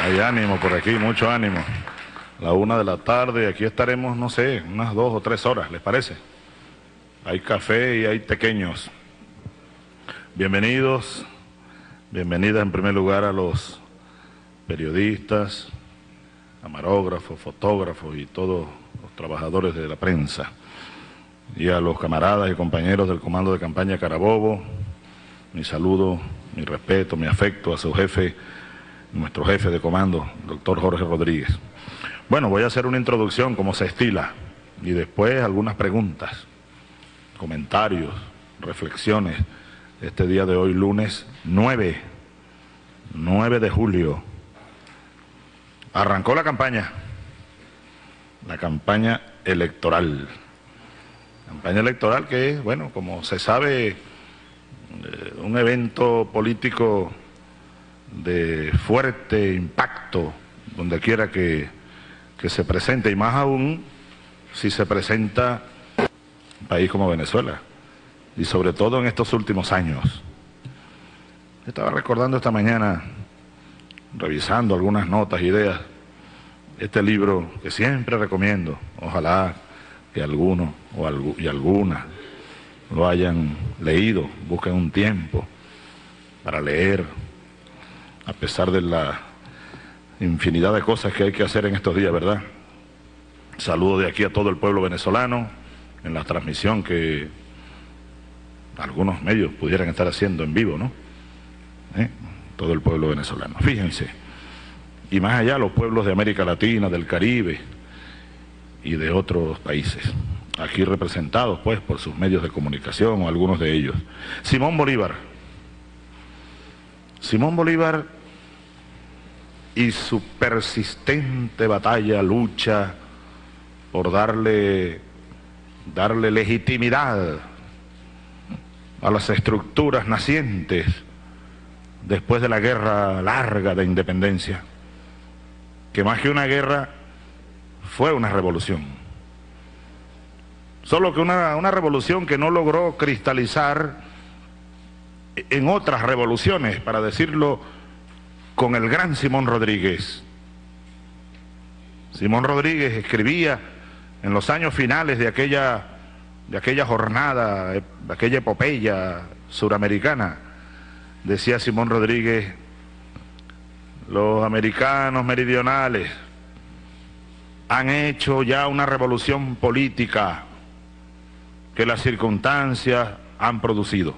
Hay ánimo por aquí, mucho ánimo. La 1 de la tarde, aquí estaremos, no sé, unas 2 o 3 horas, ¿les parece? Hay café y hay pequeños. Bienvenidos, bienvenidas en primer lugar a los periodistas, camarógrafos, fotógrafos y todos los trabajadores de la prensa. Y a los camaradas y compañeros del Comando de Campaña Carabobo, mi saludo, mi respeto, mi afecto a su jefe, nuestro jefe de comando, doctor Jorge Rodríguez. Bueno, voy a hacer una introducción como se estila y después algunas preguntas, comentarios, reflexiones. Este día de hoy, lunes 9 de julio, arrancó la campaña electoral. Campaña electoral que es, bueno, como se sabe, un evento político de fuerte impacto donde quiera que se presente, y más aún si se presenta un país como Venezuela, y sobre todo en estos últimos años. Estaba recordando esta mañana, revisando algunas notas, ideas, este libro que siempre recomiendo, ojalá que alguno y alguna lo hayan leído, busquen un tiempo para leer, a pesar de la infinidad de cosas que hay que hacer en estos días, ¿verdad? Saludo de aquí a todo el pueblo venezolano, en la transmisión que algunos medios pudieran estar haciendo en vivo, ¿no? Todo el pueblo venezolano. Fíjense, y más allá los pueblos de América Latina, del Caribe y de otros países, aquí representados pues por sus medios de comunicación o algunos de ellos. Simón Bolívar y su persistente batalla, lucha por darle legitimidad a las estructuras nacientes después de la guerra larga de independencia, que más que una guerra fue una revolución, solo que una revolución que no logró cristalizar en otras revoluciones, para decirlo con el gran Simón Rodríguez. Simón Rodríguez escribía en los años finales de aquella jornada, de aquella epopeya suramericana, decía Simón Rodríguez: los americanos meridionales han hecho ya una revolución política que las circunstancias han producido.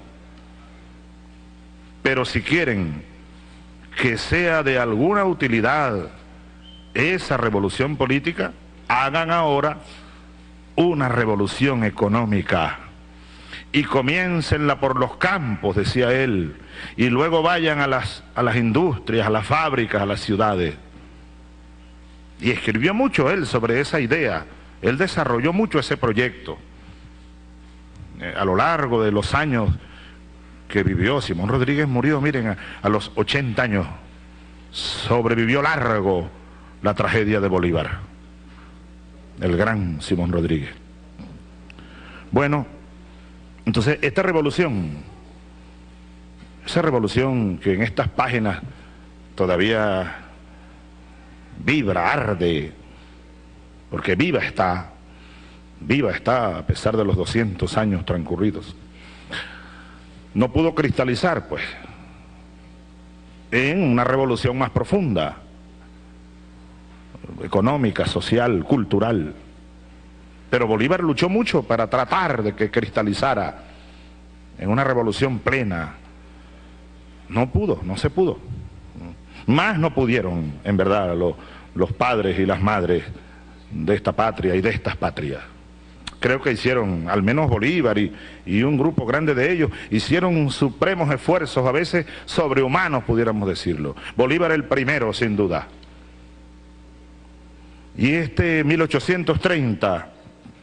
Pero si quieren que sea de alguna utilidad esa revolución política, hagan ahora una revolución económica y comiéncenla por los campos, decía él, y luego vayan a las industrias, a las fábricas, a las ciudades. Y escribió mucho él sobre esa idea, él desarrolló mucho ese proyecto a lo largo de los años que vivió. Simón Rodríguez murió, miren, a los 80 años, sobrevivió largo la tragedia de Bolívar, el gran Simón Rodríguez. Bueno, entonces esta revolución, esa revolución que en estas páginas todavía vibra, arde, porque viva está a pesar de los 200 años transcurridos, no pudo cristalizar pues en una revolución más profunda, económica, social, cultural. Pero Bolívar luchó mucho para tratar de que cristalizara en una revolución plena. No pudo, no se pudo. Más no pudieron, en verdad, los padres y las madres de esta patria y de estas patrias. Creo que hicieron, al menos Bolívar y un grupo grande de ellos, hicieron supremos esfuerzos, a veces sobrehumanos, pudiéramos decirlo. Bolívar el primero, sin duda. Y 1830,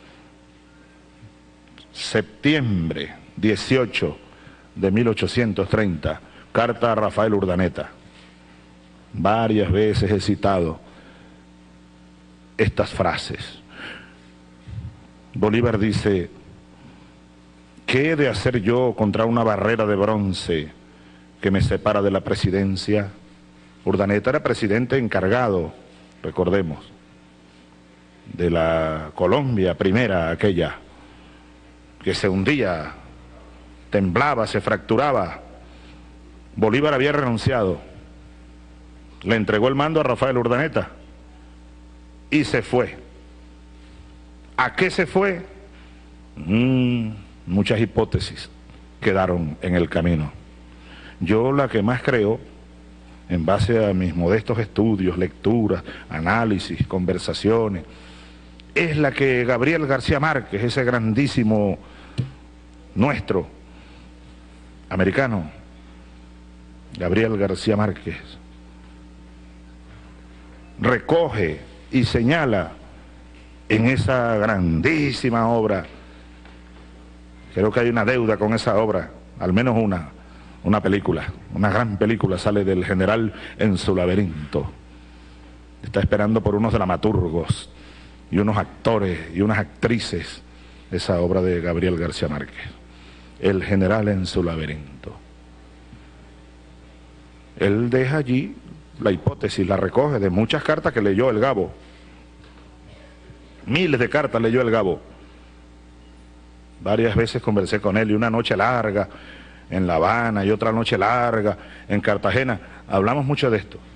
septiembre 18 de 1830, carta a Rafael Urdaneta. Varias veces he citado estas frases. Bolívar dice: ¿qué he de hacer yo contra una barrera de bronce que me separa de la presidencia? Urdaneta era presidente encargado, recordemos, de la Colombia primera, aquella, que se hundía, temblaba, se fracturaba. Bolívar había renunciado, le entregó el mando a Rafael Urdaneta y se fue. ¿A qué se fue? Muchas hipótesis quedaron en el camino. Yo la que más creo, en base a mis modestos estudios, lecturas, análisis, conversaciones, es la que Gabriel García Márquez, ese grandísimo nuestro, americano, Gabriel García Márquez, recoge y señala en esa grandísima obra. Creo que hay una deuda con esa obra, al menos una película, una gran película sale del general en su laberinto. Está esperando por unos dramaturgos y unos actores y unas actrices esa obra de Gabriel García Márquez, El general en su laberinto. Él deja allí la hipótesis, la recoge de muchas cartas que leyó el Gabo. Miles de cartas leyó el Gabo. Varias veces conversé con él y una noche larga en La Habana y otra noche larga en Cartagena. Hablamos mucho de esto.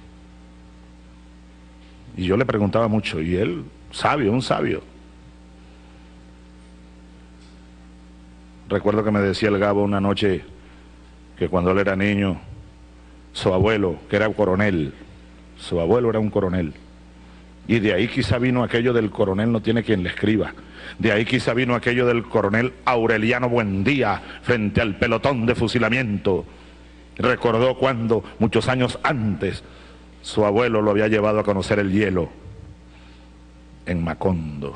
Y yo le preguntaba mucho y él, sabio, un sabio. Recuerdo que me decía el Gabo una noche que cuando él era niño, su abuelo, que era un coronel, su abuelo era un coronel, y de ahí quizá vino aquello del coronel no tiene quien le escriba, de ahí quizá vino aquello del coronel Aureliano Buendía frente al pelotón de fusilamiento. Recordó cuando, muchos años antes, su abuelo lo había llevado a conocer el hielo en Macondo.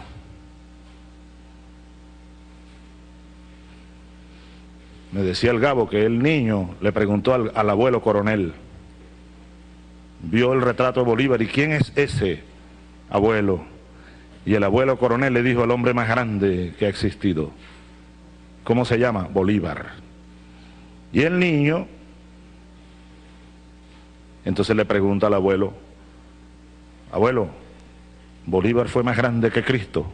Me decía el Gabo que el niño le preguntó al abuelo coronel, vio el retrato de Bolívar, ¿y quién es ese abuelo? Y el abuelo coronel le dijo, el hombre más grande que ha existido. ¿Cómo se llama? Bolívar. Y el niño, entonces le pregunta al abuelo, abuelo, ¿Bolívar fue más grande que Cristo?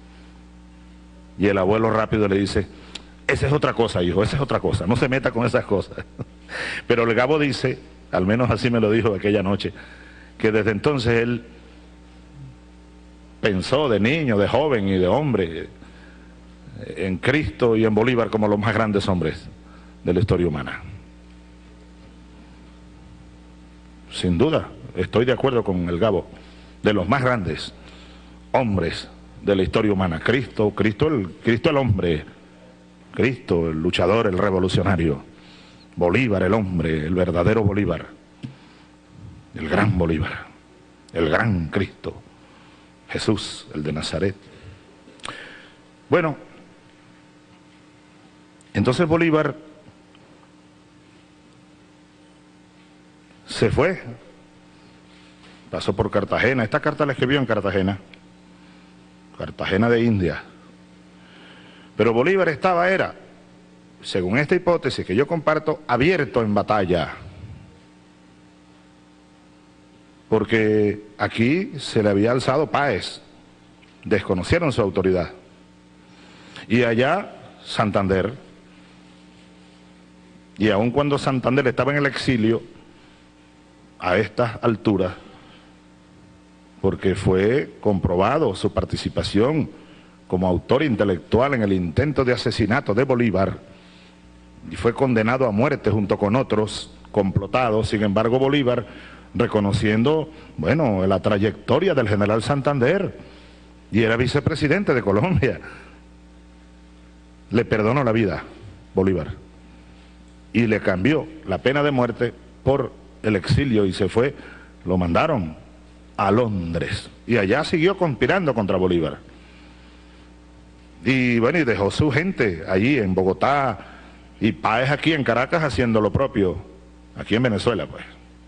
Y el abuelo rápido le dice, esa es otra cosa, hijo, esa es otra cosa, no se meta con esas cosas. Pero el Gabo dice, al menos así me lo dijo aquella noche, que desde entonces él pensó de niño, de joven y de hombre en Cristo y en Bolívar como los más grandes hombres de la historia humana. Sin duda, estoy de acuerdo con el Gabo, de los más grandes hombres de la historia humana. Cristo el hombre, Cristo el luchador, el revolucionario, Bolívar el hombre, el verdadero Bolívar, el gran Bolívar, el gran Cristo, Jesús, el de Nazaret. Bueno, entonces Bolívar se fue, pasó por Cartagena. Esta carta la escribió en Cartagena, Cartagena de India. Pero Bolívar era, según esta hipótesis que yo comparto, abierto en batalla. Porque aquí se le había alzado Páez, desconocieron su autoridad. Y allá Santander, y aun cuando Santander estaba en el exilio, a estas alturas, porque fue comprobado su participación como autor intelectual en el intento de asesinato de Bolívar, y fue condenado a muerte junto con otros complotados. Sin embargo, Bolívar, reconociendo, bueno, la trayectoria del general Santander, y era vicepresidente de Colombia, le perdonó la vida, Bolívar, y le cambió la pena de muerte por el exilio, y se fue, lo mandaron a Londres, y allá siguió conspirando contra Bolívar. Y bueno, y dejó su gente allí en Bogotá, y Páez aquí en Caracas haciendo lo propio, aquí en Venezuela, pues.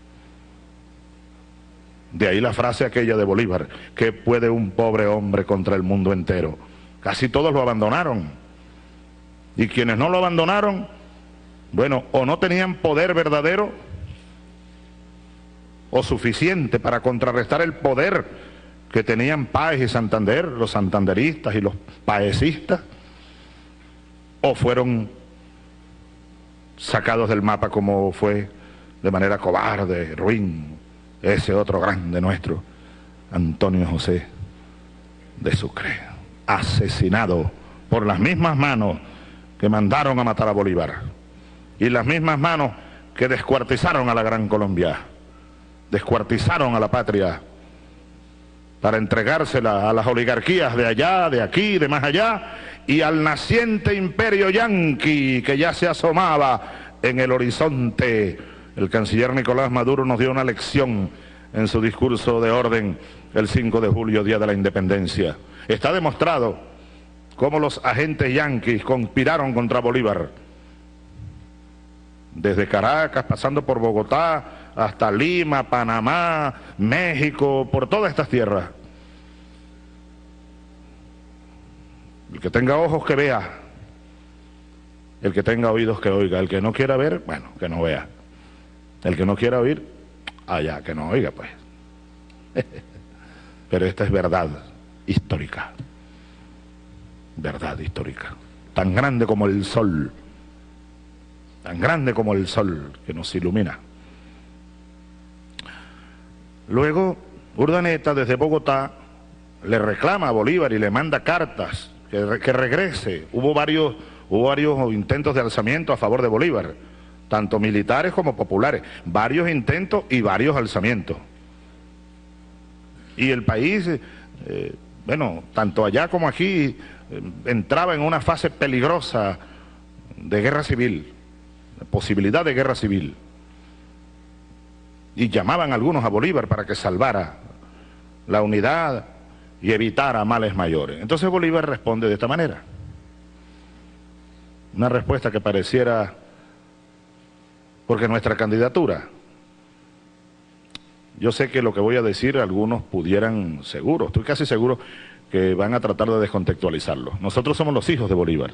De ahí la frase aquella de Bolívar, ¿qué puede un pobre hombre contra el mundo entero? Casi todos lo abandonaron. Y quienes no lo abandonaron, bueno, o no tenían poder verdadero, o suficiente para contrarrestar el poder que tenían Páez y Santander, los santanderistas y los paecistas, o fueron sacados del mapa como fue de manera cobarde, ruin, ese otro grande nuestro, Antonio José de Sucre, asesinado por las mismas manos que mandaron a matar a Bolívar y las mismas manos que descuartizaron a la Gran Colombia, descuartizaron a la patria para entregársela a las oligarquías de allá, de aquí, de más allá, y al naciente imperio yanqui que ya se asomaba en el horizonte. El canciller Nicolás Maduro nos dio una lección en su discurso de orden el 5 de julio, Día de la Independencia. Está demostrado cómo los agentes yanquis conspiraron contra Bolívar, desde Caracas, pasando por Bogotá, hasta Lima, Panamá, México, por todas estas tierras. El que tenga ojos que vea, el que tenga oídos que oiga, el que no quiera ver, bueno, que no vea. El que no quiera oír, allá, que no oiga, pues. Pero esta es verdad histórica. Verdad histórica. Tan grande como el sol. Tan grande como el sol que nos ilumina. Luego, Urdaneta desde Bogotá le reclama a Bolívar y le manda cartas que regrese. Hubo varios intentos de alzamiento a favor de Bolívar, tanto militares como populares, varios intentos y varios alzamientos. Y el país, bueno, tanto allá como aquí, entraba en una fase peligrosa de guerra civil, de posibilidad de guerra civil. Y llamaban algunos a Bolívar para que salvara la unidad y evitara males mayores. Entonces Bolívar responde de esta manera. Una respuesta que pareciera, porque nuestra candidatura, yo sé que lo que voy a decir algunos pudieran, seguro, estoy casi seguro que van a tratar de descontextualizarlo. Nosotros somos los hijos de Bolívar.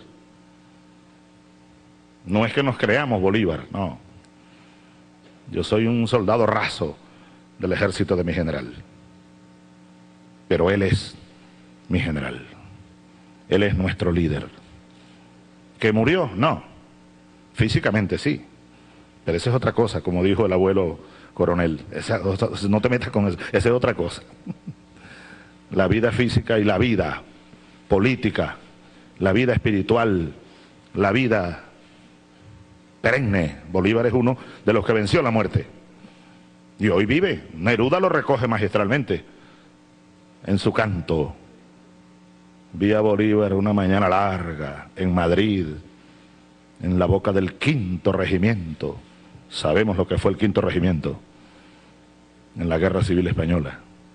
No es que nos creamos Bolívar, no. Yo soy un soldado raso del ejército de mi general. Pero él es mi general. Él es nuestro líder. ¿Que murió? No. Físicamente sí. Pero esa es otra cosa, como dijo el abuelo coronel. No te metas con eso. Esa es otra cosa. La vida física y la vida política, la vida espiritual, la vida perenne. Bolívar es uno de los que venció la muerte. Y hoy vive. Neruda lo recoge magistralmente en su canto. Vi a Bolívar una mañana larga en Madrid, en la boca del 5º regimiento. Sabemos lo que fue el 5º regimiento en la Guerra Civil Española.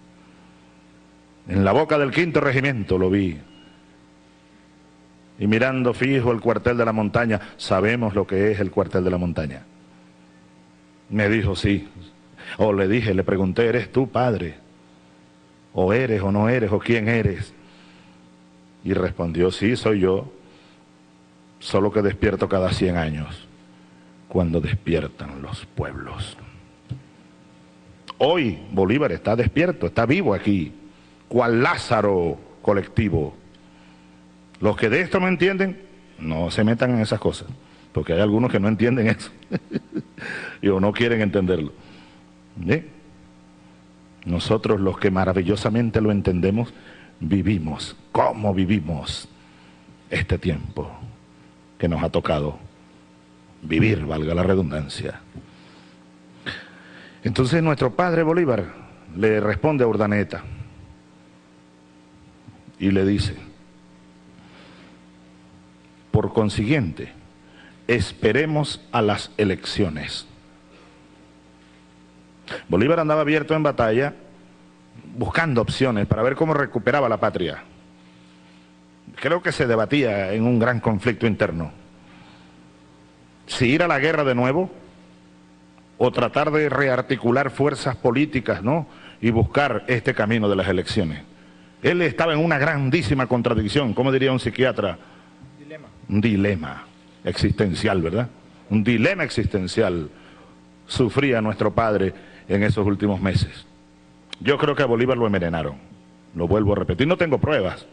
En la boca del 5º regimiento lo vi. Y mirando fijo el cuartel de la montaña, sabemos lo que es el cuartel de la montaña. Me dijo sí. O le dije, le pregunté, ¿eres tú, padre? ¿O eres o no eres o quién eres? Y respondió, sí, soy yo, solo que despierto cada 100 años, cuando despiertan los pueblos. Hoy Bolívar está despierto, está vivo aquí, cual Lázaro colectivo. Los que de esto no entienden, no se metan en esas cosas, porque hay algunos que no entienden eso, y o no quieren entenderlo. ¿Bien? Nosotros los que maravillosamente lo entendemos, vivimos, ¿cómo vivimos este tiempo que nos ha tocado vivir, valga la redundancia? Entonces nuestro padre Bolívar le responde a Urdaneta y le dice, por consiguiente, esperemos a las elecciones. Bolívar andaba abierto en batalla, buscando opciones para ver cómo recuperaba la patria. Creo que se debatía en un gran conflicto interno. Si ir a la guerra de nuevo, o tratar de rearticular fuerzas políticas, ¿no? Y buscar este camino de las elecciones. Él estaba en una grandísima contradicción, ¿cómo diría un psiquiatra? Un dilema existencial, ¿verdad? Un dilema existencial. sufría nuestro padre en esos últimos meses. Yo creo que a Bolívar lo envenenaron, lo vuelvo a repetir, no tengo pruebas,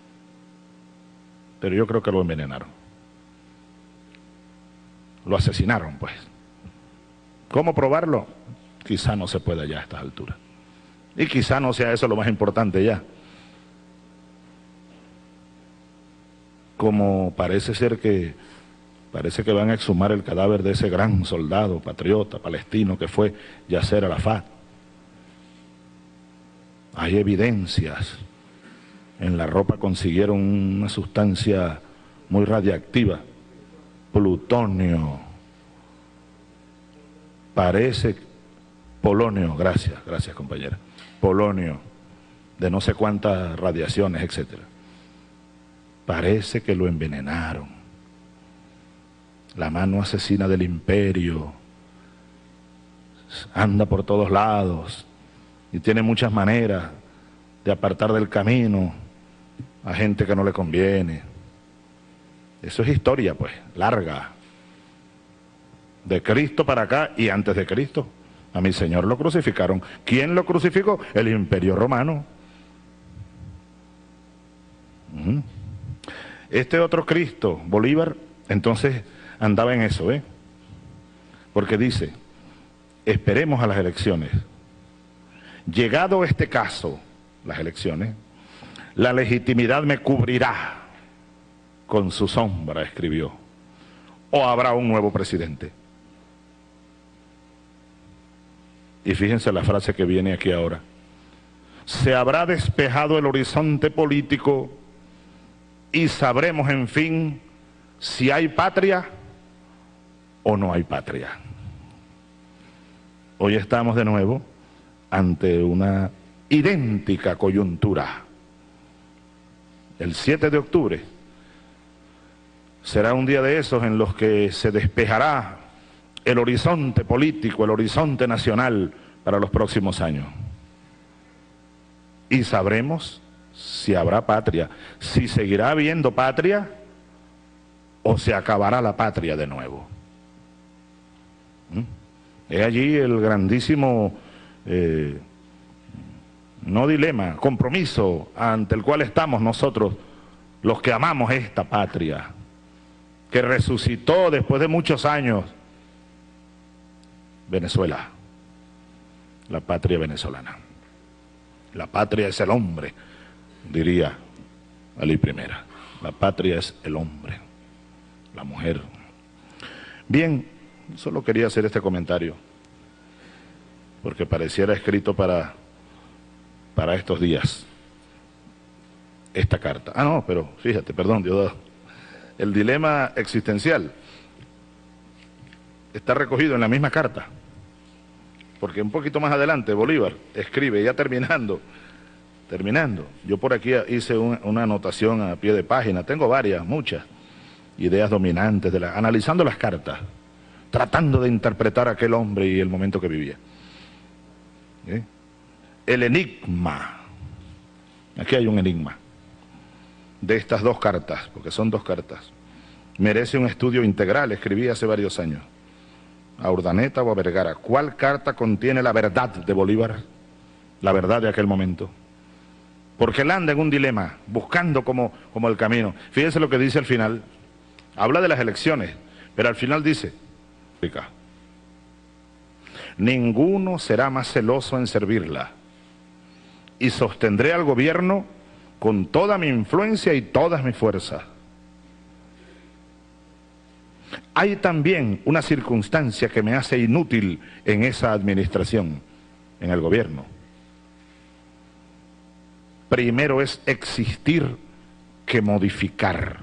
pero yo creo que lo envenenaron. Lo asesinaron, pues. ¿Cómo probarlo? Quizá no se pueda ya a estas alturas. Y quizá no sea eso lo más importante ya. Como parece que van a exhumar el cadáver de ese gran soldado, patriota, palestino que fue Yasser Arafat. Hay evidencias. En la ropa consiguieron una sustancia muy radiactiva, plutonio, parece polonio, gracias compañera, polonio, de no sé cuántas radiaciones, etcétera. Parece que lo envenenaron. La mano asesina del imperio anda por todos lados y tiene muchas maneras de apartar del camino a gente que no le conviene. Eso es historia, pues, larga. De Cristo para acá y antes de Cristo. A mi Señor lo crucificaron. ¿Quién lo crucificó? El Imperio Romano. Este otro Cristo, Bolívar, entonces andaba en eso, porque dice, esperemos a las elecciones. Llegado este caso, las elecciones, la legitimidad me cubrirá con su sombra, escribió, o habrá un nuevo presidente. Y fíjense la frase que viene aquí ahora. Se habrá despejado el horizonte político y sabremos, en fin, si hay patria o no hay patria. Hoy estamos de nuevo ante una idéntica coyuntura. El 7 de octubre será un día de esos en los que se despejará el horizonte político, el horizonte nacional para los próximos años. Y sabremos si habrá patria, si seguirá habiendo patria o se acabará la patria de nuevo. Es allí el grandísimo, no dilema, compromiso ante el cual estamos nosotros, los que amamos esta patria, que resucitó después de muchos años, Venezuela, la patria venezolana. La patria es el hombre, diría Alí I. La patria es el hombre, la mujer. Bien, solo quería hacer este comentario, porque pareciera escrito para estos días, esta carta. Ah, no, pero fíjate, perdón, Diosdado, el dilema existencial está recogido en la misma carta, porque un poquito más adelante Bolívar escribe, ya terminando, yo por aquí hice una anotación a pie de página, tengo varias, muchas ideas dominantes, analizando las cartas, tratando de interpretar a aquel hombre y el momento que vivía. El enigma, aquí hay un enigma, de estas dos cartas, porque son dos cartas, merece un estudio integral, escribí hace varios años. A Urdaneta o a Vergara, ¿cuál carta contiene la verdad de Bolívar? La verdad de aquel momento. Porque él anda en un dilema, buscando como el camino. Fíjense lo que dice al final. Habla de las elecciones, pero al final dice, ninguno será más celoso en servirla, y sostendré al gobierno con toda mi influencia y todas mis fuerzas. Hay también una circunstancia que me hace inútil en esa administración, en el gobierno. Primero es existir que modificar.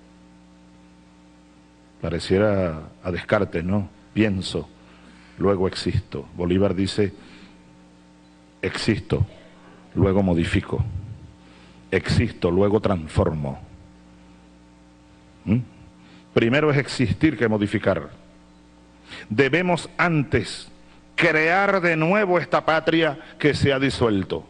Pareciera a Descartes, ¿no? Pienso, luego existo. Bolívar dice, existo, luego modifico. Existo, luego transformo. Primero es existir que modificar. Debemos antes crear de nuevo esta patria que se ha disuelto.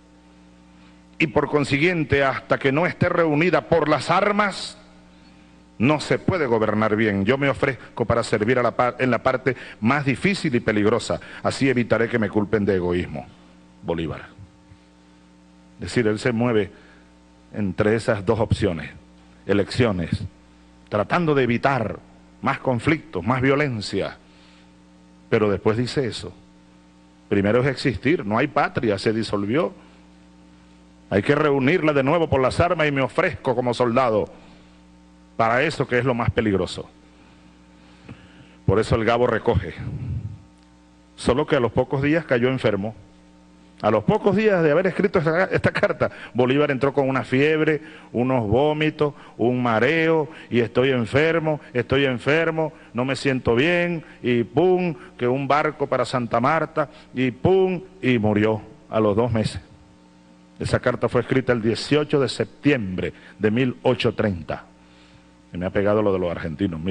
Y por consiguiente, hasta que no esté reunida por las armas, No se puede gobernar bien. Yo me ofrezco para servir en la parte más difícil y peligrosa. Así evitaré que me culpen de egoísmo. Bolívar. Es decir, él se mueve entre esas dos opciones. Elecciones. Tratando de evitar más conflictos, más violencia. Pero después dice eso. Primero es existir. No hay patria. Se disolvió. Hay que reunirla de nuevo por las armas y me ofrezco como soldado para eso que es lo más peligroso. Por eso el Gabo recoge. Solo que a los pocos días cayó enfermo. A los pocos días de haber escrito esta carta, Bolívar entró con una fiebre, unos vómitos, un mareo, y estoy enfermo, no me siento bien, y pum, que un barco para Santa Marta, y pum, y murió a los 2 meses. Esa carta fue escrita el 18 de septiembre de 1830. Y me ha pegado lo de los argentinos,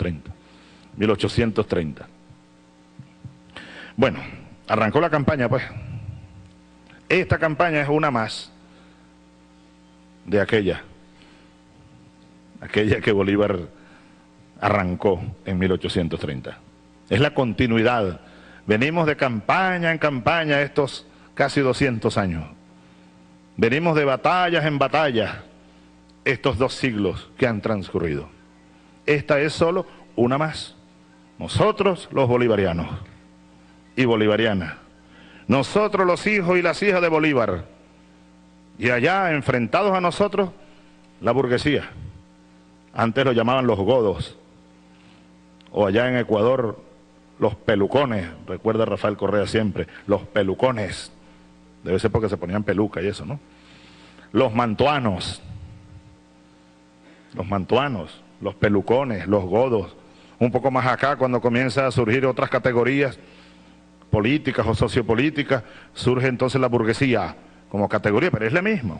1830. Bueno, arrancó la campaña, pues. Esta campaña es una más de aquella que Bolívar arrancó en 1830. Es la continuidad. Venimos de campaña en campaña estos casi 200 años. Venimos de batallas en batallas estos 2 siglos que han transcurrido. Esta es solo una más. Nosotros los bolivarianos y bolivarianas. Nosotros los hijos y las hijas de Bolívar. Y allá, enfrentados a nosotros, la burguesía. Antes lo llamaban los godos. O allá en Ecuador, los pelucones. Recuerda Rafael Correa siempre, los pelucones. Debe ser porque se ponían peluca y eso, ¿no? Los mantuanos, los pelucones, los godos. Un poco más acá, cuando comienza a surgir otras categorías políticas o sociopolíticas, surge entonces la burguesía como categoría, pero es lo mismo.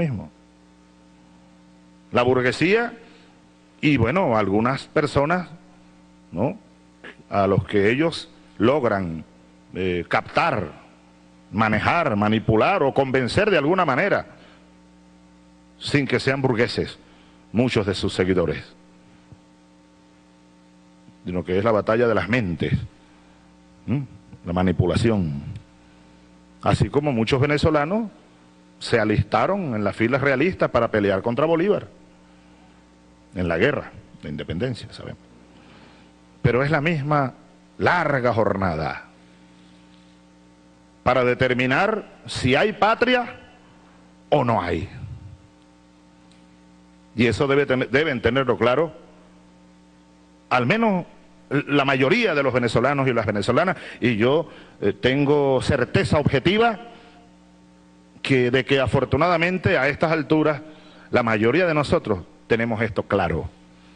La burguesía y, bueno, algunas personas, ¿no?, a los que ellos logran captar, manejar, manipular o convencer de alguna manera, sin que sean burgueses, muchos de sus seguidores. Sino que es la batalla de las mentes, la manipulación. Así como muchos venezolanos se alistaron en las filas realistas para pelear contra Bolívar, en la guerra de independencia, sabemos. Pero es la misma larga jornada para determinar si hay patria o no hay. Y eso deben tenerlo claro, al menos la mayoría de los venezolanos y las venezolanas, y yo tengo certeza objetiva de que afortunadamente a estas alturas la mayoría de nosotros tenemos esto claro.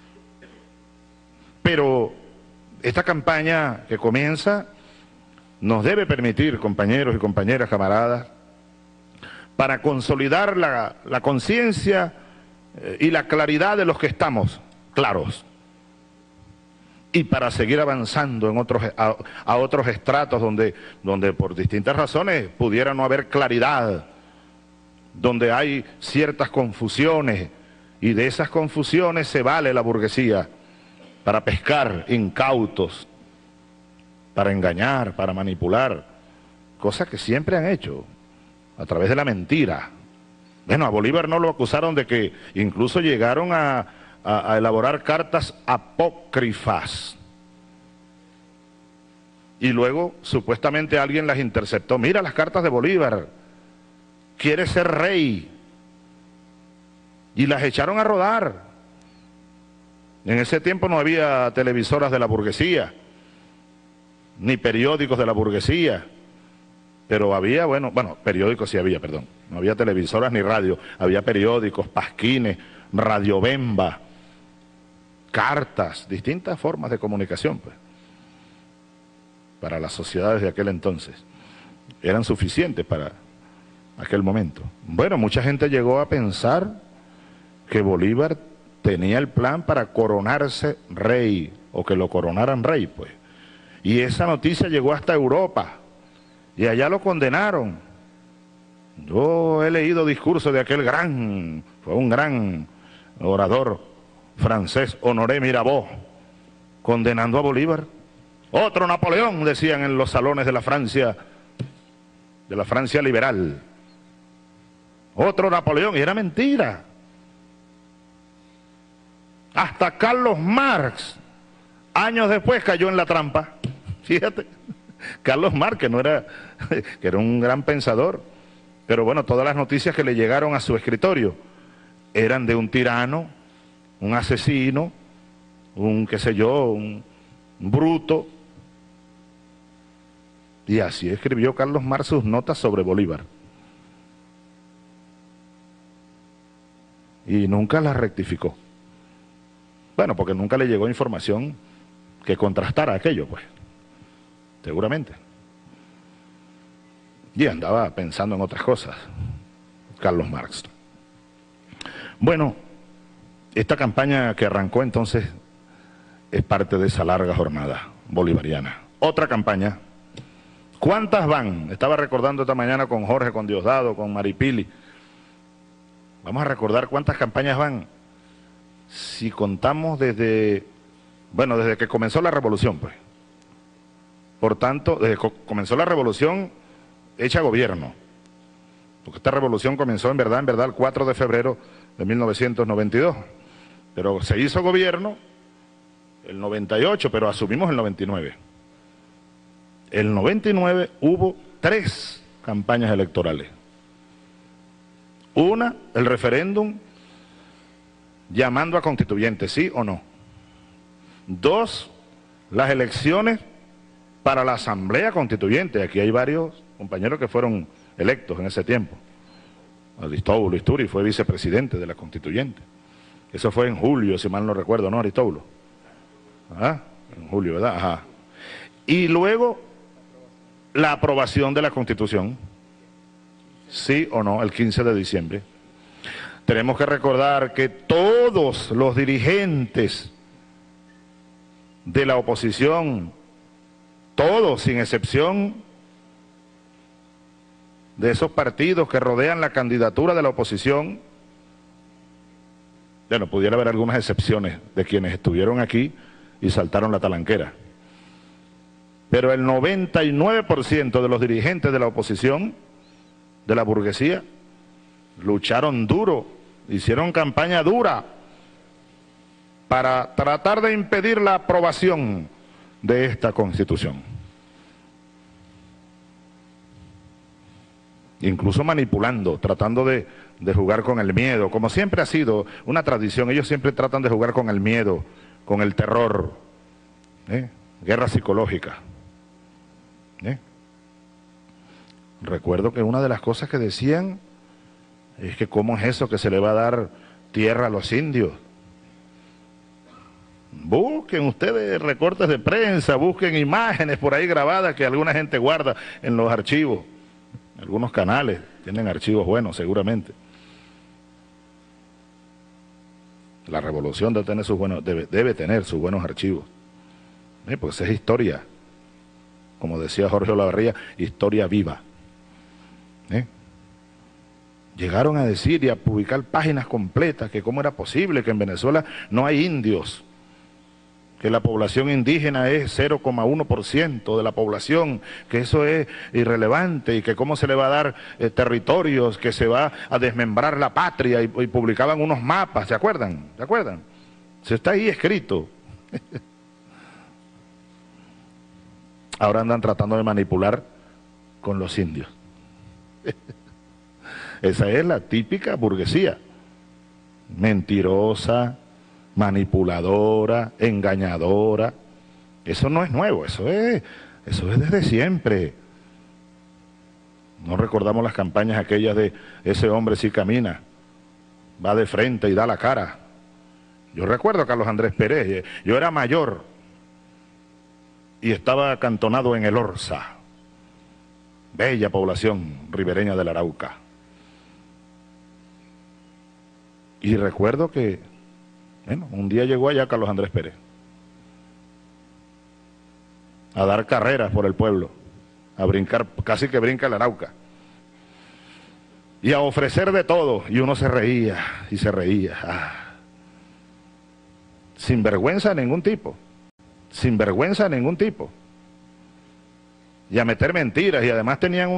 Pero esta campaña que comienza nos debe permitir, compañeros y compañeras, camaradas, para consolidar la conciencia y la claridad de los que estamos claros, y para seguir avanzando en a otros estratos donde por distintas razones pudiera no haber claridad, donde hay ciertas confusiones, y de esas confusiones se vale la burguesía para pescar incautos, para engañar, para manipular, cosas que siempre han hecho, a través de la mentira. Bueno, a Bolívar no lo acusaron de que incluso llegaron a elaborar cartas apócrifas. Y luego, supuestamente, alguien las interceptó. Mira las cartas de Bolívar, quiere ser rey. Y las echaron a rodar. En ese tiempo no había televisoras de la burguesía, ni periódicos de la burguesía, pero había, bueno, periódicos sí había, perdón, no había televisoras ni radio, había periódicos, pasquines, radiobemba, cartas, distintas formas de comunicación, pues, para las sociedades de aquel entonces, eran suficientes para aquel momento. Bueno, mucha gente llegó a pensar que Bolívar tenía el plan para coronarse rey, o que lo coronaran rey, pues. Y esa noticia llegó hasta Europa, y allá lo condenaron. Yo he leído discursos de aquel fue un gran orador, francés Honoré Mirabeau, condenando a Bolívar. Otro Napoleón, decían en los salones de la Francia liberal. Otro Napoleón, y era mentira. Hasta Carlos Marx, años después, cayó en la trampa. Fíjate, Carlos Marx, que era un gran pensador, pero bueno, todas las noticias que le llegaron a su escritorio eran de un tirano, un asesino, un qué sé yo, un bruto. Y así escribió Carlos Marx sus notas sobre Bolívar. Y nunca las rectificó. Bueno, porque nunca le llegó información que contrastara aquello, pues. Seguramente. Y andaba pensando en otras cosas, Carlos Marx. Bueno, esta campaña que arrancó entonces es parte de esa larga jornada bolivariana. Otra campaña. ¿Cuántas van? Estaba recordando esta mañana con Jorge, con Diosdado, con Maripili. Vamos a recordar cuántas campañas van. Si contamos desde que comenzó la revolución, pues. Por tanto, desde que comenzó la revolución hecha gobierno. Porque esta revolución comenzó en verdad, el 4 de febrero de 1992. Pero se hizo gobierno el 98, pero asumimos el 99. El 99 hubo 3 campañas electorales. Una, el referéndum llamando a constituyentes, ¿sí o no? 2, las elecciones para la Asamblea Constituyente. Aquí hay varios compañeros que fueron electos en ese tiempo. Aristóbulo Isturi fue vicepresidente de la Constituyente. Eso fue en julio, si mal no recuerdo, ¿no, Aristóbulo? ¿Ah? En julio, ¿verdad? Ajá. Y luego la aprobación de la Constitución, sí o no, el 15 de diciembre. Tenemos que recordar que todos los dirigentes de la oposición, todos sin excepción de esos partidos que rodean la candidatura de la oposición, bueno, pudiera haber algunas excepciones de quienes estuvieron aquí y saltaron la talanquera. Pero el 99% de los dirigentes de la oposición, de la burguesía, lucharon duro, hicieron campaña dura para tratar de impedir la aprobación de esta Constitución. Incluso manipulando, tratando de jugar con el miedo, como siempre ha sido una tradición. Ellos siempre tratan de jugar con el miedo, con el terror, guerra psicológica. Recuerdo que una de las cosas que decían es que cómo es eso que se le va a dar tierra a los indios. Busquen ustedes recortes de prensa, busquen imágenes por ahí grabadas que alguna gente guarda en los archivos. Algunos canales tienen archivos buenos seguramente. La revolución debe tener sus buenos archivos. Pues es historia. Como decía Jorge Olavarría, historia viva. Llegaron a decir y a publicar páginas completas que cómo era posible que en Venezuela no hay indios, que la población indígena es 0,1% de la población, que eso es irrelevante y que cómo se le va a dar territorios, que se va a desmembrar la patria y publicaban unos mapas, ¿se acuerdan? ¿Se acuerdan? Se está ahí escrito. Ahora andan tratando de manipular con los indios. Esa es la típica burguesía, mentirosa, manipuladora, engañadora. Eso no es nuevo, eso es desde siempre. No recordamos las campañas aquellas de ese hombre sí camina, va de frente y da la cara. Yo recuerdo a Carlos Andrés Pérez, yo era mayor y estaba acantonado en el Orza, bella población ribereña del Arauca. Y recuerdo que, bueno, un día llegó allá Carlos Andrés Pérez a dar carreras por el pueblo, a brincar, casi que brinca el Arauca, y a ofrecer de todo, y uno se reía y se reía. sin vergüenza de ningún tipo, sin vergüenza de ningún tipo, y a meter mentiras, y además tenían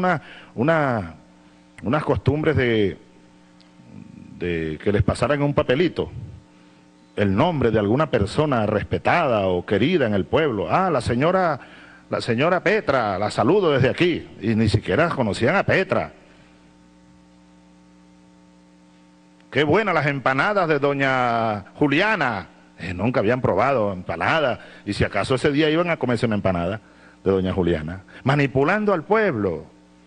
unas costumbres de que les pasaran un papelito el nombre de alguna persona respetada o querida en el pueblo. Ah, la señora Petra, la saludo desde aquí, y ni siquiera conocían a Petra. Qué buenas las empanadas de doña Juliana. Nunca habían probado empanadas, y si acaso ese día iban a comerse una empanada de doña Juliana, manipulando al pueblo.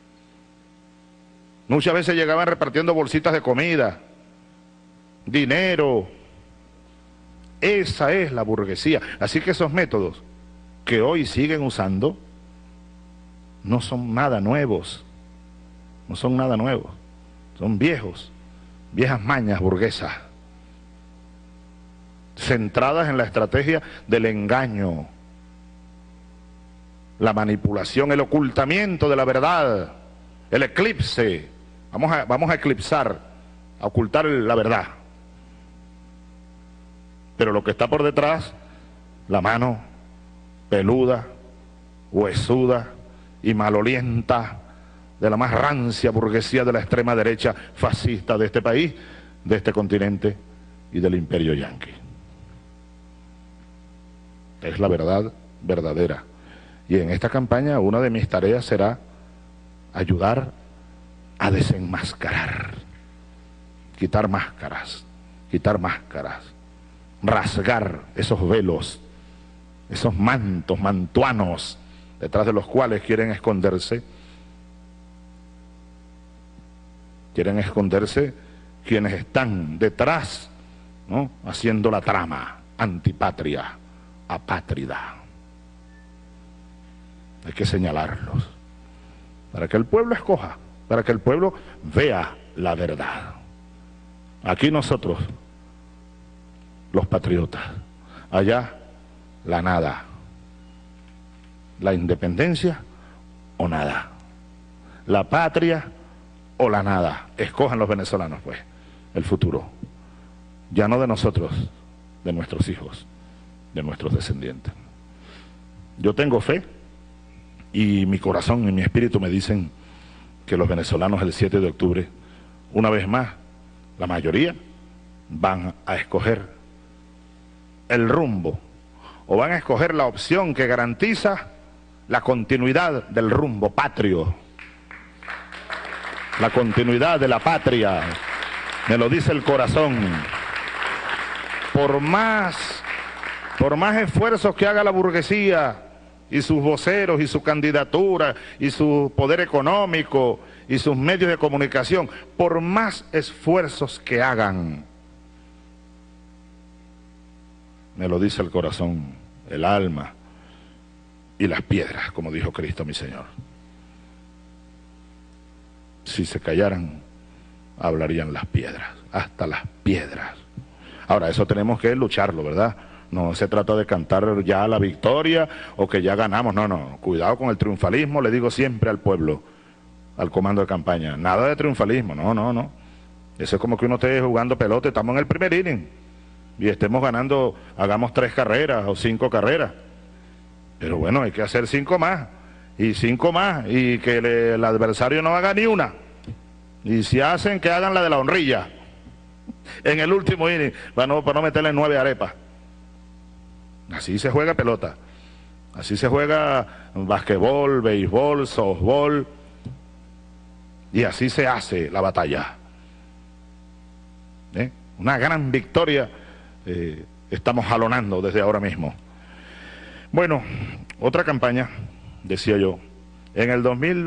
Muchas veces llegaban repartiendo bolsitas de comida, dinero. Esa es la burguesía. Así que esos métodos que hoy siguen usando no son nada nuevos, no son nada nuevos, son viejos, viejas mañas burguesas, centradas en la estrategia del engaño, la manipulación, el ocultamiento de la verdad, el eclipse. Vamos a eclipsar, a ocultar la verdad. Pero lo que está por detrás, la mano peluda, huesuda y malolienta de la más rancia burguesía de la extrema derecha fascista de este país, de este continente y del imperio yanqui. Es la verdad verdadera. Y en esta campaña una de mis tareas será ayudar a desenmascarar, quitar máscaras, rasgar esos velos, esos mantos, mantuanos, detrás de los cuales quieren esconderse quienes están detrás, ¿no?, haciendo la trama antipatria, apátrida. Hay que señalarlos para que el pueblo escoja, para que el pueblo vea la verdad. Aquí nosotros, los patriotas, allá la nada, la independencia o nada, la patria o la nada. Escojan los venezolanos pues el futuro, ya no de nosotros, de nuestros hijos, de nuestros descendientes. Yo tengo fe y mi corazón y mi espíritu me dicen que los venezolanos el 7 de octubre, una vez más, la mayoría van a escoger el rumbo, o van a escoger la opción que garantiza la continuidad del rumbo patrio, la continuidad de la patria. Me lo dice el corazón. Por más esfuerzos que haga la burguesía y sus voceros y su candidatura y su poder económico y sus medios de comunicación, por más esfuerzos que hagan, me lo dice el corazón, el alma y las piedras, como dijo Cristo mi Señor. Si se callaran, hablarían las piedras, hasta las piedras. Ahora, eso tenemos que lucharlo, ¿verdad? No se trata de cantar ya la victoria o que ya ganamos, no, cuidado con el triunfalismo, le digo siempre al pueblo, al comando de campaña, nada de triunfalismo, no. Eso es como que uno esté jugando pelota, estamos en el primer inning y estemos ganando, hagamos 3 carreras o 5 carreras, pero bueno, hay que hacer 5 más y 5 más y que el adversario no haga ni una, y si hacen, que hagan la de la honrilla en el último inning para no meterle 9 arepas. Así se juega pelota, así se juega basquetbol, béisbol, softball, y así se hace la batalla. Una gran victoria estamos jalonando desde ahora mismo. Bueno, otra campaña, decía yo, en el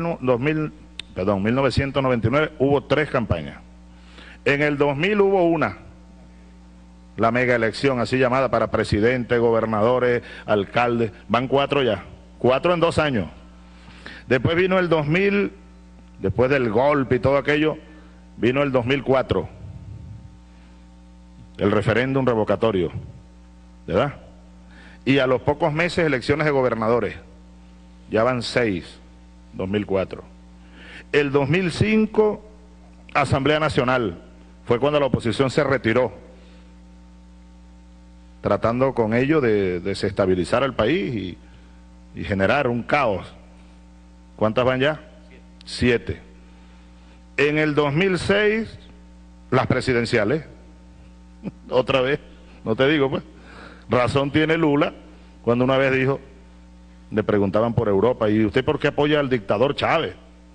1999 hubo 3 campañas. En el 2000 hubo una, la mega elección así llamada para presidente, gobernadores, alcaldes, van 4 ya, 4 en 2 años. Después vino el 2000, después del golpe y todo aquello, vino el 2004, el referéndum revocatorio, ¿verdad? Y a los pocos meses elecciones de gobernadores, ya van 6, 2004. El 2005, Asamblea Nacional, fue cuando la oposición se retiró. tratando con ello de desestabilizar al país y generar un caos. ¿Cuántas van ya? 7. En el 2006, las presidenciales. Otra vez, no te digo pues. Razón tiene Lula cuando una vez dijo, le preguntaban por Europa, ¿y usted por qué apoya al dictador Chávez?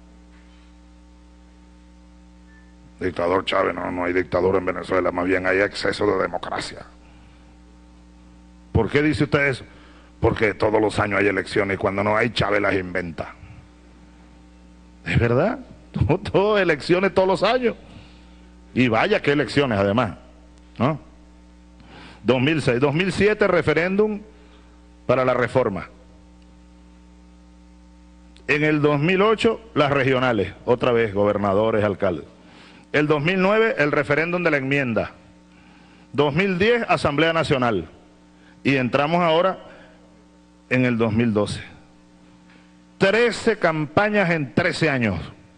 Dictador Chávez, no hay dictador en Venezuela, más bien hay exceso de democracia. ¿Por qué dice usted eso? Porque todos los años hay elecciones y cuando no hay, Chávez las inventa. ¿Es verdad? Todas elecciones todos los años. Y vaya que elecciones además, ¿no? 2006, 2007 referéndum para la reforma. En el 2008 las regionales, otra vez gobernadores, alcaldes. El 2009 el referéndum de la enmienda. 2010 Asamblea Nacional. Y entramos ahora en el 2012. 13 campañas en 13 años.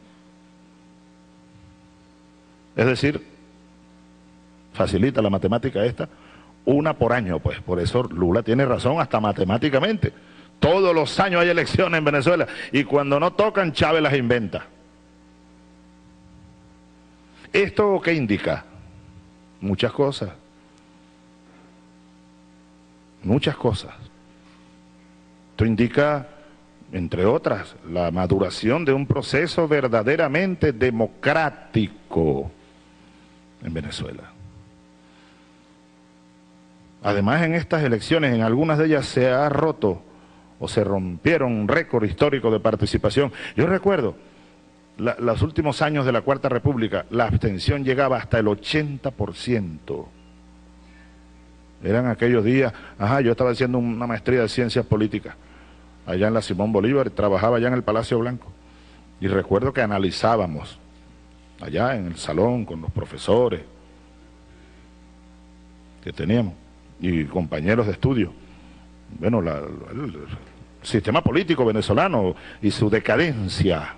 Es decir, facilita la matemática esta, una por año, pues. Por eso Lula tiene razón hasta matemáticamente. Todos los años hay elecciones en Venezuela y cuando no tocan, Chávez las inventa. ¿Esto qué indica? Muchas cosas. Muchas cosas. Esto indica, entre otras, la maduración de un proceso verdaderamente democrático en Venezuela. Además, en estas elecciones, en algunas de ellas se ha roto o se rompieron un récord histórico de participación. Yo recuerdo los últimos años de la Cuarta República, la abstención llegaba hasta el 80%. Eran aquellos días, yo estaba haciendo una maestría de ciencias políticas allá en la Simón Bolívar, trabajaba allá en el Palacio Blanco, y recuerdo que analizábamos allá en el salón con los profesores que teníamos y compañeros de estudio, bueno, el sistema político venezolano y su decadencia,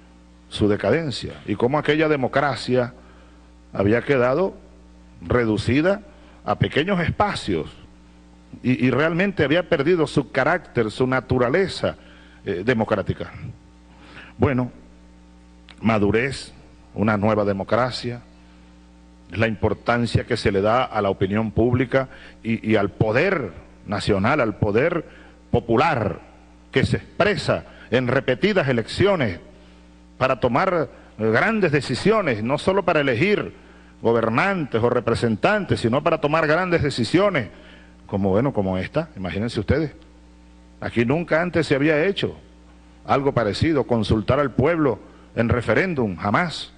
y cómo aquella democracia había quedado reducida a pequeños espacios y realmente había perdido su carácter, su naturaleza democrática. Bueno, madurez, una nueva democracia, la importancia que se le da a la opinión pública y al poder nacional, al poder popular que se expresa en repetidas elecciones para tomar grandes decisiones, no solo para elegir gobernantes o representantes, sino para tomar grandes decisiones, como esta, imagínense ustedes. Aquí nunca antes se había hecho algo parecido, consultar al pueblo en referéndum, jamás.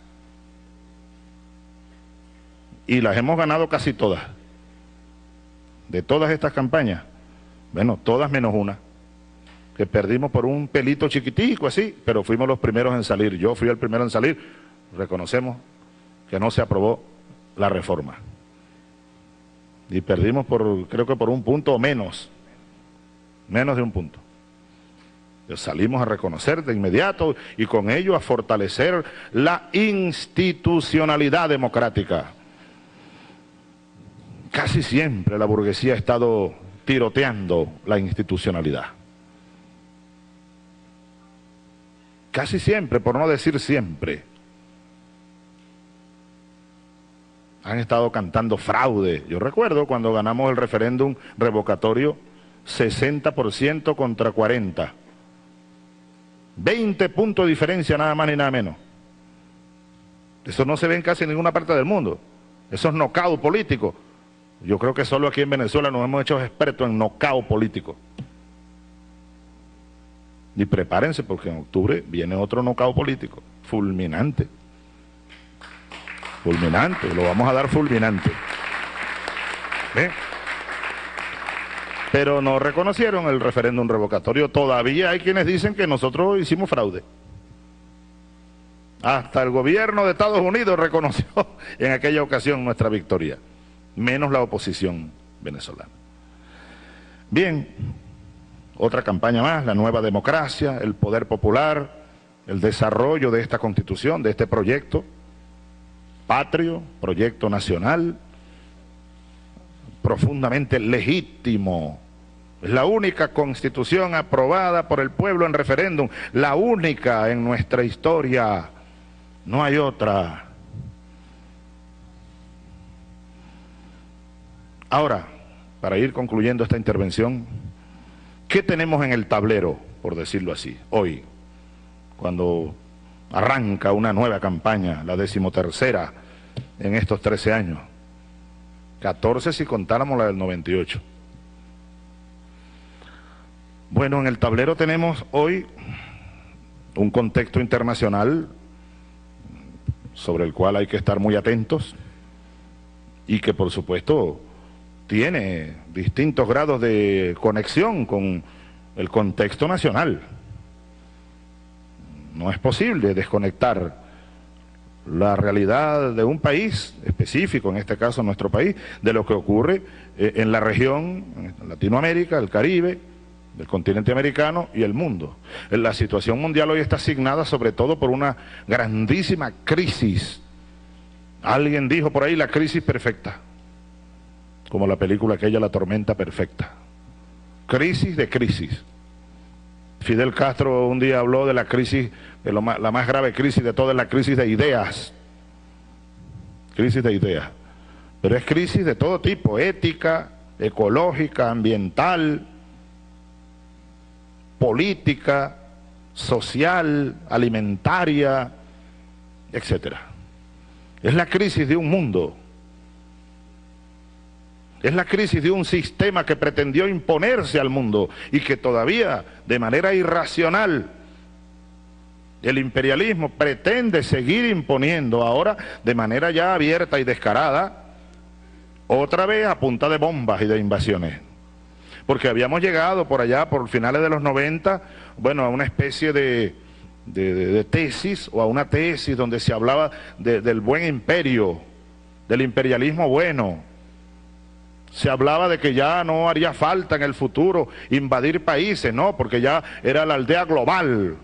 Y las hemos ganado casi todas. De todas estas campañas, bueno, todas menos una, que perdimos por un pelito chiquitico así, pero fuimos los primeros en salir. Yo fui el primero en salir. Reconocemos que no se aprobó la reforma. Y perdimos creo que por un punto o menos de un punto. Salimos a reconocer de inmediato y con ello a fortalecer la institucionalidad democrática. Casi siempre la burguesía ha estado tiroteando la institucionalidad. Casi siempre, por no decir siempre. Han estado cantando fraude. Yo recuerdo cuando ganamos el referéndum revocatorio, 60% contra 40%. 20 puntos de diferencia, nada más ni nada menos. Eso no se ve en casi ninguna parte del mundo. Eso es knockout político. Yo creo que solo aquí en Venezuela nos hemos hecho expertos en knockout político. Y prepárense porque en octubre viene otro knockout político, fulminante. Fulminante, lo vamos a dar fulminante. ¿Ve? Pero no reconocieron el referéndum revocatorio. Todavía hay quienes dicen que nosotros hicimos fraude. Hasta el gobierno de Estados Unidos reconoció en aquella ocasión nuestra victoria, menos la oposición venezolana. Bien, otra campaña más, la nueva democracia, el poder popular, el desarrollo de esta constitución, de este proyecto patrio, proyecto nacional, profundamente legítimo. Es la única constitución aprobada por el pueblo en referéndum, la única en nuestra historia. No hay otra. Ahora, para ir concluyendo esta intervención, ¿qué tenemos en el tablero, por decirlo así, hoy, cuando arranca una nueva campaña, la 13ª en estos 13 años? 14 si contáramos la del 98. Bueno, en el tablero tenemos hoy un contexto internacional sobre el cual hay que estar muy atentos y que por supuesto tiene distintos grados de conexión con el contexto nacional. No es posible desconectar la realidad de un país específico, en este caso nuestro país, de lo que ocurre en la región, en Latinoamérica, el Caribe, del continente americano y el mundo. La situación mundial hoy está asignada sobre todo por una grandísima crisis. Alguien dijo por ahí la crisis perfecta, como la película aquella, La tormenta perfecta. Crisis de crisis. Fidel Castro un día habló de la crisis, de la más grave crisis de todas, la crisis de ideas. Crisis de ideas. Pero es crisis de todo tipo, ética, ecológica, ambiental, política, social, alimentaria, etcétera. Es la crisis de un mundo. Es la crisis de un sistema que pretendió imponerse al mundo y que todavía, de manera irracional, el imperialismo pretende seguir imponiendo ahora de manera ya abierta y descarada, otra vez a punta de bombas y de invasiones. Porque habíamos llegado por allá, por finales de los 90, bueno, a una especie de tesis, o a una tesis donde se hablaba del buen imperio, del imperialismo bueno. Se hablaba de que ya no haría falta en el futuro invadir países, ¿no? Porque ya era la aldea global,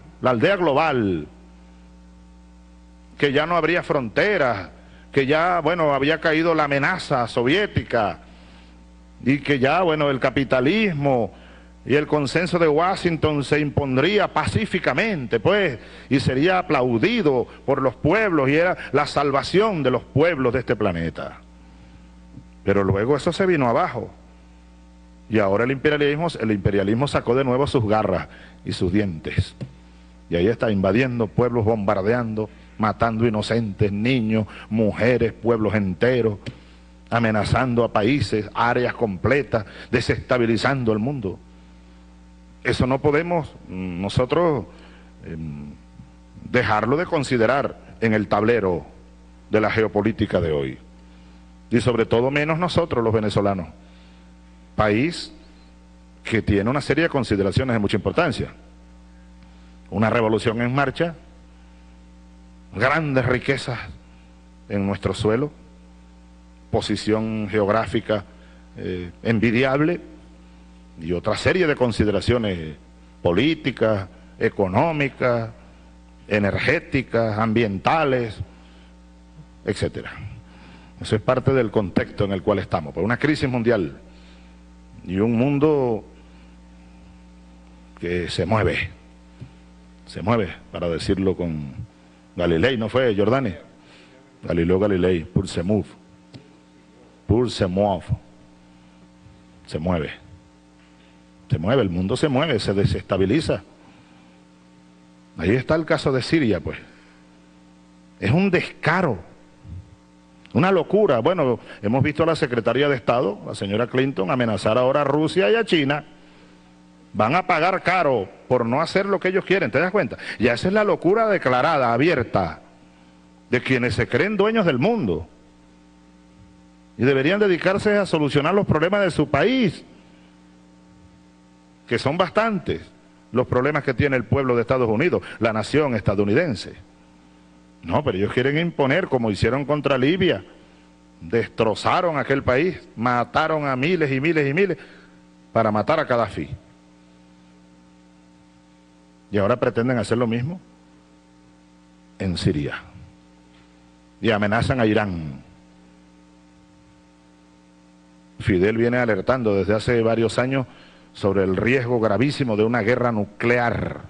que ya no habría fronteras, que ya, bueno, había caído la amenaza soviética, y que ya, bueno, el capitalismo y el consenso de Washington se impondría pacíficamente, pues, y sería aplaudido por los pueblos, y era la salvación de los pueblos de este planeta. Pero luego eso se vino abajo, y ahora el imperialismo sacó de nuevo sus garras y sus dientes, y ahí está invadiendo pueblos, bombardeando, matando inocentes, niños, mujeres, pueblos enteros, amenazando a países, áreas completas, desestabilizando el mundo. Eso no podemos nosotros dejarlo de considerar en el tablero de la geopolítica de hoy. Y sobre todo menos nosotros los venezolanos, país que tiene una serie de consideraciones de mucha importancia. Una revolución en marcha, grandes riquezas en nuestro suelo, posición geográfica envidiable, y otra serie de consideraciones políticas, económicas, energéticas, ambientales, etcétera. Eso es parte del contexto en el cual estamos, por una crisis mundial y un mundo que se mueve, para decirlo con Galilei, ¿no fue, Giordani? Galileo Galilei, pour se move, se mueve, el mundo se mueve, se desestabiliza. Ahí está el caso de Siria, pues. Es un descaro, una locura. Bueno, hemos visto a la secretaria de Estado, la señora Clinton, amenazar ahora a Rusia y a China. Van a pagar caro por no hacer lo que ellos quieren, ¿te das cuenta? Ya esa es la locura declarada, abierta, de quienes se creen dueños del mundo y deberían dedicarse a solucionar los problemas de su país, que son bastantes los problemas que tiene el pueblo de Estados Unidos, la nación estadounidense. No, pero ellos quieren imponer, como hicieron contra Libia, destrozaron aquel país, mataron a miles y miles y miles para matar a Gaddafi. Y ahora pretenden hacer lo mismo en Siria. Y amenazan a Irán. Fidel viene alertando desde hace varios años sobre el riesgo gravísimo de una guerra nuclear.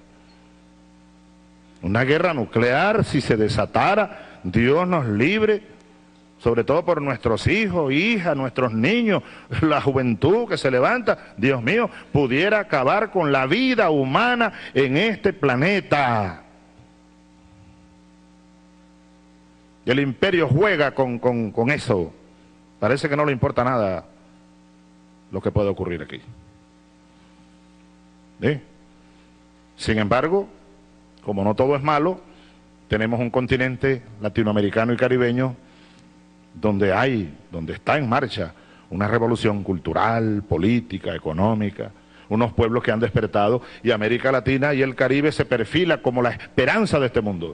Una guerra nuclear, si se desatara, Dios nos libre, sobre todo por nuestros hijos, hijas, nuestros niños, la juventud que se levanta, Dios mío, pudiera acabar con la vida humana en este planeta. Y el imperio juega con eso. Parece que no le importa nada lo que puede ocurrir aquí. ¿Sí? Sin embargo, como no todo es malo, tenemos un continente latinoamericano y caribeño donde está en marcha una revolución cultural, política, económica, unos pueblos que han despertado, y América Latina y el Caribe se perfila como la esperanza de este mundo.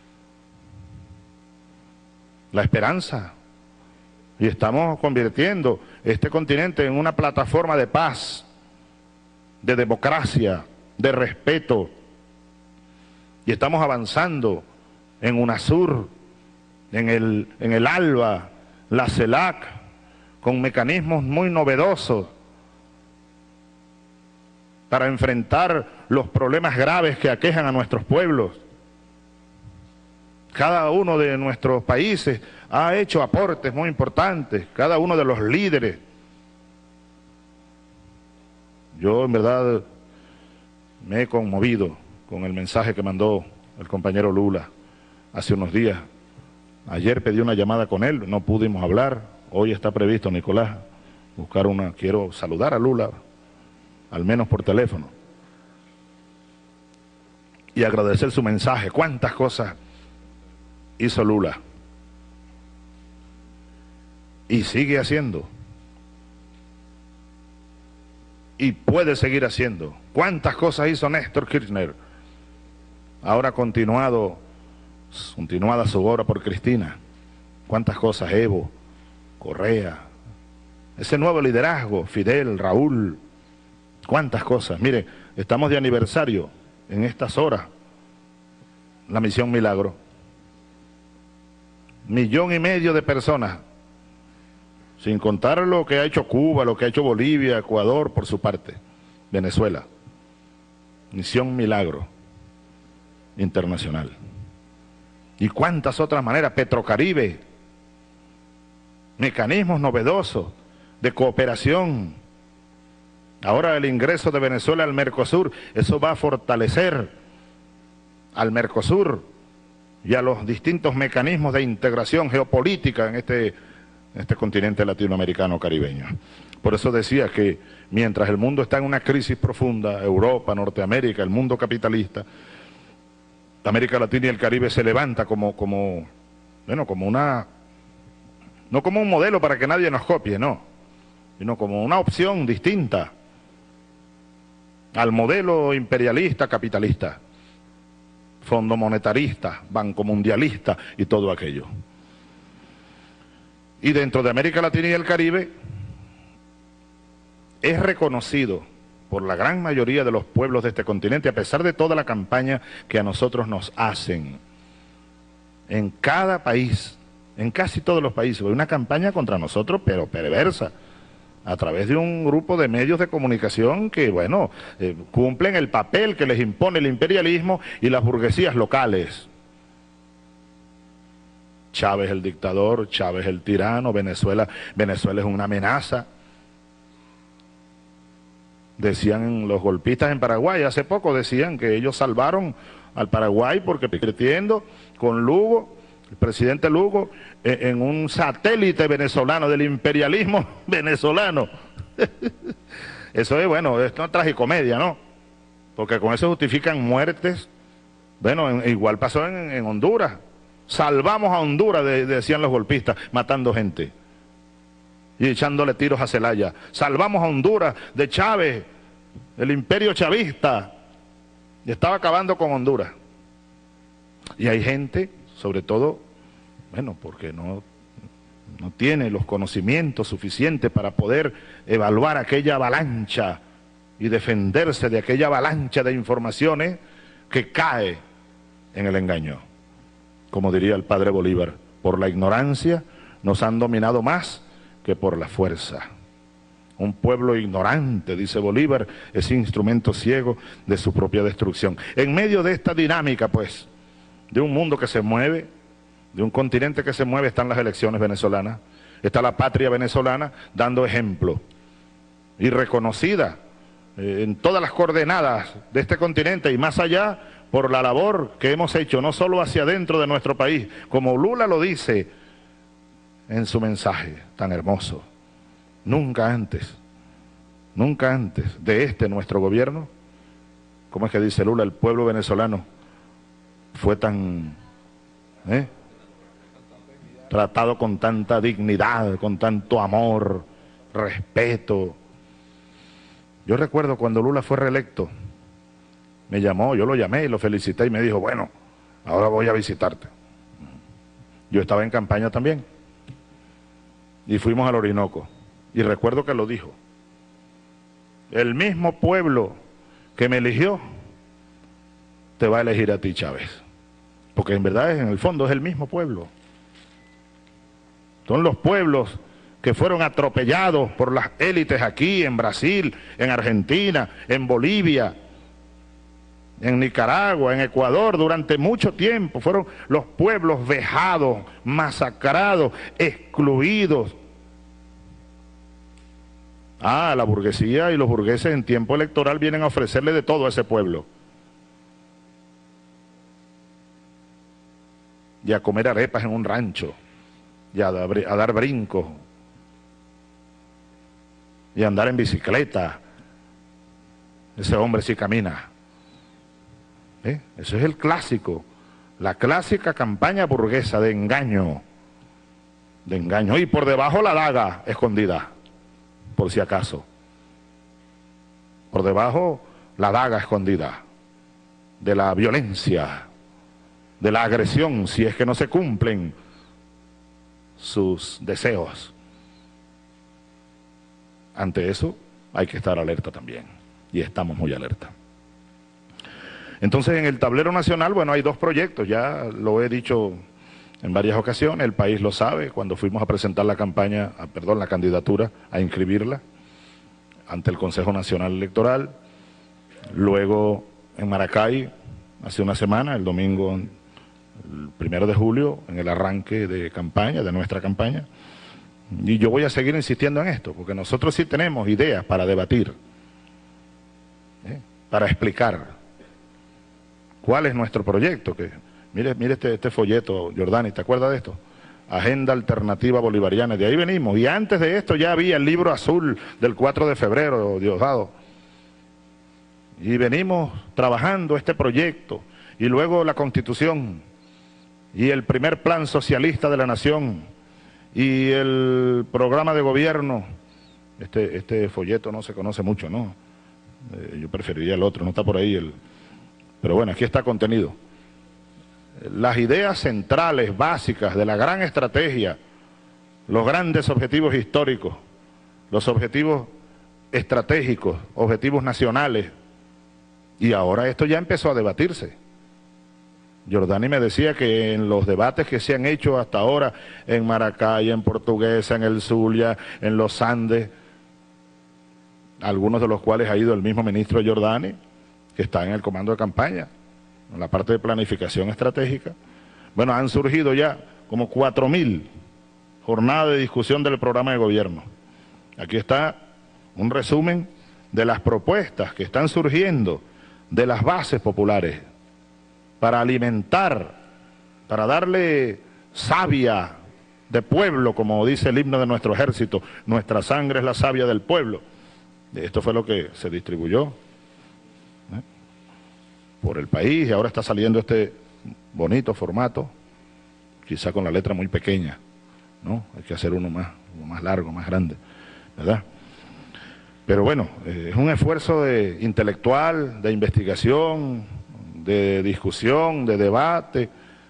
La esperanza. Y estamos convirtiendo este continente en una plataforma de paz, de democracia, de respeto. Y estamos avanzando en UNASUR, en el ALBA, la CELAC, con mecanismos muy novedosos para enfrentar los problemas graves que aquejan a nuestros pueblos. Cada uno de nuestros países ha hecho aportes muy importantes, cada uno de los líderes. Yo en verdad me he conmovido con el mensaje que mandó el compañero Lula hace unos días. Ayer pedí una llamada con él, no pudimos hablar. Hoy está previsto, Nicolás, quiero saludar a Lula, al menos por teléfono, y agradecer su mensaje. Cuántas cosas hizo Lula y sigue haciendo y puede seguir haciendo. Cuántas cosas hizo Néstor Kirchner, ahora continuada su obra por Cristina. Cuántas cosas, Evo, Correa, ese nuevo liderazgo, Fidel, Raúl, cuántas cosas. Mire, estamos de aniversario en estas horas, la Misión Milagro. 1,5 millones de personas, sin contar lo que ha hecho Cuba, lo que ha hecho Bolivia, Ecuador, por su parte, Venezuela. Misión Milagro internacional. Y cuántas otras maneras, Petrocaribe, mecanismos novedosos de cooperación. Ahora el ingreso de Venezuela al Mercosur, eso va a fortalecer al Mercosur y a los distintos mecanismos de integración geopolítica en este continente latinoamericano caribeño. Por eso decía que mientras el mundo está en una crisis profunda, Europa, Norteamérica, el mundo capitalista, América Latina y el Caribe se levanta como una, no como un modelo para que nadie nos copie, no, sino como una opción distinta al modelo imperialista, capitalista, fondo monetarista, banco mundialista y todo aquello. Y dentro de América Latina y el Caribe es reconocido por la gran mayoría de los pueblos de este continente, a pesar de toda la campaña que a nosotros nos hacen. En cada país, en casi todos los países, hay una campaña contra nosotros, pero perversa, a través de un grupo de medios de comunicación que, bueno, cumplen el papel que les impone el imperialismo y las burguesías locales. Chávez el dictador, Chávez el tirano, Venezuela es una amenaza. Decían los golpistas en Paraguay, hace poco decían que ellos salvaron al Paraguay porque permitiendo con Lugo, el presidente Lugo, en un satélite venezolano del imperialismo venezolano. Eso es, bueno, es una tragicomedia, ¿no? Porque con eso justifican muertes. Bueno, igual pasó en Honduras. Salvamos a Honduras, decían los golpistas, matando gente y echándole tiros a Zelaya. Salvamos a Honduras de Chávez, el imperio chavista, y estaba acabando con Honduras. Y hay gente, sobre todo, bueno, porque no tiene los conocimientos suficientes para poder evaluar aquella avalancha y defenderse de aquella avalancha de informaciones que cae en el engaño. Como diría el padre Bolívar, por la ignorancia nos han dominado más que por la fuerza. Un pueblo ignorante, dice Bolívar, es instrumento ciego de su propia destrucción. En medio de esta dinámica, pues, de un mundo que se mueve, de un continente que se mueve, están las elecciones venezolanas, está la patria venezolana dando ejemplo y reconocida en todas las coordenadas de este continente y más allá por la labor que hemos hecho, no solo hacia adentro de nuestro país, como Lula lo dice en su mensaje tan hermoso. Nunca antes de nuestro gobierno, ¿cómo es que dice Lula? El pueblo venezolano fue tan tratado con tanta dignidad, con tanto amor, respeto. Yo recuerdo cuando Lula fue reelecto, me llamó, yo lo llamé y lo felicité y me dijo, bueno, ahora voy a visitarte. Yo estaba en campaña también y fuimos al Orinoco y recuerdo que lo dijo, el mismo pueblo que me eligió te va a elegir a ti, Chávez, porque en verdad en el fondo es el mismo pueblo. Son los pueblos que fueron atropellados por las élites aquí, en Brasil, en Argentina, en Bolivia, en Nicaragua, en Ecuador, durante mucho tiempo. Fueron los pueblos vejados, masacrados, excluidos. La burguesía y los burgueses en tiempo electoral vienen a ofrecerle de todo a ese pueblo. Y a comer arepas en un rancho, y a dar brincos, y a andar en bicicleta. Ese hombre sí camina. Eso es el clásico, la clásica campaña burguesa de engaño, y por debajo la daga escondida, por si acaso. Por debajo la daga escondida de la violencia, de la agresión, si es que no se cumplen sus deseos. Ante eso hay que estar alerta también, y estamos muy alerta. Entonces en el tablero nacional, bueno, hay dos proyectos, ya lo he dicho en varias ocasiones, el país lo sabe, cuando fuimos a presentar la candidatura, a inscribirla ante el Consejo Nacional Electoral, luego en Maracay, hace una semana, el domingo, el 1 de julio, en el arranque de campaña, de nuestra campaña, y yo voy a seguir insistiendo en esto, porque nosotros sí tenemos ideas para debatir, para explicar cuál es nuestro proyecto. Que mire este folleto, Jordani, ¿te acuerdas de esto? Agenda Alternativa Bolivariana, de ahí venimos, y antes de esto ya había el libro azul del 4 de febrero, Diosdado, y venimos trabajando este proyecto, y luego la Constitución, y el primer plan socialista de la nación, y el programa de gobierno. Este folleto no se conoce mucho, ¿no? Yo preferiría el otro, no está por ahí pero bueno, aquí está contenido. Las ideas centrales, básicas de la gran estrategia, los grandes objetivos históricos, los objetivos estratégicos, objetivos nacionales. Y ahora esto ya empezó a debatirse. Jordani me decía que en los debates que se han hecho hasta ahora en Maracay, en Portuguesa, en el Zulia, en los Andes, algunos de los cuales ha ido el mismo ministro Jordani, que está en el comando de campaña, en la parte de planificación estratégica. Bueno, han surgido ya como 4.000 jornadas de discusión del programa de gobierno. Aquí está un resumen de las propuestas que están surgiendo de las bases populares para alimentar, para darle savia de pueblo, como dice el himno de nuestro ejército, nuestra sangre es la savia del pueblo. Esto fue lo que se distribuyó por el país, y ahora está saliendo este bonito formato, quizá con la letra muy pequeña, ¿no? Hay que hacer uno más largo, más grande, ¿verdad? Pero bueno, es un esfuerzo intelectual, de investigación, de discusión, de debate,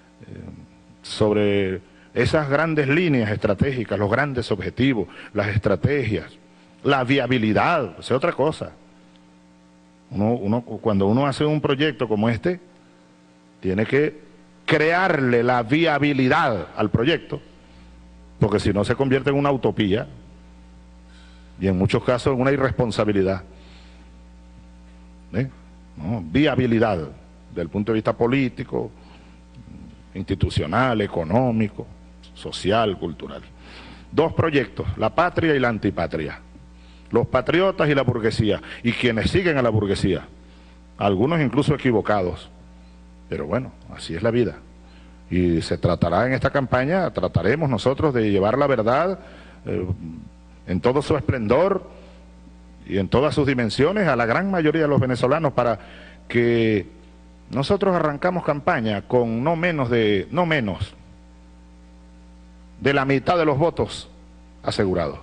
sobre esas grandes líneas estratégicas, los grandes objetivos, las estrategias, la viabilidad, es otra cosa. Cuando uno hace un proyecto como este, tiene que crearle la viabilidad al proyecto, porque si no se convierte en una utopía, y en muchos casos una irresponsabilidad. ¿No? Viabilidad, desde el punto de vista político, institucional, económico, social, cultural. Dos proyectos, la patria y la antipatria. Los patriotas y la burguesía, y quienes siguen a la burguesía, algunos incluso equivocados, pero bueno, así es la vida. Y se tratará en esta campaña, trataremos nosotros de llevar la verdad en todo su esplendor y en todas sus dimensiones a la gran mayoría de los venezolanos, para que nosotros arrancamos campaña con no menos de la mitad de los votos asegurados.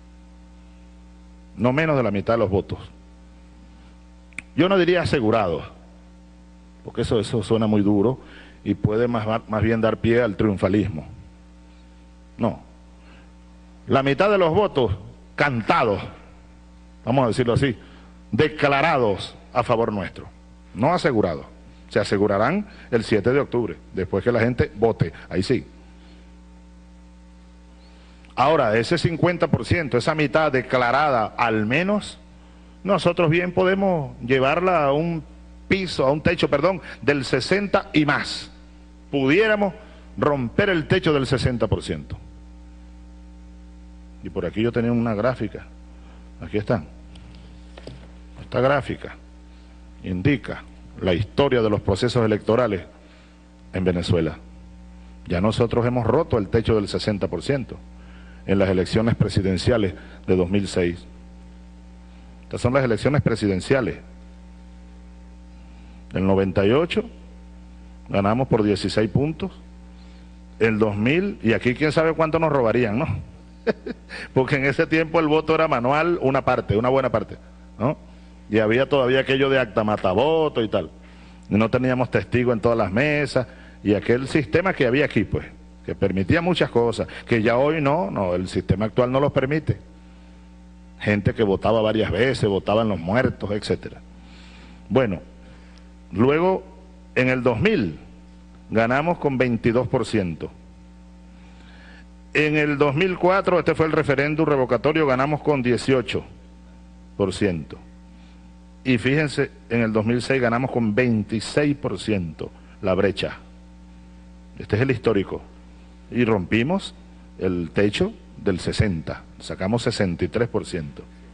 No menos de la mitad de los votos. Yo no diría asegurados, porque eso suena muy duro y puede más bien dar pie al triunfalismo. No. La mitad de los votos cantados, vamos a decirlo así, declarados a favor nuestro, no asegurados. Se asegurarán el 7 de octubre, después que la gente vote, ahí sí. Ahora, ese 50%, esa mitad declarada al menos, nosotros bien podemos llevarla a un piso, a un techo, perdón, del 60 y más. Pudiéramos romper el techo del 60%. Y por aquí yo tenía una gráfica, aquí están. Esta gráfica indica la historia de los procesos electorales en Venezuela. Ya nosotros hemos roto el techo del 60% en las elecciones presidenciales de 2006. Estas son las elecciones presidenciales. En el 98 ganamos por 16 puntos. El 2000, y aquí quién sabe cuánto nos robarían, ¿no? Porque en ese tiempo el voto era manual, una buena parte, ¿no? Y había todavía aquello de acta matavoto y tal. Y no teníamos testigos en todas las mesas, y aquel sistema que había aquí, pues, que permitía muchas cosas, que ya hoy no, el sistema actual no los permite. Gente que votaba varias veces, votaban los muertos, etcétera. Bueno, luego en el 2000 ganamos con 22%. En el 2004, este fue el referéndum revocatorio, ganamos con 18%. Y fíjense, en el 2006 ganamos con 26%, la brecha. Este es el histórico. Y rompimos el techo del 60%, sacamos 63%.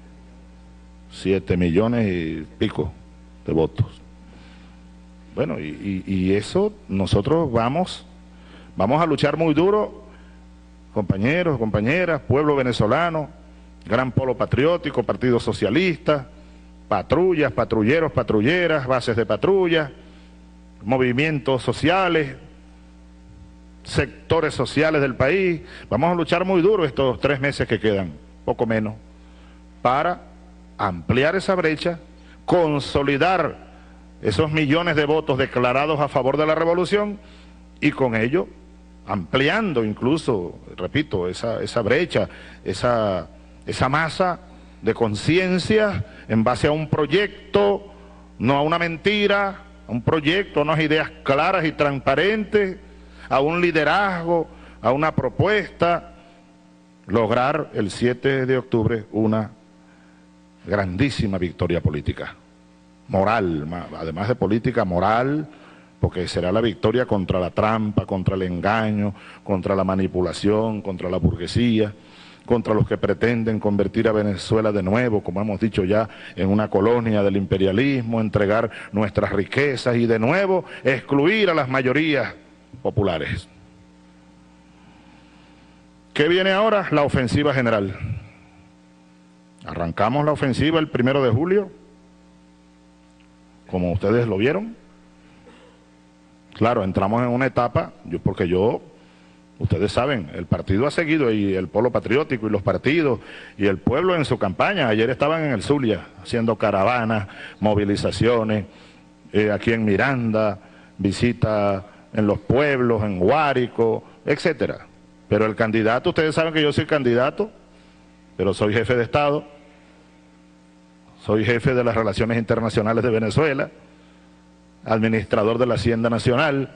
7 millones y pico de votos. Bueno, y eso nosotros vamos a luchar muy duro, compañeros, compañeras, pueblo venezolano, gran polo patriótico, Partido Socialista, patrullas, patrulleros, patrulleras, bases de patrulla, movimientos sociales, sectores sociales del país. Vamos a luchar muy duro estos 3 meses que quedan, poco menos, para ampliar esa brecha, consolidar esos millones de votos declarados a favor de la revolución y con ello ampliando incluso, repito, esa brecha, esa masa de conciencia en base a un proyecto, no a una mentira, a un proyecto, a unas ideas claras y transparentes, a un liderazgo, a una propuesta, lograr el 7 de octubre una grandísima victoria política, moral, además de política, moral, porque será la victoria contra la trampa, contra el engaño, contra la manipulación, contra la burguesía, contra los que pretenden convertir a Venezuela de nuevo, como hemos dicho ya, en una colonia del imperialismo, entregar nuestras riquezas y de nuevo excluir a las mayorías populares. ¿Qué viene ahora? La ofensiva general. Arrancamos la ofensiva el 1 de julio, como ustedes lo vieron. Claro, entramos en una etapa, ustedes saben, el partido ha seguido y el polo patriótico y los partidos y el pueblo en su campaña. Ayer estaban en el Zulia haciendo caravanas, movilizaciones, aquí en Miranda, visita en los pueblos, en Guárico, etcétera. Pero el candidato, ustedes saben que yo soy candidato, pero soy jefe de Estado, soy jefe de las relaciones internacionales de Venezuela, administrador de la Hacienda Nacional,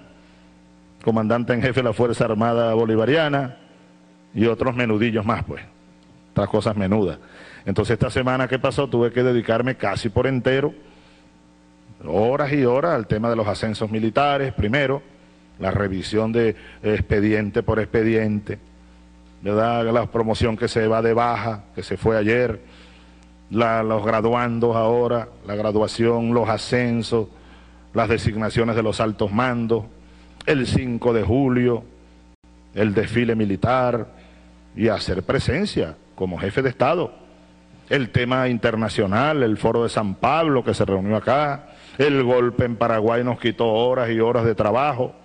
comandante en jefe de la Fuerza Armada Bolivariana y otros menudillos más, pues. otras cosas menudas. Entonces esta semana que pasó tuve que dedicarme casi por entero, horas y horas, al tema de los ascensos militares, primero, la revisión de expediente por expediente, ¿verdad? La promoción que se va de baja, que se fue ayer, los graduandos ahora, la graduación, los ascensos, las designaciones de los altos mandos, el 5 de julio, el desfile militar y hacer presencia como jefe de Estado. El tema internacional, el foro de San Pablo que se reunió acá, el golpe en Paraguay nos quitó horas y horas de trabajo,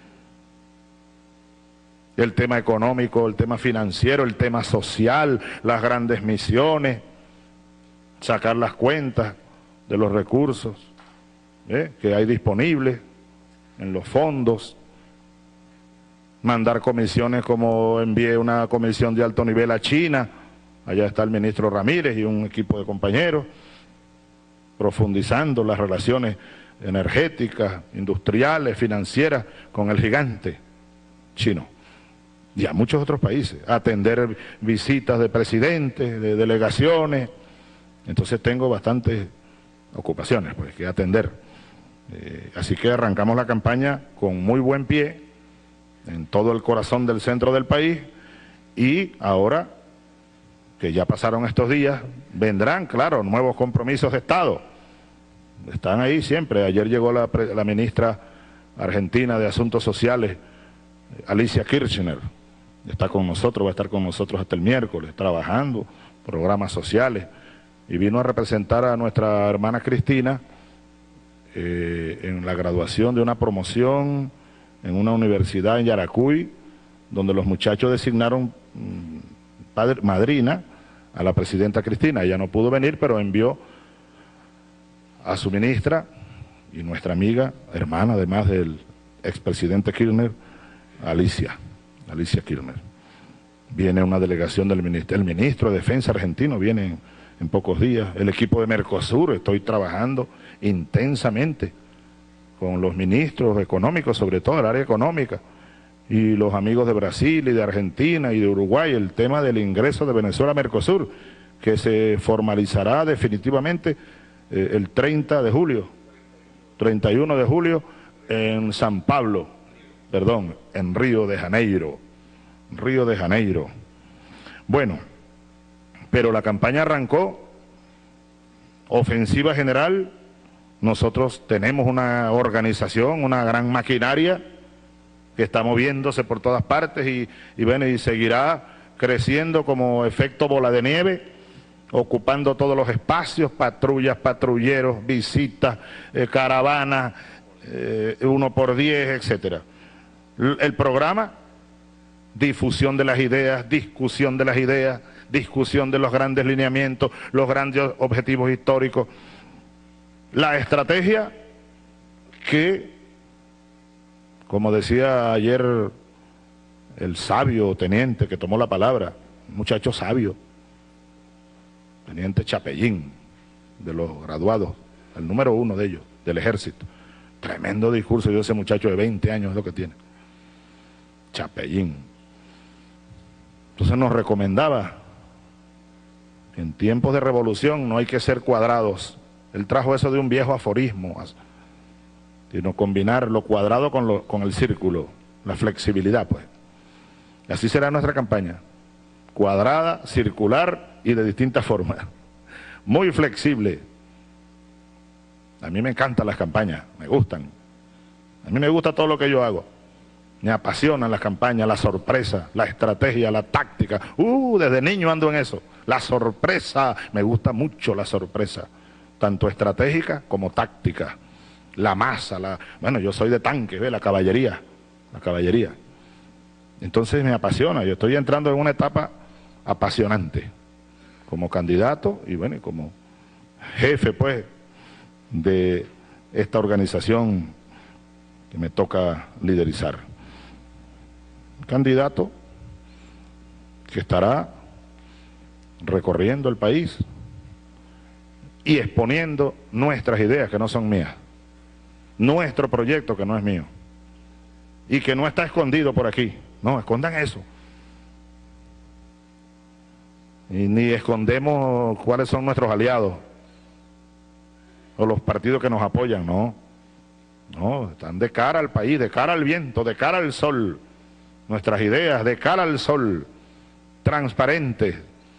el tema económico, el tema financiero, el tema social, las grandes misiones, sacar las cuentas de los recursos que hay disponibles en los fondos, mandar comisiones como envié una comisión de alto nivel a China, allá está el ministro Ramírez y un equipo de compañeros, profundizando las relaciones energéticas, industriales, financieras con el gigante chino y a muchos otros países, atender visitas de presidentes, de delegaciones. Entonces tengo bastantes ocupaciones pues, que atender. Así que arrancamos la campaña con muy buen pie, en todo el corazón del centro del país, y ahora que ya pasaron estos días, vendrán, claro, nuevos compromisos de Estado. Están ahí siempre. Ayer llegó la ministra argentina de Asuntos Sociales, Alicia Kirchner. Está con nosotros, va a estar con nosotros hasta el miércoles, trabajando, programas sociales. Y vino a representar a nuestra hermana Cristina en la graduación de una promoción en una universidad en Yaracuy, donde los muchachos designaron madrina a la presidenta Cristina. Ella no pudo venir, pero envió a su ministra y nuestra amiga, hermana además del expresidente Kirchner, Alicia Kirchner. Viene una delegación del ministro, el ministro de Defensa argentino viene en pocos días, el equipo de Mercosur, estoy trabajando intensamente con los ministros económicos, sobre todo el área económica, y los amigos de Brasil y de Argentina y de Uruguay, el tema del ingreso de Venezuela a Mercosur, que se formalizará definitivamente el 30 de julio, 31 de julio, en San Pablo, perdón, en Río de Janeiro. Bueno, pero la campaña arrancó, ofensiva general. Nosotros tenemos una organización, una gran maquinaria que está moviéndose por todas partes y bueno, y seguirá creciendo como efecto bola de nieve, ocupando todos los espacios, patrullas, patrulleros, visitas, caravanas, 1x10, etcétera. El programa, difusión de las ideas, discusión de las ideas, discusión de los grandes lineamientos, los grandes objetivos históricos. La estrategia que, como decía ayer el sabio teniente que tomó la palabra, un muchacho sabio, teniente Chapellín, de los graduados, el número 1 de ellos, del ejército. Tremendo discurso, yo ese muchacho de 20 años es lo que tiene. Chapellín. Entonces nos recomendaba que en tiempos de revolución no hay que ser cuadrados. Él trajo eso de un viejo aforismo, sino combinar lo cuadrado con el círculo, la flexibilidad, pues. Y así será nuestra campaña, cuadrada, circular y de distintas formas. Muy flexible. A mí me encantan las campañas, me gustan. A mí me gusta todo lo que yo hago. Me apasionan las campañas, la sorpresa, la estrategia, la táctica. Desde niño ando en eso. La sorpresa, me gusta mucho la sorpresa, tanto estratégica como táctica. La masa, bueno, yo soy de tanque, ¿ve? La caballería. Entonces me apasiona, yo estoy entrando en una etapa apasionante, como candidato y bueno, y como jefe, pues, de esta organización que me toca liderizar. Candidato que estará recorriendo el país y exponiendo nuestras ideas que no son mías, nuestro proyecto que no es mío y que no está escondido por aquí. No, escondan eso. y ni escondemos cuáles son nuestros aliados o los partidos que nos apoyan, no. No, están de cara al país, de cara al viento, de cara al sol. Nuestras ideas de cara al sol, transparentes.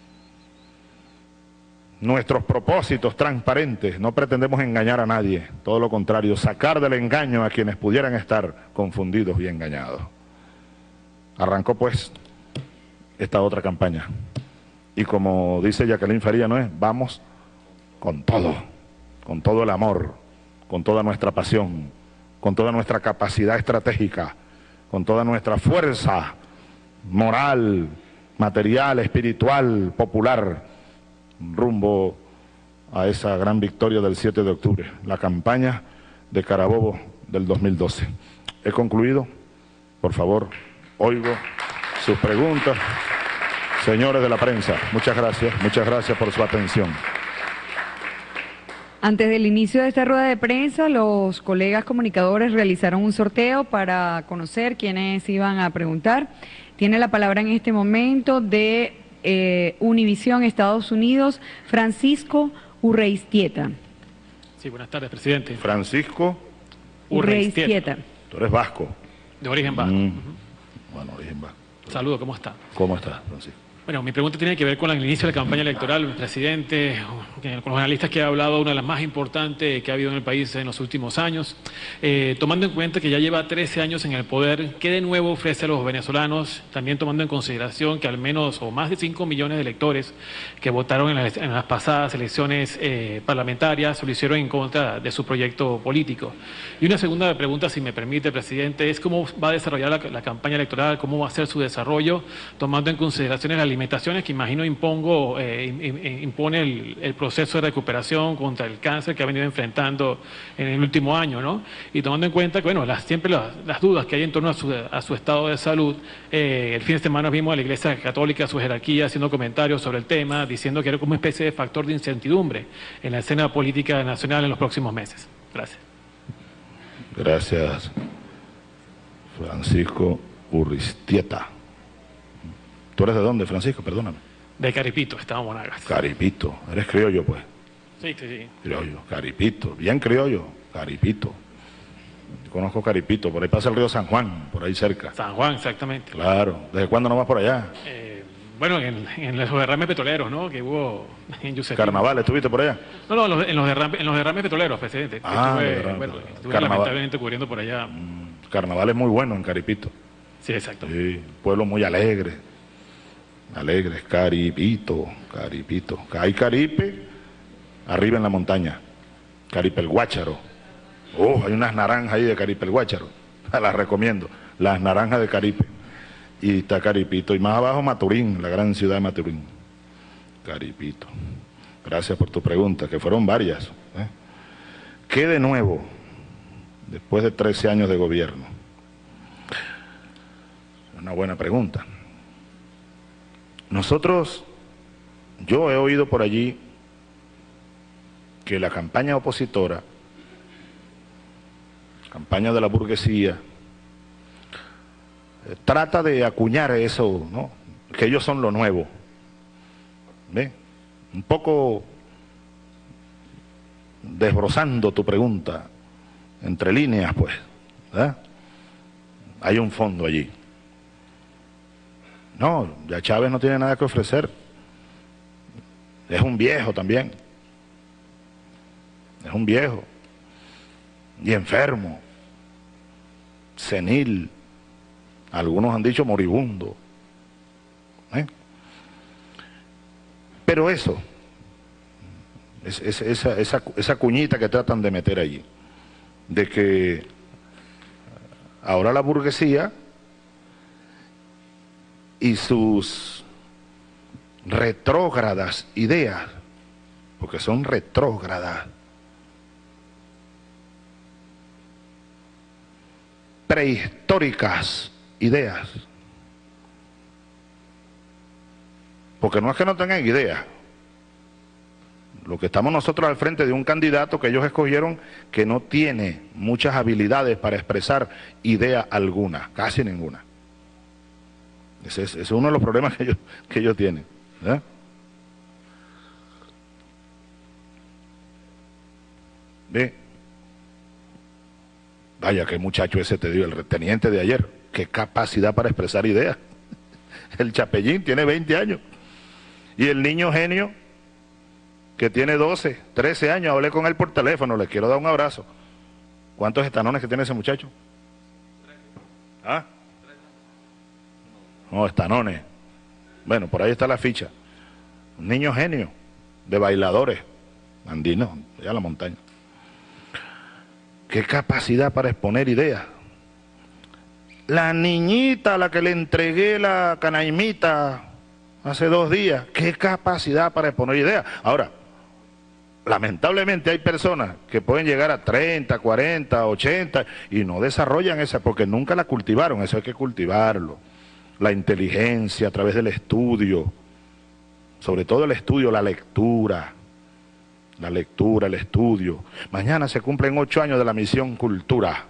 Nuestros propósitos transparentes. No pretendemos engañar a nadie, todo lo contrario, sacar del engaño a quienes pudieran estar confundidos y engañados. Arrancó pues esta otra campaña. Y como dice Jacqueline Faría, ¿no es? Vamos con todo el amor, con toda nuestra pasión, con toda nuestra capacidad estratégica, con toda nuestra fuerza moral, material, espiritual, popular, rumbo a esa gran victoria del 7 de octubre, la campaña de Carabobo del 2012. He concluido, por favor, oigo sus preguntas. Señores de la prensa, muchas gracias por su atención. Antes del inicio de esta rueda de prensa, los colegas comunicadores realizaron un sorteo para conocer quiénes iban a preguntar. Tiene la palabra en este momento de Univisión Estados Unidos, Francisco Urreistieta. Sí, buenas tardes, presidente. Francisco Urreistieta. Tú eres vasco. De origen vasco. Bueno, origen vasco. Saludos, ¿cómo está? ¿Cómo estás, Francisco? Bueno, mi pregunta tiene que ver con el inicio de la campaña electoral, presidente, con los analistas que ha hablado, una de las más importantes que ha habido en el país en los últimos años. Tomando en cuenta que ya lleva 13 años en el poder, ¿qué de nuevo ofrece a los venezolanos? También tomando en consideración que al menos o más de 5 millones de electores que votaron en las pasadas elecciones parlamentarias lo hicieron en contra de su proyecto político. Y una segunda pregunta, si me permite, presidente, es cómo va a desarrollar la campaña electoral, cómo va a ser su desarrollo, tomando en consideración las limitaciones que imagino impone el proceso de recuperación contra el cáncer que ha venido enfrentando en el último año, ¿no? Y tomando en cuenta que, bueno, siempre las dudas que hay en torno a su estado de salud. El fin de semana vimos a la Iglesia Católica, su jerarquía, haciendo comentarios sobre el tema, diciendo que era como una especie de factor de incertidumbre en la escena política nacional en los próximos meses. Gracias. Gracias, Francisco Urreistieta. ¿Tú eres de dónde, Francisco? Perdóname. De Caripito, Estado Monagas. Caripito. Eres criollo, pues. Sí, sí, sí. Criollo, Caripito. Bien criollo, Caripito. Yo conozco Caripito, por ahí pasa el río San Juan, por ahí cerca. San Juan, exactamente. Claro. ¿Desde cuándo no vas por allá? Bueno, en los derrames petroleros, ¿no? Que hubo en Yucatán. ¿Carnaval estuviste por allá? No, en los derrames petroleros, presidente. Estuve lamentablemente cubriendo por allá. Carnaval es muy bueno en Caripito. Sí, exacto. Sí, pueblo muy alegre. Alegres, Caripito. Hay Caripe arriba en la montaña. Caripe el Guácharo. Hay unas naranjas ahí de Caripe el Guácharo. Las recomiendo. Las naranjas de Caripe. Y está Caripito. Y más abajo Maturín, la gran ciudad de Maturín. Caripito. Gracias por tu pregunta, que fueron varias. ¿Qué de nuevo después de 13 años de gobierno? Una buena pregunta. Yo he oído por allí que la campaña opositora, campaña de la burguesía, trata de acuñar eso, ¿no? Que ellos son lo nuevo. ¿Ve? Un poco desbrozando tu pregunta, entre líneas, pues, ¿verdad? Hay un fondo allí. No, ya Chávez no tiene nada que ofrecer. Es un viejo también. Es un viejo. Y enfermo. Senil. Algunos han dicho moribundo. Pero eso, esa cuñita que tratan de meter allí, de que ahora la burguesía y sus retrógradas ideas, porque son retrógradas, prehistóricas ideas, porque no es que no tengan ideas, lo que estamos nosotros al frente de un candidato que ellos escogieron que no tiene muchas habilidades para expresar idea alguna, casi ninguna. Ese es uno de los problemas que ellos tienen, ¿verdad? ¿Ve? Vaya, qué muchacho ese te dio, el teniente de ayer. Qué capacidad para expresar ideas. El Chapellín tiene 20 años. Y el niño genio, que tiene 12, 13 años, hablé con él por teléfono, le quiero dar un abrazo. ¿Cuántos estanones que tiene ese muchacho? ¿Ah? No, estanones. Bueno, por ahí está la ficha. Un niño genio, de bailadores, andinos, allá a la montaña. Qué capacidad para exponer ideas. La niñita a la que le entregué la canaimita hace 2 días, qué capacidad para exponer ideas. Ahora, lamentablemente hay personas que pueden llegar a 30, 40, 80 y no desarrollan esa, porque nunca la cultivaron. Eso hay que cultivarlo. La inteligencia a través del estudio, sobre todo el estudio, la lectura, el estudio. Mañana se cumplen 8 años de la misión Cultura.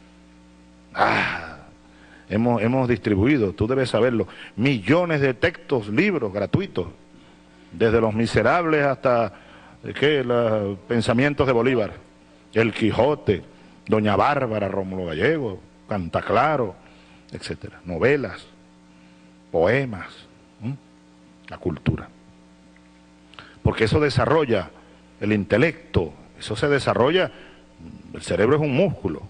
Hemos distribuido, tú debes saberlo, millones de textos, libros gratuitos, desde Los Miserables hasta los Pensamientos de Bolívar, El Quijote, Doña Bárbara, Rómulo Gallego, Cantaclaro, etcétera, novelas, poemas, la cultura. Porque eso desarrolla el intelecto, eso se desarrolla, el cerebro es un músculo.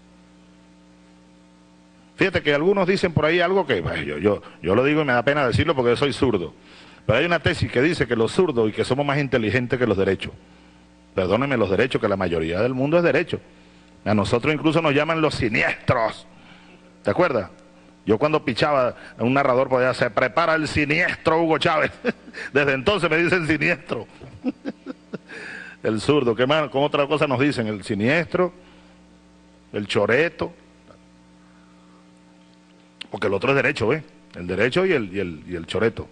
Fíjate que algunos dicen por ahí algo que, bueno, yo lo digo y me da pena decirlo porque yo soy zurdo, pero hay una tesis que dice que los zurdos y que somos más inteligentes que los derechos. Perdónenme, los derechos, que la mayoría del mundo es derecho. A nosotros incluso nos llaman los siniestros. ¿Te acuerdas? Yo cuando pichaba, un narrador podía decir, se prepara el siniestro Hugo Chávez. Desde entonces me dicen siniestro. El zurdo, ¿qué más? ¿Cómo otra cosa nos dicen? El siniestro, el choreto. Porque el otro es derecho, ¿ves? El derecho y el choreto.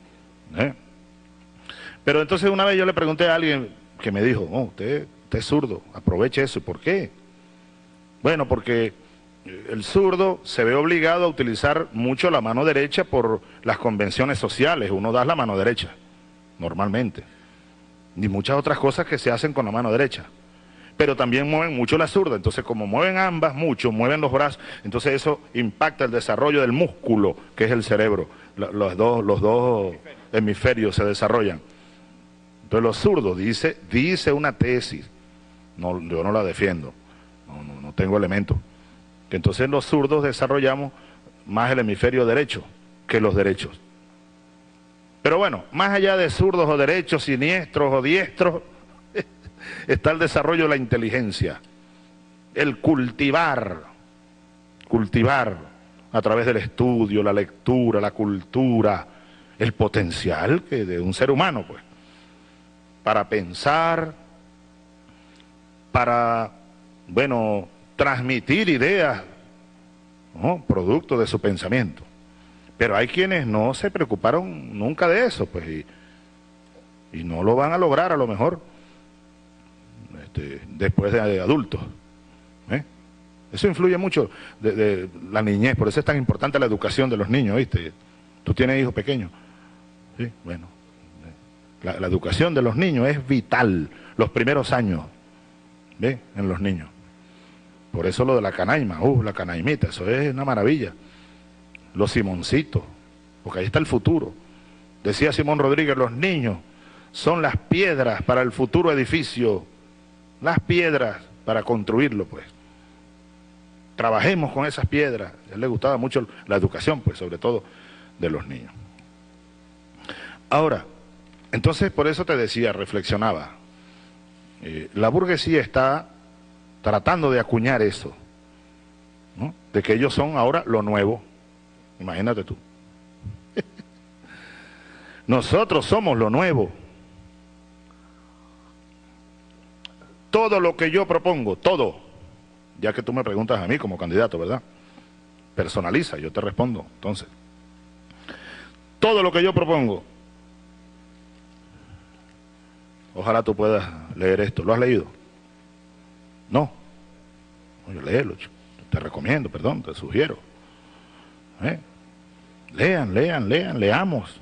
Pero entonces una vez yo le pregunté a alguien que me dijo, usted es zurdo, aproveche eso. ¿Por qué? Bueno, porque el zurdo se ve obligado a utilizar mucho la mano derecha por las convenciones sociales. Uno da la mano derecha, normalmente. Y muchas otras cosas que se hacen con la mano derecha. Pero también mueven mucho la zurda. Entonces, como mueven ambas mucho, mueven los brazos, entonces eso impacta el desarrollo del músculo, que es el cerebro. Los dos hemisferios se desarrollan. Entonces los zurdos, dice una tesis, yo no la defiendo, no tengo elementos, que entonces los zurdos desarrollamos más el hemisferio derecho que los derechos. Pero bueno, más allá de zurdos o derechos, siniestros o diestros, está el desarrollo de la inteligencia, el cultivar a través del estudio, la lectura, la cultura, el potencial de un ser humano, pues, para pensar, para, bueno, transmitir ideas, ¿no?, producto de su pensamiento. Pero hay quienes no se preocuparon nunca de eso, pues, y no lo van a lograr a lo mejor después de adultos. Eso influye mucho de la niñez, por eso es tan importante la educación de los niños, ¿viste? Tú tienes hijos pequeños, ¿sí? Bueno, la educación de los niños es vital, los primeros años, ¿ve?, en los niños. Por eso lo de la canaima, la canaimita, eso es una maravilla. Los Simoncitos, porque ahí está el futuro. Decía Simón Rodríguez, los niños son las piedras para el futuro edificio, las piedras para construirlo, pues. Trabajemos con esas piedras. A él le gustaba mucho la educación, pues, sobre todo de los niños. Ahora, entonces por eso te decía, reflexionaba, la burguesía está tratando de acuñar eso, ¿no?, de que ellos son ahora lo nuevo. Imagínate tú. Nosotros somos lo nuevo. Todo lo que yo propongo, todo, ya que tú me preguntas a mí como candidato, ¿verdad? Personaliza, yo te respondo. Entonces, todo lo que yo propongo, ojalá tú puedas leer esto. ¿Lo has leído? No. Oye, léelo, te recomiendo, perdón, te sugiero. Lean, leamos,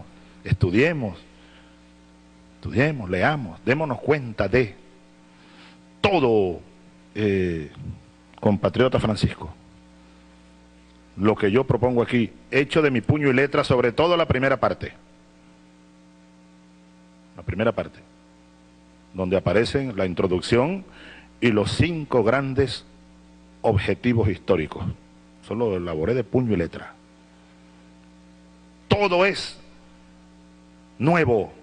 estudiemos, leamos, démonos cuenta de. todo, compatriota Francisco, lo que yo propongo aquí, hecho de mi puño y letra, sobre todo la primera parte, donde aparecen la introducción y los 5 grandes objetivos históricos. Solo elaboré de puño y letra. Todo es nuevo.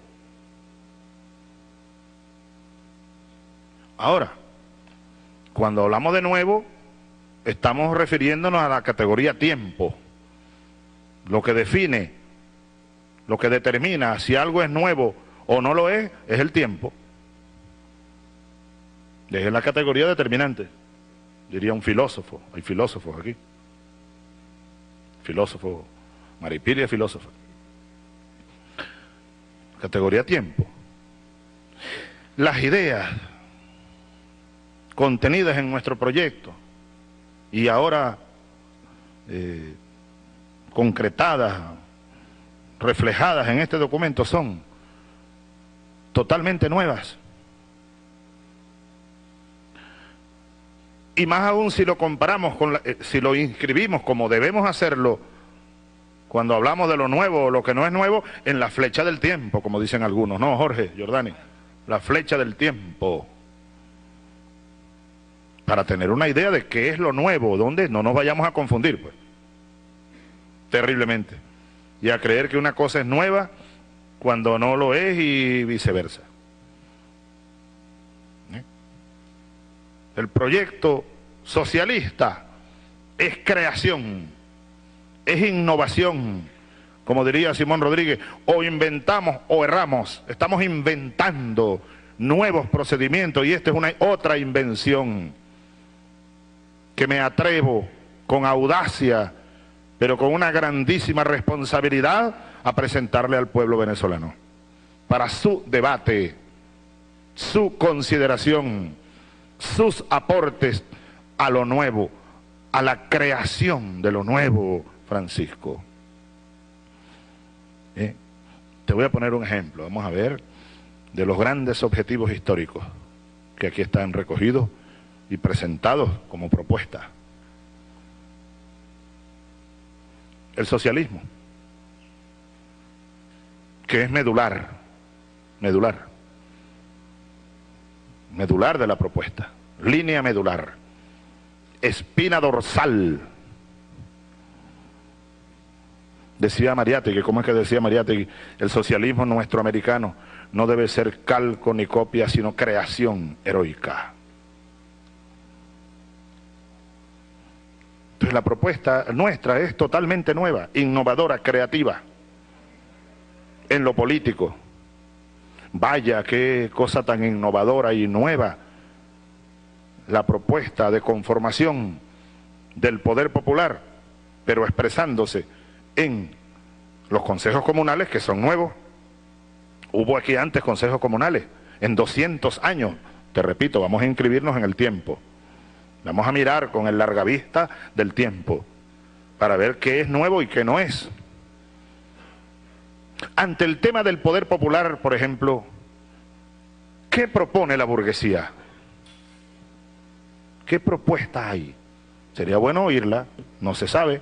Ahora, cuando hablamos de nuevo, estamos refiriéndonos a la categoría tiempo. Lo que define, lo que determina si algo es nuevo o no lo es el tiempo. Es la categoría determinante, diría un filósofo. Hay filósofos aquí. Filósofo, Maripilia es filósofa. Categoría tiempo. Las ideas contenidas en nuestro proyecto y ahora concretadas, reflejadas en este documento son totalmente nuevas. Y más aún si lo comparamos con si lo inscribimos como debemos hacerlo cuando hablamos de lo nuevo o lo que no es nuevo, en la flecha del tiempo, como dicen algunos. No, Jorge, Jordani, la flecha del tiempo. Para tener una idea de qué es lo nuevo, dónde no nos vayamos a confundir, pues. Terriblemente. Y a creer que una cosa es nueva cuando no lo es y viceversa. El proyecto socialista es creación, es innovación, como diría Simón Rodríguez, o inventamos o erramos. Estamos inventando nuevos procedimientos y esta es otra invención que me atrevo con audacia, pero con una grandísima responsabilidad a presentarle al pueblo venezolano para su debate, su consideración, sus aportes a lo nuevo, a la creación de lo nuevo, Francisco. Te voy a poner un ejemplo, vamos a ver, de los grandes objetivos históricos que aquí están recogidos y presentados como propuesta. El socialismo, que es medular de la propuesta, línea medular, espina dorsal. Decía Mariátegui, ¿cómo es que decía Mariátegui? El socialismo nuestro americano no debe ser calco ni copia, sino creación heroica. Entonces la propuesta nuestra es totalmente nueva, innovadora, creativa, en lo político. Vaya, qué cosa tan innovadora y nueva la propuesta de conformación del poder popular, pero expresándose en los consejos comunales, que son nuevos. Hubo aquí antes consejos comunales, en 200 años, te repito, vamos a inscribirnos en el tiempo. Vamos a mirar con el largavista del tiempo, para ver qué es nuevo y qué no es. Ante el tema del poder popular, por ejemplo, ¿qué propone la burguesía? ¿Qué propuesta hay? Sería bueno oírla, no se sabe.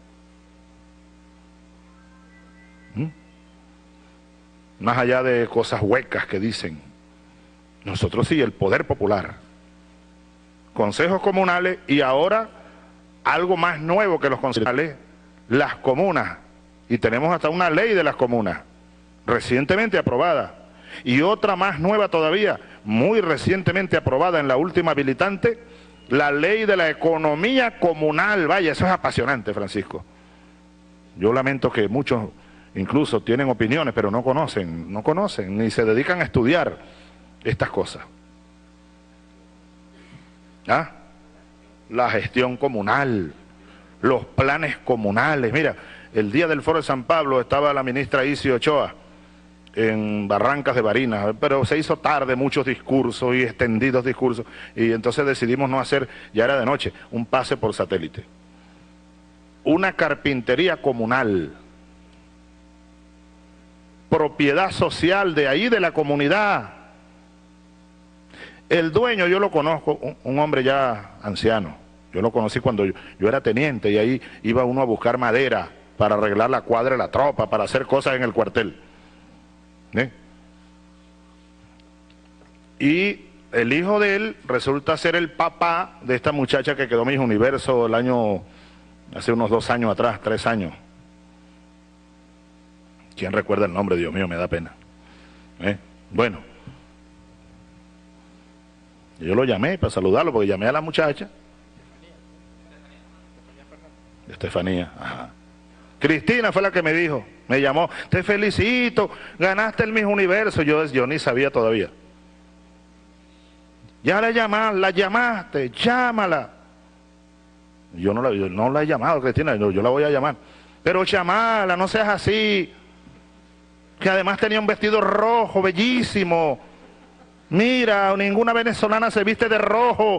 Más allá de cosas huecas que dicen, nosotros sí, el poder popular, consejos comunales y ahora algo más nuevo que los consejos comunales, las comunas, y tenemos hasta una ley de las comunas, recientemente aprobada, y otra más nueva todavía, muy recientemente aprobada en la última habilitante, la ley de la economía comunal. Vaya, eso es apasionante, Francisco. Yo lamento que muchos incluso tienen opiniones, pero no conocen, ni se dedican a estudiar estas cosas. ¿Ah? La gestión comunal, los planes comunales. Mira, el día del Foro de San Pablo estaba la ministra Isi Ochoa en Barrancas de Barinas, pero se hizo tarde, muchos discursos y extendidos discursos, y entonces decidimos no hacer, ya era de noche, un pase por satélite. Una carpintería comunal, propiedad social de ahí, de la comunidad, El dueño yo lo conozco, un hombre ya anciano. Yo lo conocí cuando yo era teniente y ahí iba uno a buscar madera para arreglar la cuadra de la tropa, para hacer cosas en el cuartel. ¿Eh? Y el hijo de él resulta ser el papá de esta muchacha que quedó Miss Universo hace unos 2 años atrás, 3 años. ¿Quién recuerda el nombre? Dios mío, me da pena. Bueno, yo lo llamé para saludarlo, porque llamé a la muchacha. Estefanía, ajá. Cristina fue la que me dijo, me llamó, te felicito, ganaste el Miss Universo. Yo ni sabía todavía. Ya la llamaste, llámala. Yo no la he llamado, Cristina, yo la voy a llamar. Pero llámala, no seas así. Que además tenía un vestido rojo, bellísimo. Mira, ninguna venezolana se viste de rojo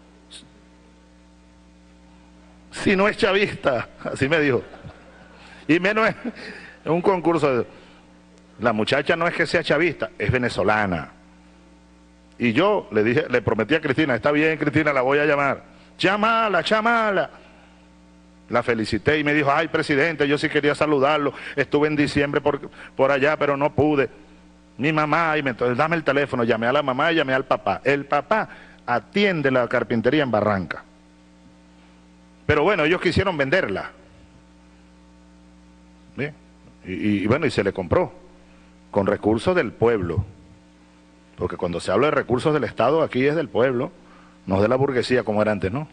si no es chavista, así me dijo. Y menos es un concurso. La muchacha no es que sea chavista, es venezolana. Y yo le prometí a Cristina, está bien Cristina, la voy a llamar. Llámala. La felicité y me dijo, ay presidente, yo sí quería saludarlo, estuve en diciembre por allá, pero no pude. Mi mamá, entonces dame el teléfono, llamé a la mamá y llamé al papá. El papá atiende la carpintería en Barranca. Pero bueno, ellos quisieron venderla. ¿Bien? Y bueno, y se le compró, con recursos del pueblo. Porque cuando se habla de recursos del Estado, aquí es del pueblo, no de la burguesía como era antes, ¿no?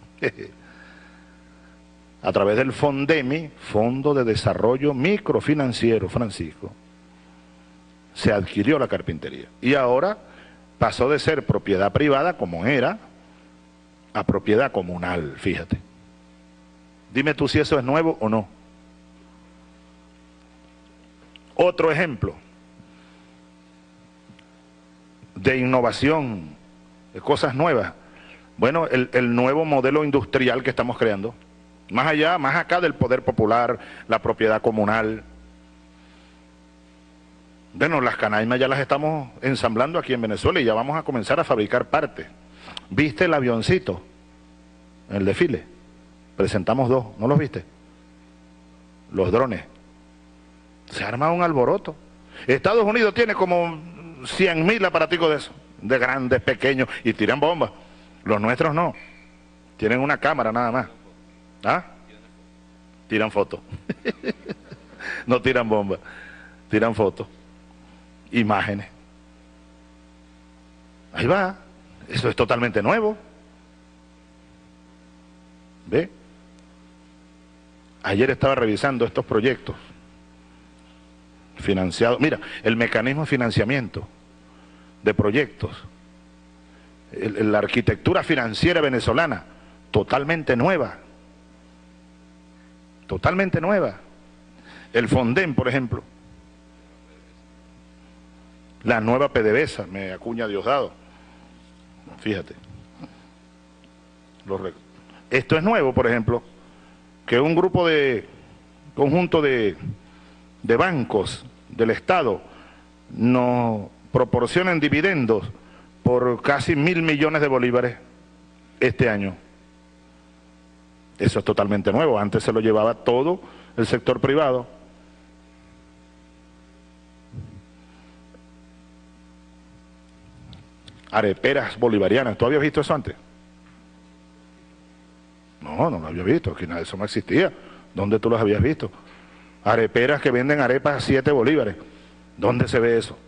A través del FONDEMI, Fondo de Desarrollo Microfinanciero, Francisco, se adquirió la carpintería. Y ahora pasó de ser propiedad privada, como era, a propiedad comunal, fíjate. Dime tú si eso es nuevo o no. Otro ejemplo de innovación, de cosas nuevas. Bueno, el nuevo modelo industrial que estamos creando. Más allá, más acá del poder popular, la propiedad comunal. Bueno, las canaimas ya las estamos ensamblando aquí en Venezuela y ya vamos a comenzar a fabricar partes. ¿Viste el avioncito en el desfile? Presentamos 2, ¿no los viste? Los drones. Se arma un alboroto. Estados Unidos tiene como 100.000 aparaticos de eso, de grandes, pequeños, y tiran bombas. Los nuestros no. Tienen una cámara nada más. ¿Ah? Tiran fotos. No tiran bombas, tiran fotos, imágenes. Ahí va. Eso es totalmente nuevo. ¿Ve? Ayer estaba revisando estos proyectos financiados. Mira, el mecanismo de financiamiento de proyectos, la arquitectura financiera venezolana, totalmente nueva. Totalmente nueva. El FONDEM, por ejemplo. La nueva PDVSA, me acuña Diosdado. Fíjate. Esto es nuevo, por ejemplo, que un conjunto de bancos del Estado nos proporcionen dividendos por casi 1.000 millones de bolívares este año. Eso es totalmente nuevo. Antes se lo llevaba todo el sector privado. Areperas bolivarianas. ¿Tú habías visto eso antes? No, no lo había visto. Aquí eso no existía. ¿Dónde tú los habías visto? Areperas que venden arepas a 7 bolívares. ¿Dónde se ve eso?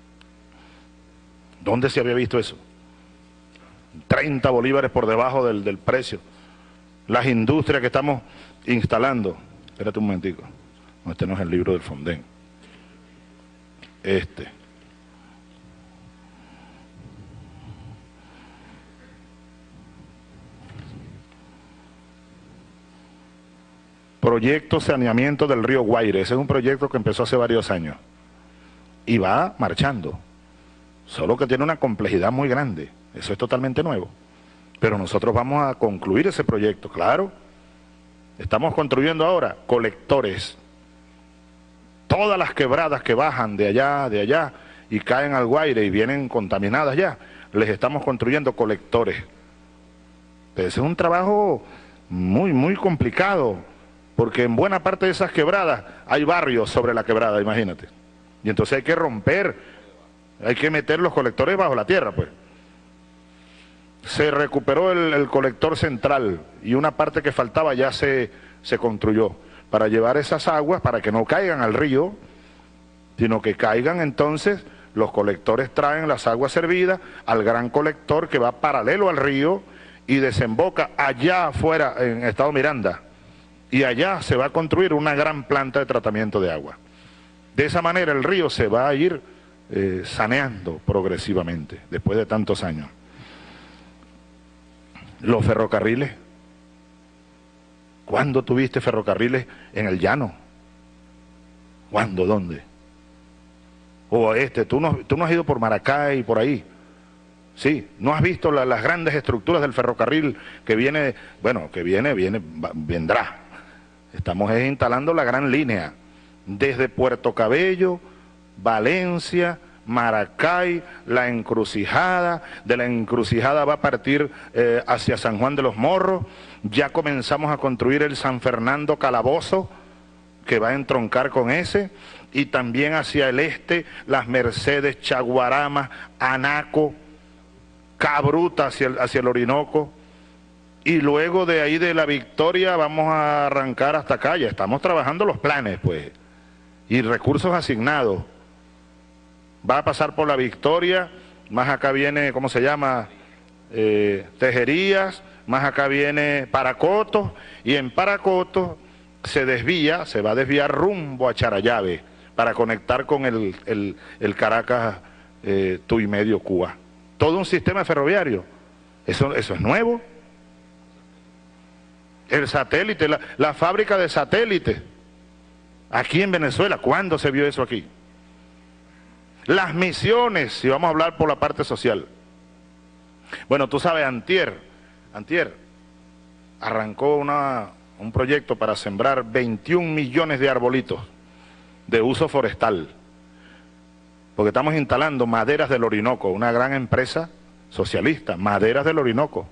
¿Dónde se había visto eso? 30 bolívares por debajo del precio. Las industrias que estamos instalando. Espérate un momentico. No, este no es el libro del FONDEM. Proyecto Saneamiento del Río Guaire. Ese es un proyecto que empezó hace varios años. Y va marchando. Solo que tiene una complejidad muy grande. Eso es totalmente nuevo. Pero nosotros vamos a concluir ese proyecto, claro. Estamos construyendo ahora colectores. Todas las quebradas que bajan de allá, y caen al Guaire y vienen contaminadas ya, les estamos construyendo colectores. Pero ese es un trabajo muy complicado, porque en buena parte de esas quebradas hay barrios sobre la quebrada, imagínate. Y entonces hay que romper, hay que meter los colectores bajo la tierra, pues. Se recuperó el colector central y una parte que faltaba ya se construyó para llevar esas aguas, para que no caigan al río, sino que caigan entonces, los colectores traen las aguas servidas al gran colector que va paralelo al río y desemboca allá afuera en Estado Miranda, y allá se va a construir una gran planta de tratamiento de agua. De esa manera el río se va a ir saneando progresivamente, después de tantos años. Los ferrocarriles. ¿Cuándo tuviste ferrocarriles en el llano? ¿Cuándo? ¿Dónde? O tú no has ido por Maracay, por ahí. Sí, ¿no has visto las grandes estructuras del ferrocarril que viene? Bueno, que vendrá. Estamos instalando la gran línea desde Puerto Cabello, Valencia, Maracay, La Encrucijada. De La Encrucijada va a partir hacia San Juan de los Morros. Ya comenzamos a construir el San Fernando Calabozo, que va a entroncar con ese, y también hacia el este, las Mercedes, Chaguarama, Anaco, Cabruta hacia el Orinoco, y luego de ahí de La Victoria vamos a arrancar hasta acá. Ya estamos trabajando los planes, pues, y recursos asignados. Va a pasar por La Victoria, más acá viene, ¿cómo se llama? Tejerías, más acá viene Paracotos, y en Paracotos se va a desviar rumbo a Charallave para conectar con el Caracas, Tuy Medio, Cuba. Todo un sistema ferroviario. Eso es nuevo. El satélite, la fábrica de satélites, aquí en Venezuela, ¿cuándo se vio eso aquí? Las misiones, si vamos a hablar por la parte social. Bueno, tú sabes, antier arrancó un proyecto para sembrar 21 millones de arbolitos de uso forestal, porque estamos instalando Maderas del Orinoco, una gran empresa socialista, Maderas del Orinoco,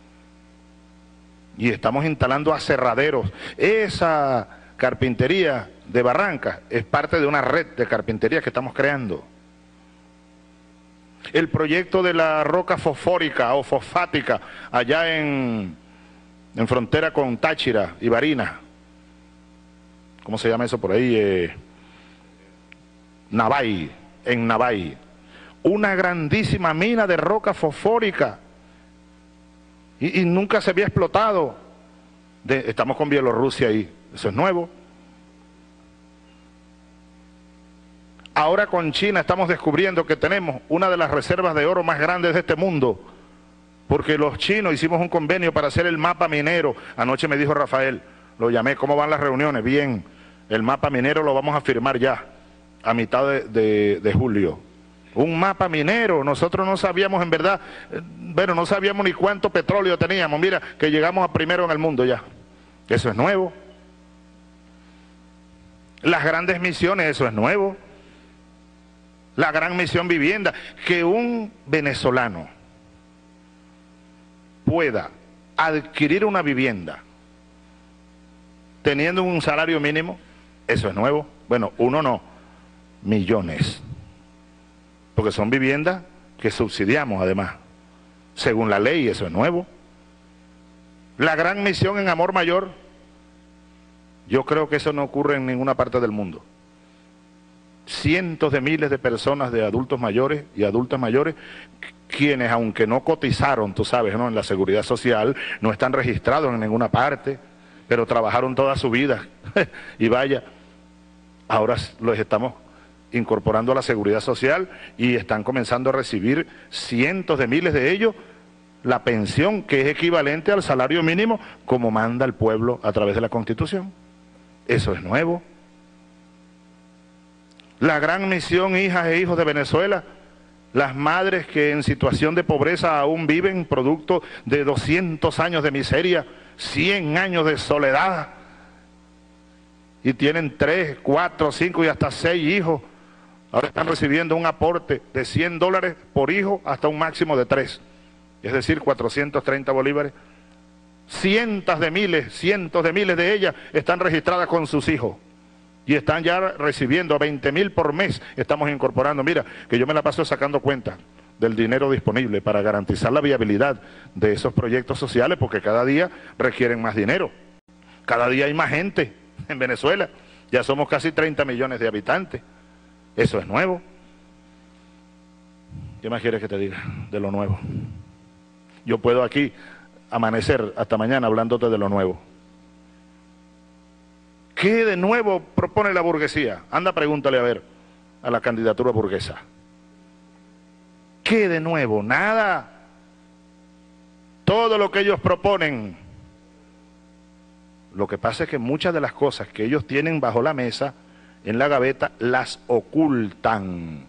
y estamos instalando aserraderos. Esa carpintería de Barranca es parte de una red de carpintería que estamos creando. El proyecto de la roca fosfórica o fosfática allá en frontera con Táchira y Barinas, ¿cómo se llama eso por ahí? Navay, en Navay, una grandísima mina de roca fosfórica, y nunca se había explotado. Estamos con Bielorrusia ahí, eso es nuevo. Ahora con China estamos descubriendo que tenemos una de las reservas de oro más grandes de este mundo, porque los chinos hicimos un convenio para hacer el mapa minero. Anoche me dijo Rafael, lo llamé, ¿cómo van las reuniones? Bien, el mapa minero lo vamos a firmar ya, a mitad de julio. Un mapa minero, nosotros no sabíamos en verdad, bueno, no sabíamos ni cuánto petróleo teníamos, mira, que llegamos a primero en el mundo ya. Eso es nuevo. Las grandes misiones, eso es nuevo. La gran misión vivienda, que un venezolano pueda adquirir una vivienda teniendo un salario mínimo, eso es nuevo. Bueno, uno no, millones, porque son viviendas que subsidiamos además, según la ley, eso es nuevo. La gran misión en Amor Mayor, yo creo que eso no ocurre en ninguna parte del mundo. Cientos de miles de personas, de adultos mayores y adultas mayores, quienes aunque no cotizaron, tú sabes, ¿no?, en la seguridad social, no están registrados en ninguna parte, pero trabajaron toda su vida y vaya, ahora los estamos incorporando a la seguridad social y están comenzando a recibir, cientos de miles de ellos, la pensión que es equivalente al salario mínimo como manda el pueblo a través de la Constitución. Eso es nuevo. La gran misión, hijas e hijos de Venezuela, las madres que en situación de pobreza aún viven producto de 200 años de miseria, 100 años de soledad, y tienen 3, 4, 5 y hasta 6 hijos, Ahora están recibiendo un aporte de $100 por hijo hasta un máximo de 3, es decir, 430 bolívares. Cientos de miles de ellas están registradas con sus hijos y están ya recibiendo 20.000 por mes. Estamos incorporando, mira, que yo me la paso sacando cuenta del dinero disponible para garantizar la viabilidad de esos proyectos sociales, porque cada día requieren más dinero. Cada día hay más gente en Venezuela. Ya somos casi 30 millones de habitantes. Eso es nuevo. ¿Qué más quieres que te diga de lo nuevo? Yo puedo aquí amanecer hasta mañana hablándote de lo nuevo. ¿Qué de nuevo propone la burguesía? Anda, pregúntale a ver a la candidatura burguesa. ¿Qué de nuevo? Nada. Todo lo que ellos proponen. Lo que pasa es que muchas de las cosas que ellos tienen bajo la mesa, en la gaveta, las ocultan.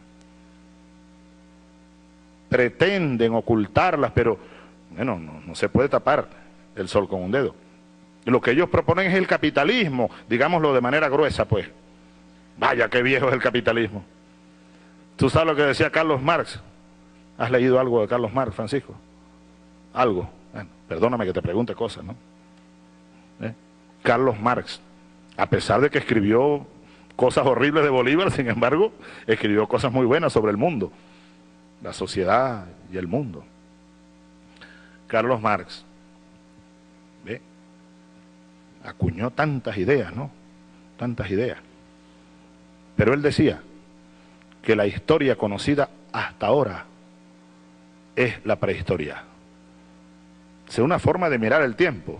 Pretenden ocultarlas, pero bueno, no se puede tapar el sol con un dedo. Lo que ellos proponen es el capitalismo, digámoslo de manera gruesa, pues. Vaya, qué viejo es el capitalismo. ¿Tú sabes lo que decía Carlos Marx? ¿Has leído algo de Carlos Marx, Francisco? Algo. Bueno, perdóname que te pregunte cosas, ¿no? Carlos Marx, a pesar de que escribió cosas horribles de Bolívar, sin embargo, escribió cosas muy buenas sobre el mundo, la sociedad y el mundo. Carlos Marx, ¿ve? Acuñó tantas ideas, ¿no? Tantas ideas. Pero él decía que la historia conocida hasta ahora es la prehistoria. Es una forma de mirar el tiempo,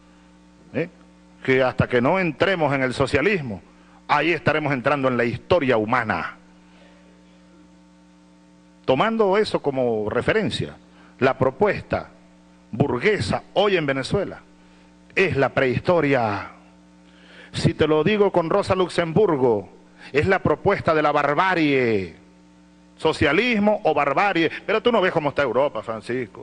que hasta que no entremos en el socialismo, ahí estaremos entrando en la historia humana. Tomando eso como referencia, la propuesta burguesa hoy en Venezuela es la prehistoria. Si te lo digo con Rosa Luxemburgo, es la propuesta de la barbarie. Socialismo o barbarie. Pero tú no ves cómo está Europa, Francisco.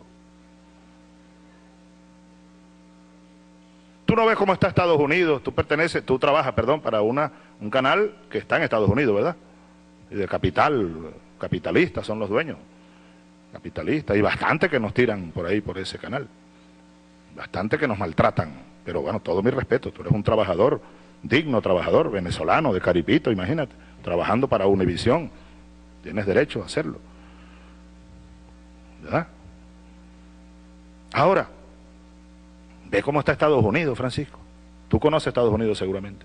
Tú no ves cómo está Estados Unidos. Tú trabajas, para un canal que está en Estados Unidos, ¿verdad? Y de capitalistas son los dueños. Capitalistas, y bastante que nos tiran por ahí, por ese canal. Bastante que nos maltratan. Pero bueno, todo mi respeto. Tú eres un trabajador, digno trabajador, venezolano, de Caripito, imagínate. Trabajando para Univisión. Tienes derecho a hacerlo. ¿Verdad? Ahora, ve cómo está Estados Unidos, Francisco. Tú conoces Estados Unidos seguramente.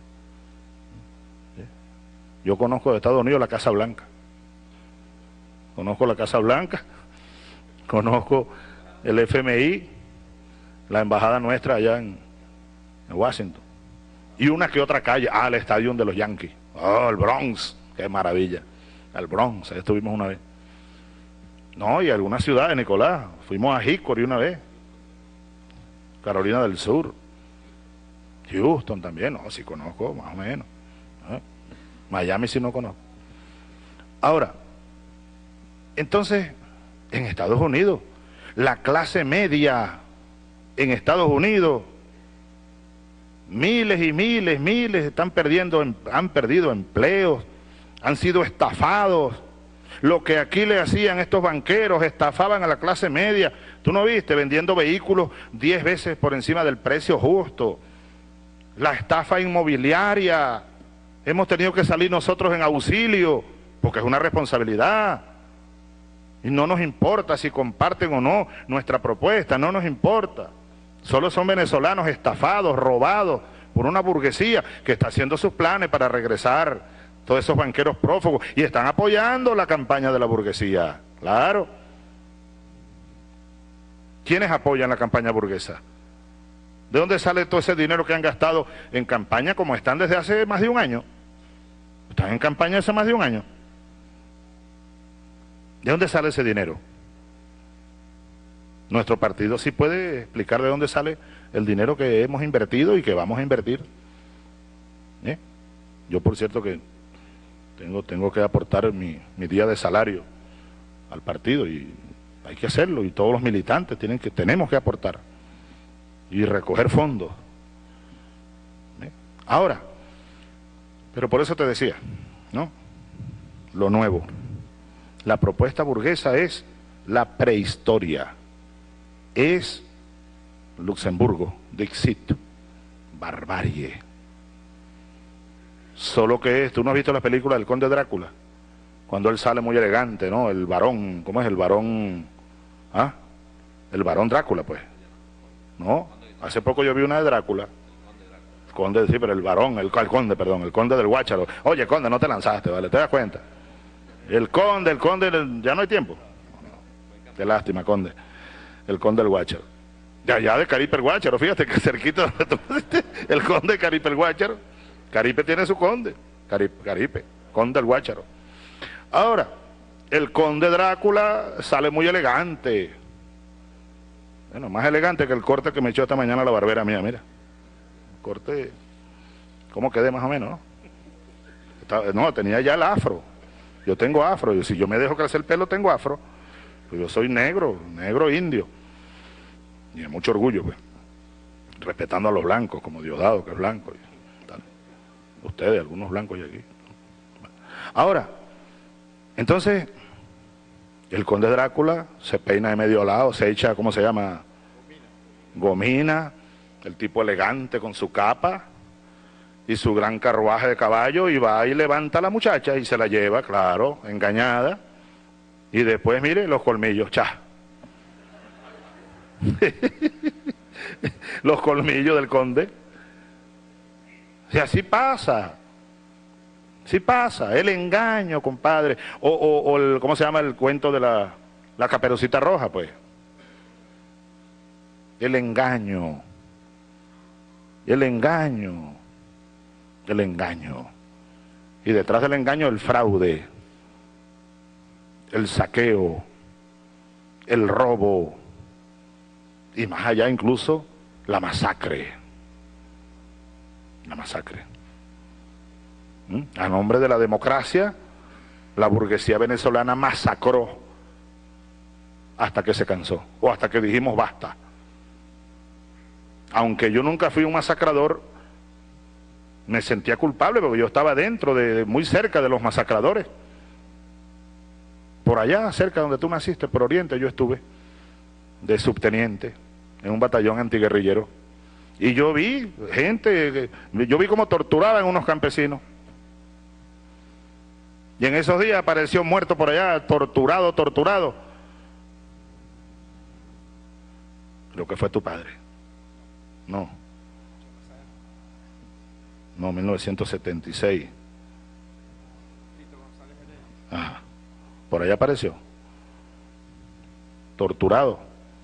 Yo conozco de Estados Unidos la Casa Blanca. Conozco la Casa Blanca. Conozco el FMI, la embajada nuestra allá en Washington. Y una que otra calle. El estadio de los Yankees. El Bronx. Qué maravilla. El Bronx, ahí estuvimos una vez. No, y algunas ciudades, Nicolás. Fuimos a Hickory una vez. Carolina del Sur. Houston también. No, sí conozco, más o menos. Miami sí no conozco. Ahora, entonces, en Estados Unidos, la clase media en Estados Unidos, miles y miles han perdido empleos, han sido estafados. Lo que aquí le hacían estos banqueros, estafaban a la clase media. ¿Tú no viste? Vendiendo vehículos 10 veces por encima del precio justo. La estafa inmobiliaria. Hemos tenido que salir nosotros en auxilio, porque es una responsabilidad. Y no nos importa si comparten o no nuestra propuesta, no nos importa. Solo son venezolanos estafados, robados por una burguesía que está haciendo sus planes para regresar. Todos esos banqueros prófugos, y están apoyando la campaña de la burguesía, claro. ¿Quiénes apoyan la campaña burguesa? ¿De dónde sale todo ese dinero que han gastado en campaña como están desde hace más de un año? Están en campaña hace más de un año. ¿De dónde sale ese dinero? Nuestro partido sí puede explicar de dónde sale el dinero que hemos invertido y que vamos a invertir. Yo, por cierto, que tengo que aportar mi día de salario al partido, y hay que hacerlo, y todos los militantes tenemos que aportar y recoger fondos. Ahora, pero por eso te decía, ¿no? lo nuevo. La propuesta burguesa es la prehistoria, es Luxemburgo, Dixit, barbarie. Solo que tú no has visto la película del Conde Drácula, cuando él sale muy elegante, ¿no? El varón, ¿cómo es? El varón, ¿ah? El varón Drácula, pues. No, hace poco yo vi una de Drácula. Conde, sí, pero el varón, el conde, perdón, el conde del Guácharo. Oye, conde, no te lanzaste, ¿vale? ¿Te das cuenta? El conde, ya no hay tiempo. Qué lástima, conde. El conde del Guácharo. Ya de Caripe el Guácharo, fíjate que cerquita donde tú pusiste, el conde de Caripe el Guácharo. Caripe tiene su conde. Caripe, conde del Guácharo. Ahora, el conde Drácula sale muy elegante. Bueno, más elegante que el corte que me echó esta mañana la barbera mía, mira. Corte, ¿cómo quedé más o menos? No, tenía ya el afro. Yo tengo afro, y si yo me dejo crecer el pelo, tengo afro. Pues yo soy negro indio. Y de mucho orgullo, pues. Respetando a los blancos, como Diosdado, que es blanco. Ustedes, algunos blancos y aquí. Ahora, entonces, el conde Drácula se peina de medio lado, se echa, ¿cómo se llama? Gomina. El tipo elegante con su capa y su gran carruaje de caballo, y va y levanta a la muchacha y se la lleva, claro, engañada. Y después, mire, los colmillos, ¡cha! Los colmillos del conde. Y así pasa. Sí pasa, el engaño, compadre. O el, ¿cómo se llama el cuento de la Caperucita Roja, pues? El engaño. El engaño. El engaño. Y detrás del engaño el fraude, el saqueo, el robo, y más allá incluso la masacre. La masacre. A nombre de la democracia, la burguesía venezolana masacró hasta que se cansó, o hasta que dijimos basta. Aunque yo nunca fui un masacrador, me sentía culpable porque yo estaba dentro, muy cerca de los masacradores. Por allá, cerca donde tú naciste, por Oriente, yo estuve de subteniente en un batallón antiguerrillero. Y yo vi gente, yo vi cómo torturaban unos campesinos. Y en esos días apareció muerto por allá, torturado. Lo que fue tu padre. No, 1976. Ajá. Por allá apareció. Torturado.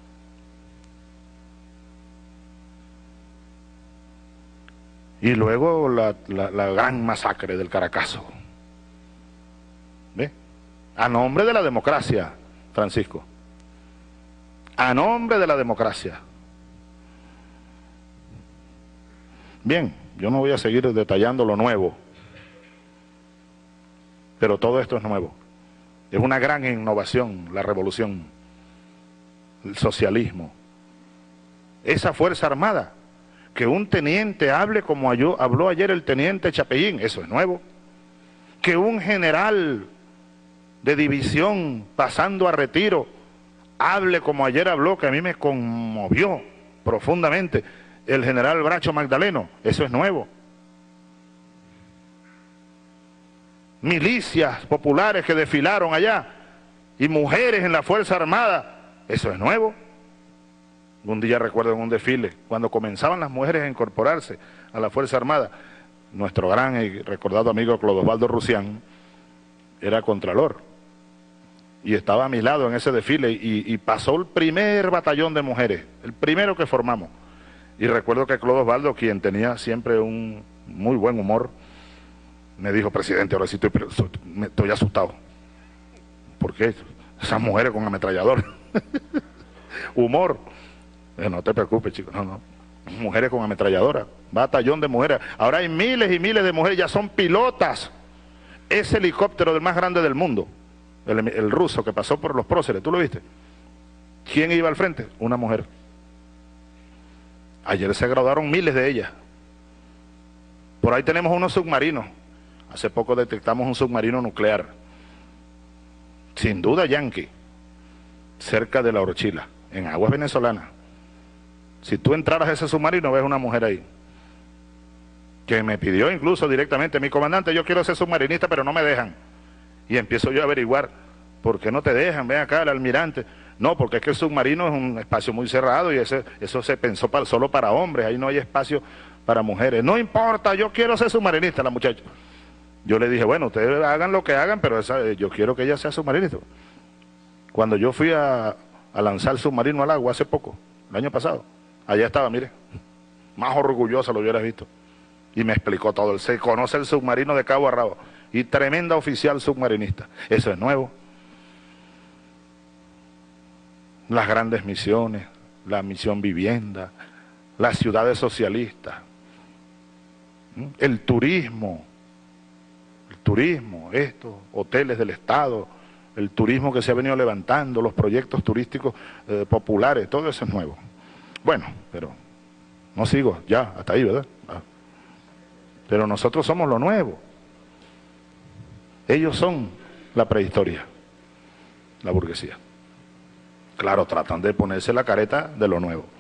Y luego la gran masacre del Caracazo. ¿Ve? A nombre de la democracia, Francisco. A nombre de la democracia. Bien, yo no voy a seguir detallando lo nuevo, pero todo esto es nuevo. Es una gran innovación, la revolución, el socialismo. Esa Fuerza Armada, que un teniente hable como habló ayer el teniente Chapellín, eso es nuevo. Que un general de división pasando a retiro hable como ayer habló, que a mí me conmovió profundamente, el general Bracho Magdaleno, eso es nuevo. Milicias populares que desfilaron allá y mujeres en la Fuerza Armada, eso es nuevo. Un día recuerdo en un desfile, cuando comenzaban las mujeres a incorporarse a la Fuerza Armada, nuestro gran y recordado amigo Clodosvaldo Rusián era contralor y estaba a mi lado en ese desfile y pasó el primer batallón de mujeres, el primero que formamos. Y recuerdo que Clodosvaldo, quien tenía siempre un muy buen humor, me dijo: presidente, ahora sí estoy asustado. ¿Por qué? Esas mujeres con ametrallador. Humor. No te preocupes, chicos, no. Mujeres con ametralladora, batallón de mujeres. Ahora hay miles y miles de mujeres, ya son pilotas. Ese helicóptero del más grande del mundo, el ruso que pasó por los próceres, ¿tú lo viste? ¿Quién iba al frente? Una mujer. Ayer se graduaron miles de ellas. Por ahí tenemos unos submarinos. Hace poco detectamos un submarino nuclear sin duda yanqui, cerca de La Orchila, en aguas venezolanas. Si tú entraras a ese submarino, ves una mujer ahí, que me pidió incluso directamente, mi comandante, yo quiero ser submarinista, pero no me dejan. Y empiezo yo a averiguar, ¿por qué no te dejan? Ven acá, el almirante. No, porque es que el submarino es un espacio muy cerrado y eso se pensó solo para hombres, ahí no hay espacio para mujeres. No importa, yo quiero ser submarinista, la muchacha. Yo le dije, bueno, ustedes hagan lo que hagan, pero yo quiero que ella sea submarinista. Cuando yo fui a lanzar el submarino al agua hace poco, el año pasado, allá estaba, mire, más orgullosa lo hubieras visto. Y me explicó todo, él se conoce el submarino de cabo a rabo, y tremenda oficial submarinista. Eso es nuevo. Las grandes misiones, la misión vivienda, las ciudades socialistas, el turismo, estos hoteles del Estado, el turismo que se ha venido levantando, los proyectos turísticos populares, todo eso es nuevo. Bueno, pero no sigo, ya, hasta ahí, ¿verdad? Pero nosotros somos lo nuevo. Ellos son la prehistoria, la burguesía. Claro, tratan de ponerse la careta de lo nuevo.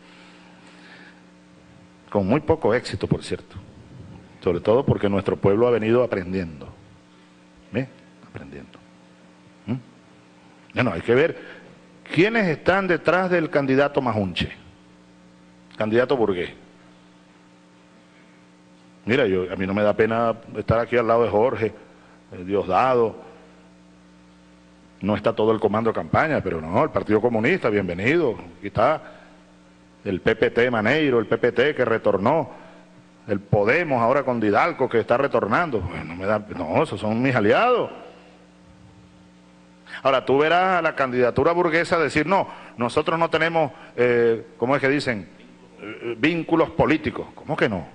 Con muy poco éxito, por cierto. Sobre todo porque nuestro pueblo ha venido aprendiendo. ¿Ve? Aprendiendo. Bueno, hay que ver quiénes están detrás del candidato Majunche, candidato burgués. Mira, a mí no me da pena estar aquí al lado de Jorge, Diosdado. No está todo el comando de campaña, pero no, el Partido Comunista, bienvenido. Aquí está el PPT Maneiro, el PPT que retornó, el Podemos ahora con Didalco que está retornando. Bueno, no, esos son mis aliados. Ahora, tú verás a la candidatura burguesa decir, no, nosotros no tenemos, ¿cómo es que dicen? Vínculos políticos. ¿Cómo que no?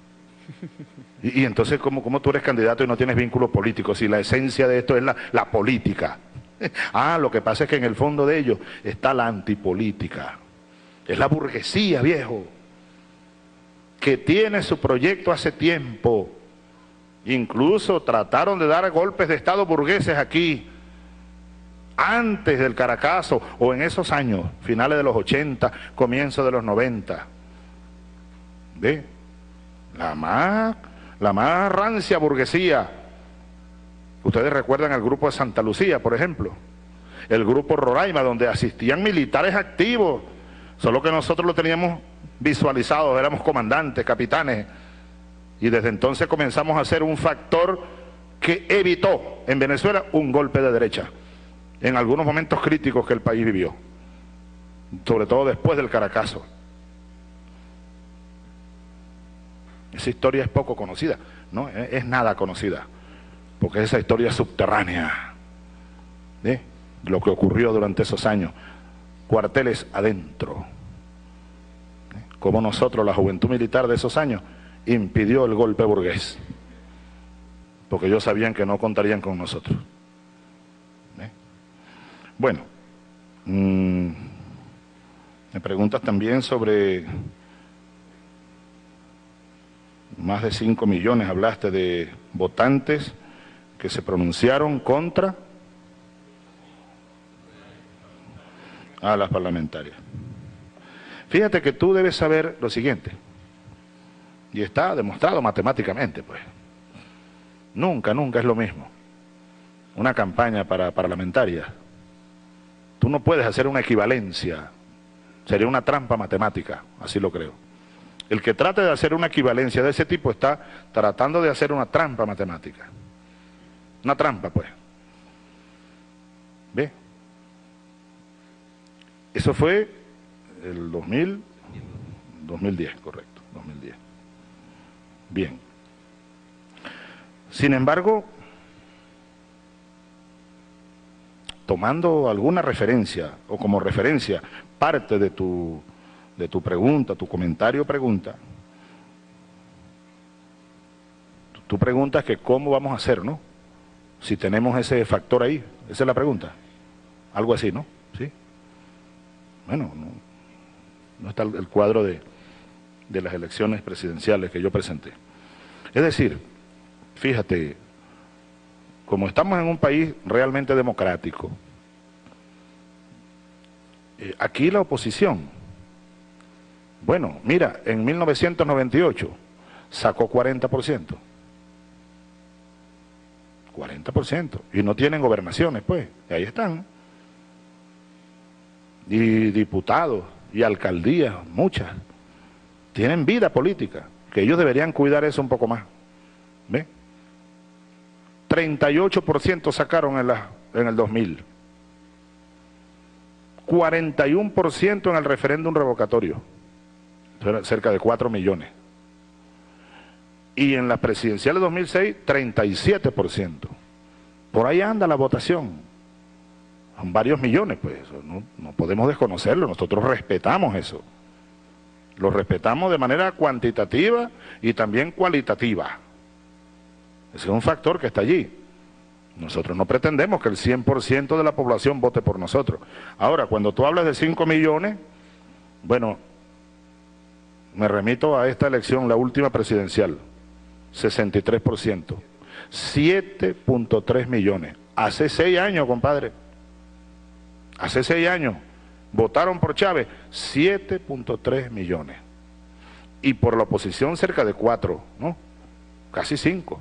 Y entonces, ¿cómo tú eres candidato y no tienes vínculos políticos? Si la esencia de esto es la política. Ah, lo que pasa es que en el fondo de ellos está la antipolítica. Es la burguesía, viejo, que tiene su proyecto hace tiempo. Incluso trataron de dar golpes de Estado burgueses aquí, antes del Caracazo, o en esos años, finales de los 80, comienzo de los 90. ¿Ve? La más rancia burguesía. Ustedes recuerdan el grupo de Santa Lucía, por ejemplo, el grupo Roraima, donde asistían militares activos, solo que nosotros lo teníamos visualizado, éramos comandantes, capitanes, y desde entonces comenzamos a ser un factor que evitó en Venezuela un golpe de derecha, en algunos momentos críticos que el país vivió, sobre todo después del Caracazo. Esa historia es poco conocida, no, es nada conocida, porque esa historia es subterránea, ¿eh? Lo que ocurrió durante esos años, cuarteles adentro, como nosotros, la juventud militar de esos años, impidió el golpe burgués, porque ellos sabían que no contarían con nosotros. Bueno, me preguntas también sobre más de 5 millones, hablaste de votantes que se pronunciaron contra a las parlamentarias. Fíjate que tú debes saber lo siguiente, y está demostrado matemáticamente, pues. Nunca es lo mismo una campaña para parlamentarias. Tú no puedes hacer una equivalencia, sería una trampa matemática, así lo creo. El que trate de hacer una equivalencia de ese tipo está tratando de hacer una trampa matemática. Una trampa, pues. ¿Ve? Eso fue el 2010, correcto, 2010. Bien. Sin embargo, tomando alguna referencia, o como referencia, parte de tu pregunta, tu comentario pregunta, tú preguntas que cómo vamos a hacer, ¿no? Si tenemos ese factor ahí, esa es la pregunta. Algo así, ¿no? ¿Sí? Bueno, no está el cuadro de las elecciones presidenciales que yo presenté. Es decir, fíjate, como estamos en un país realmente democrático, aquí la oposición, bueno, mira, en 1998 sacó 40%. 40%. Y no tienen gobernaciones, pues. Y ahí están. Y diputados y alcaldías, muchas. Tienen vida política, que ellos deberían cuidar eso un poco más. ¿Ve? 38% sacaron en el 2000. 41% en el referéndum revocatorio. Cerca de 4 millones. Y en las presidenciales de 2006, 37%. Por ahí anda la votación. Son varios millones, pues. No podemos desconocerlo. Nosotros respetamos eso. Lo respetamos de manera cuantitativa y también cualitativa. Ese es un factor que está allí. Nosotros no pretendemos que el 100% de la población vote por nosotros. Ahora, cuando tú hablas de 5 millones, bueno, me remito a esta elección, la última presidencial, 63%, 7.3 millones. Hace 6 años, compadre, hace 6 años, votaron por Chávez 7.3 millones. Y por la oposición cerca de 4, ¿no? Casi 5.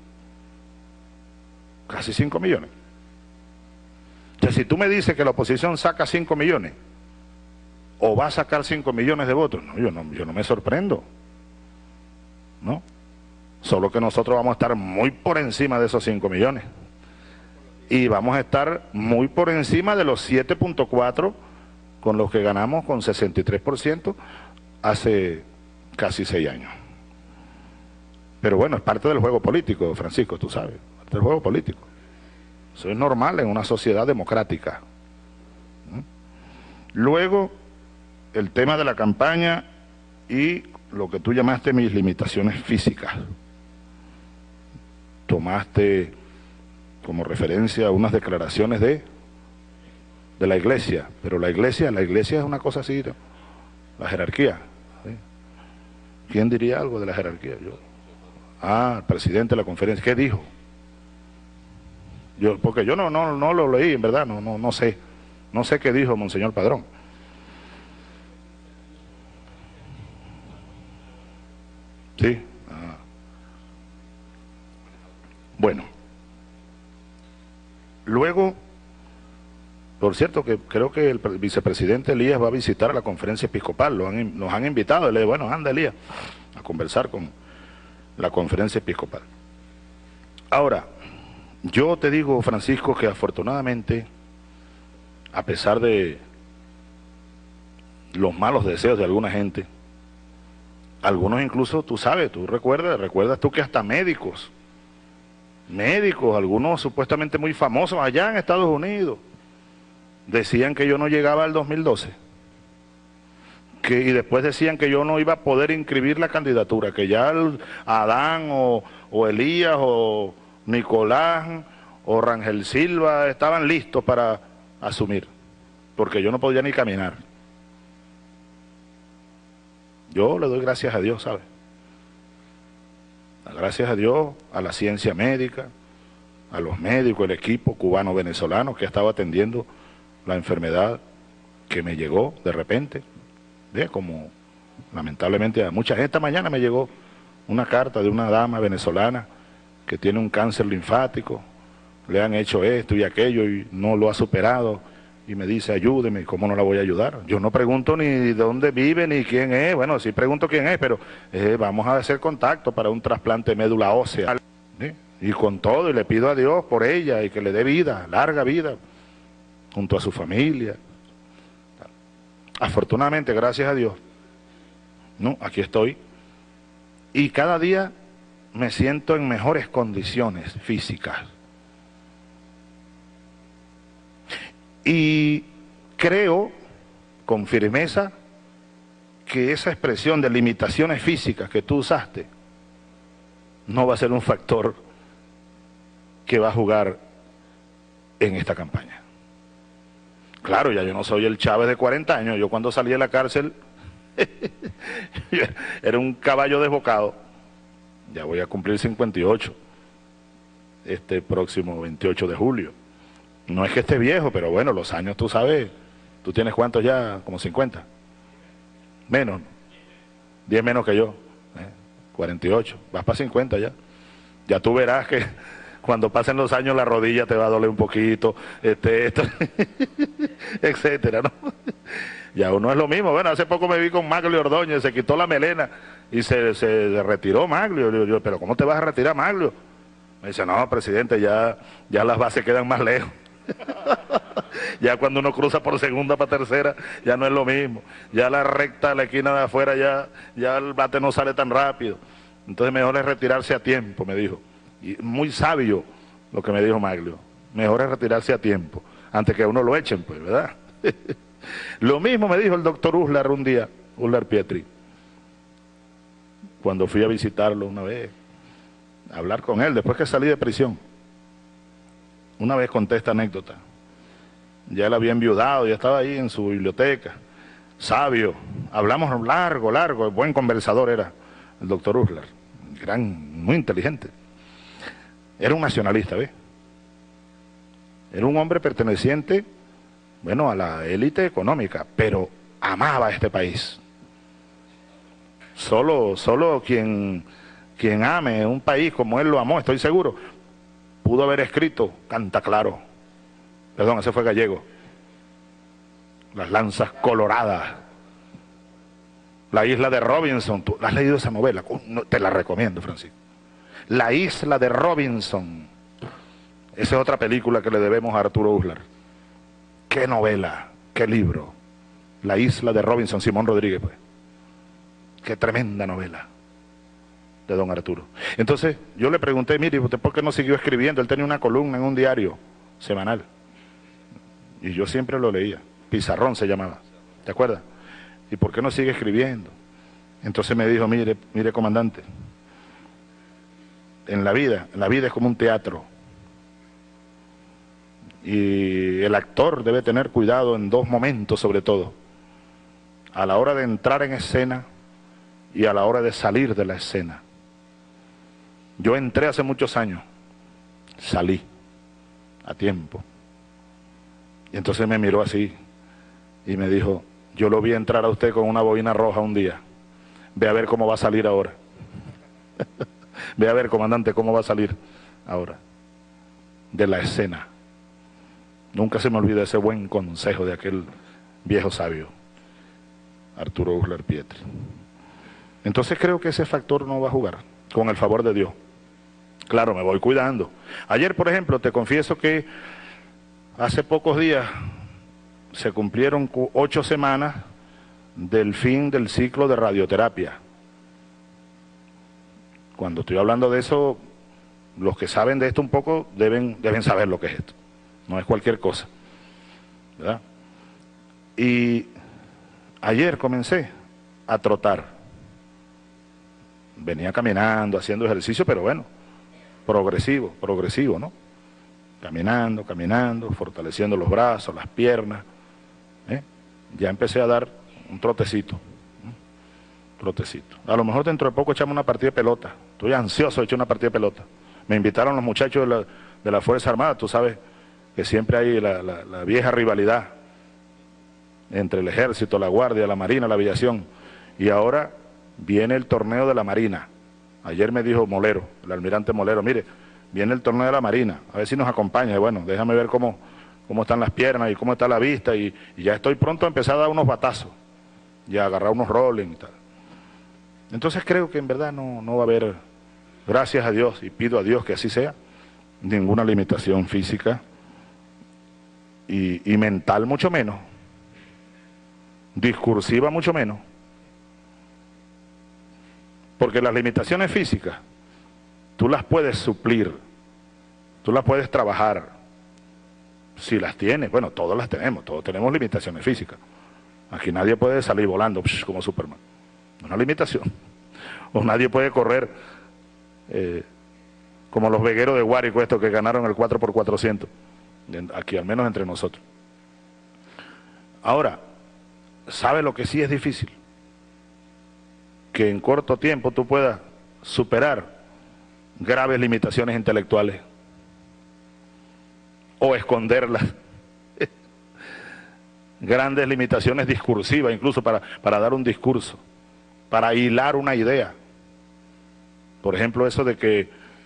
Casi 5 millones. Entonces, si tú me dices que la oposición saca 5 millones, o va a sacar 5 millones de votos, no, yo no me sorprendo. ¿No? Solo que nosotros vamos a estar muy por encima de esos 5 millones. Y vamos a estar muy por encima de los 7.4 con los que ganamos con 63% hace casi 6 años. Pero bueno, es parte del juego político, Francisco, tú sabes, parte del juego político. Eso es normal en una sociedad democrática. Luego, el tema de la campaña y lo que tú llamaste mis limitaciones físicas. Tomaste como referencia unas declaraciones de la iglesia, pero la iglesia es una cosa así, ¿no? La jerarquía. ¿Sí? ¿Quién diría algo de la jerarquía? Yo. El presidente de la conferencia, ¿qué dijo? Porque yo no lo leí, en verdad, no sé qué dijo Monseñor Padrón. Sí. Bueno. Luego, por cierto, que creo que el vicepresidente Elías va a visitar a la conferencia episcopal, nos han invitado, le digo, bueno, anda Elías, a conversar con la conferencia episcopal. Ahora, yo te digo, Francisco, que afortunadamente, a pesar de los malos deseos de alguna gente, algunos incluso, tú sabes, tú recuerdas tú que hasta médicos, algunos supuestamente muy famosos allá en Estados Unidos, decían que yo no llegaba al 2012, y después decían que yo no iba a poder inscribir la candidatura, que ya Adán o Elías o Nicolás o Rangel Silva estaban listos para asumir, porque yo no podía ni caminar. Yo le doy gracias a Dios, ¿sabe? Gracias a Dios, a la ciencia médica, a los médicos, el equipo cubano-venezolano que estaba atendiendo la enfermedad que me llegó de repente, como lamentablemente a mucha gente. Esta mañana me llegó una carta de una dama venezolana que tiene un cáncer linfático, le han hecho esto y aquello y no lo ha superado, y me dice, ayúdeme. ¿Cómo no la voy a ayudar? Yo no pregunto ni de dónde vive ni quién es, bueno, sí pregunto quién es, pero vamos a hacer contacto para un trasplante de médula ósea, ¿sí? Y con todo, y le pido a Dios por ella y que le dé vida, larga vida, junto a su familia. Afortunadamente, gracias a Dios, no, aquí estoy, y cada día me siento en mejores condiciones físicas. Y creo con firmeza que esa expresión de limitaciones físicas que tú usaste no va a ser un factor que va a jugar en esta campaña. Claro, ya yo no soy el Chávez de 40 años, yo cuando salí de la cárcel era un caballo desbocado, ya voy a cumplir 58 este próximo 28 de julio. No es que esté viejo, pero bueno, los años, tú sabes, ¿Tú tienes cuántos ya? Como 50. Menos. 10 menos que yo. 48. Vas para 50 ya. Ya tú verás que cuando pasen los años la rodilla te va a doler un poquito, esto, etcétera, ¿no? Ya uno es lo mismo. Bueno, hace poco me vi con Maglio Ordóñez, se quitó la melena y se retiró Maglio. Yo, pero ¿cómo te vas a retirar, Maglio? Me dice, no, presidente, ya las bases quedan más lejos. Ya cuando uno cruza por segunda para tercera, ya no es lo mismo. Ya la recta, la esquina de afuera, ya el bate no sale tan rápido. Entonces mejor es retirarse a tiempo, me dijo. Y muy sabio lo que me dijo Maglio. Mejor es retirarse a tiempo, antes que a uno lo echen, pues, ¿verdad? Lo mismo me dijo el doctor Uslar un día, Uslar Pietri, cuando fui a visitarlo una vez, a hablar con él, después que salí de prisión. Una vez conté esta anécdota. Ya él había enviudado, ya estaba ahí en su biblioteca. Sabio, hablamos largo, buen conversador era el doctor Uslar, muy inteligente. Era un nacionalista, ¿ves? Era un hombre perteneciente, bueno, a la élite económica, pero amaba a este país. Solo quien ame un país como él lo amó, estoy seguro, pudo haber escrito Canta Claro. Perdón, ese fue Gallego. Las lanzas coloradas. La isla de Robinson. ¿Tú has leído esa novela? Te la recomiendo, Francisco. La isla de Robinson. Esa es otra película que le debemos a Arturo Uslar. Qué novela, qué libro. La isla de Robinson, Simón Rodríguez, pues. Qué tremenda novela de don Arturo. Entonces yo le pregunté, mire, ¿usted por qué no siguió escribiendo? Él tenía una columna en un diario semanal y yo siempre lo leía. Pizarrón se llamaba, ¿te acuerdas? ¿Y por qué no sigue escribiendo? Entonces me dijo, mire comandante, la vida es como un teatro y el actor debe tener cuidado en dos momentos sobre todo: a la hora de entrar en escena y a la hora de salir de la escena. Yo entré hace muchos años, salí a tiempo. Y entonces me miró así y me dijo, yo lo vi entrar a usted con una boina roja un día, ve a ver cómo va a salir ahora. Ve a ver, comandante, cómo va a salir ahora de la escena. Nunca se me olvida ese buen consejo de aquel viejo sabio, Arturo Uslar Pietri. Entonces creo que ese factor no va a jugar, con el favor de Dios. Claro, me voy cuidando. Ayer, por ejemplo, te confieso que hace pocos días se cumplieron 8 semanas del fin del ciclo de radioterapia. Cuando estoy hablando de eso, los que saben de esto un poco deben saber lo que es esto. No es cualquier cosa, ¿verdad? Y ayer comencé a trotar. Venía caminando, haciendo ejercicio, pero bueno, progresivo, ¿no? Caminando, fortaleciendo los brazos, las piernas. Ya empecé a dar un trotecito. A lo mejor dentro de poco echamos una partida de pelota. Estoy ansioso de echar una partida de pelota. Me invitaron los muchachos de la Fuerza Armada. Tú sabes que siempre hay la vieja rivalidad entre el Ejército, la Guardia, la Marina, la Aviación. Y ahora viene el torneo de la Marina. Ayer me dijo Molero, el almirante Molero, mire, viene el torneo de la Marina, a ver si nos acompaña. Y bueno, déjame ver cómo están las piernas y cómo está la vista, y ya estoy pronto a empezar a dar unos batazos y a agarrar unos rolling y tal. Entonces creo que en verdad no va a haber, gracias a Dios, y pido a Dios que así sea, ninguna limitación física y mental mucho menos, discursiva mucho menos. Porque las limitaciones físicas, tú las puedes suplir, tú las puedes trabajar, si las tienes. Bueno, todos las tenemos, todos tenemos limitaciones físicas. Aquí nadie puede salir volando como Superman, es una limitación. O nadie puede correr como los vegueros de Guárico, estos que ganaron el 4x400, aquí al menos entre nosotros. Ahora, ¿sabe lo que sí es difícil? Que en corto tiempo tú puedas superar graves limitaciones intelectuales o esconderlas. grandes limitaciones discursivas, incluso para dar un discurso, para hilar una idea. Por ejemplo, eso de que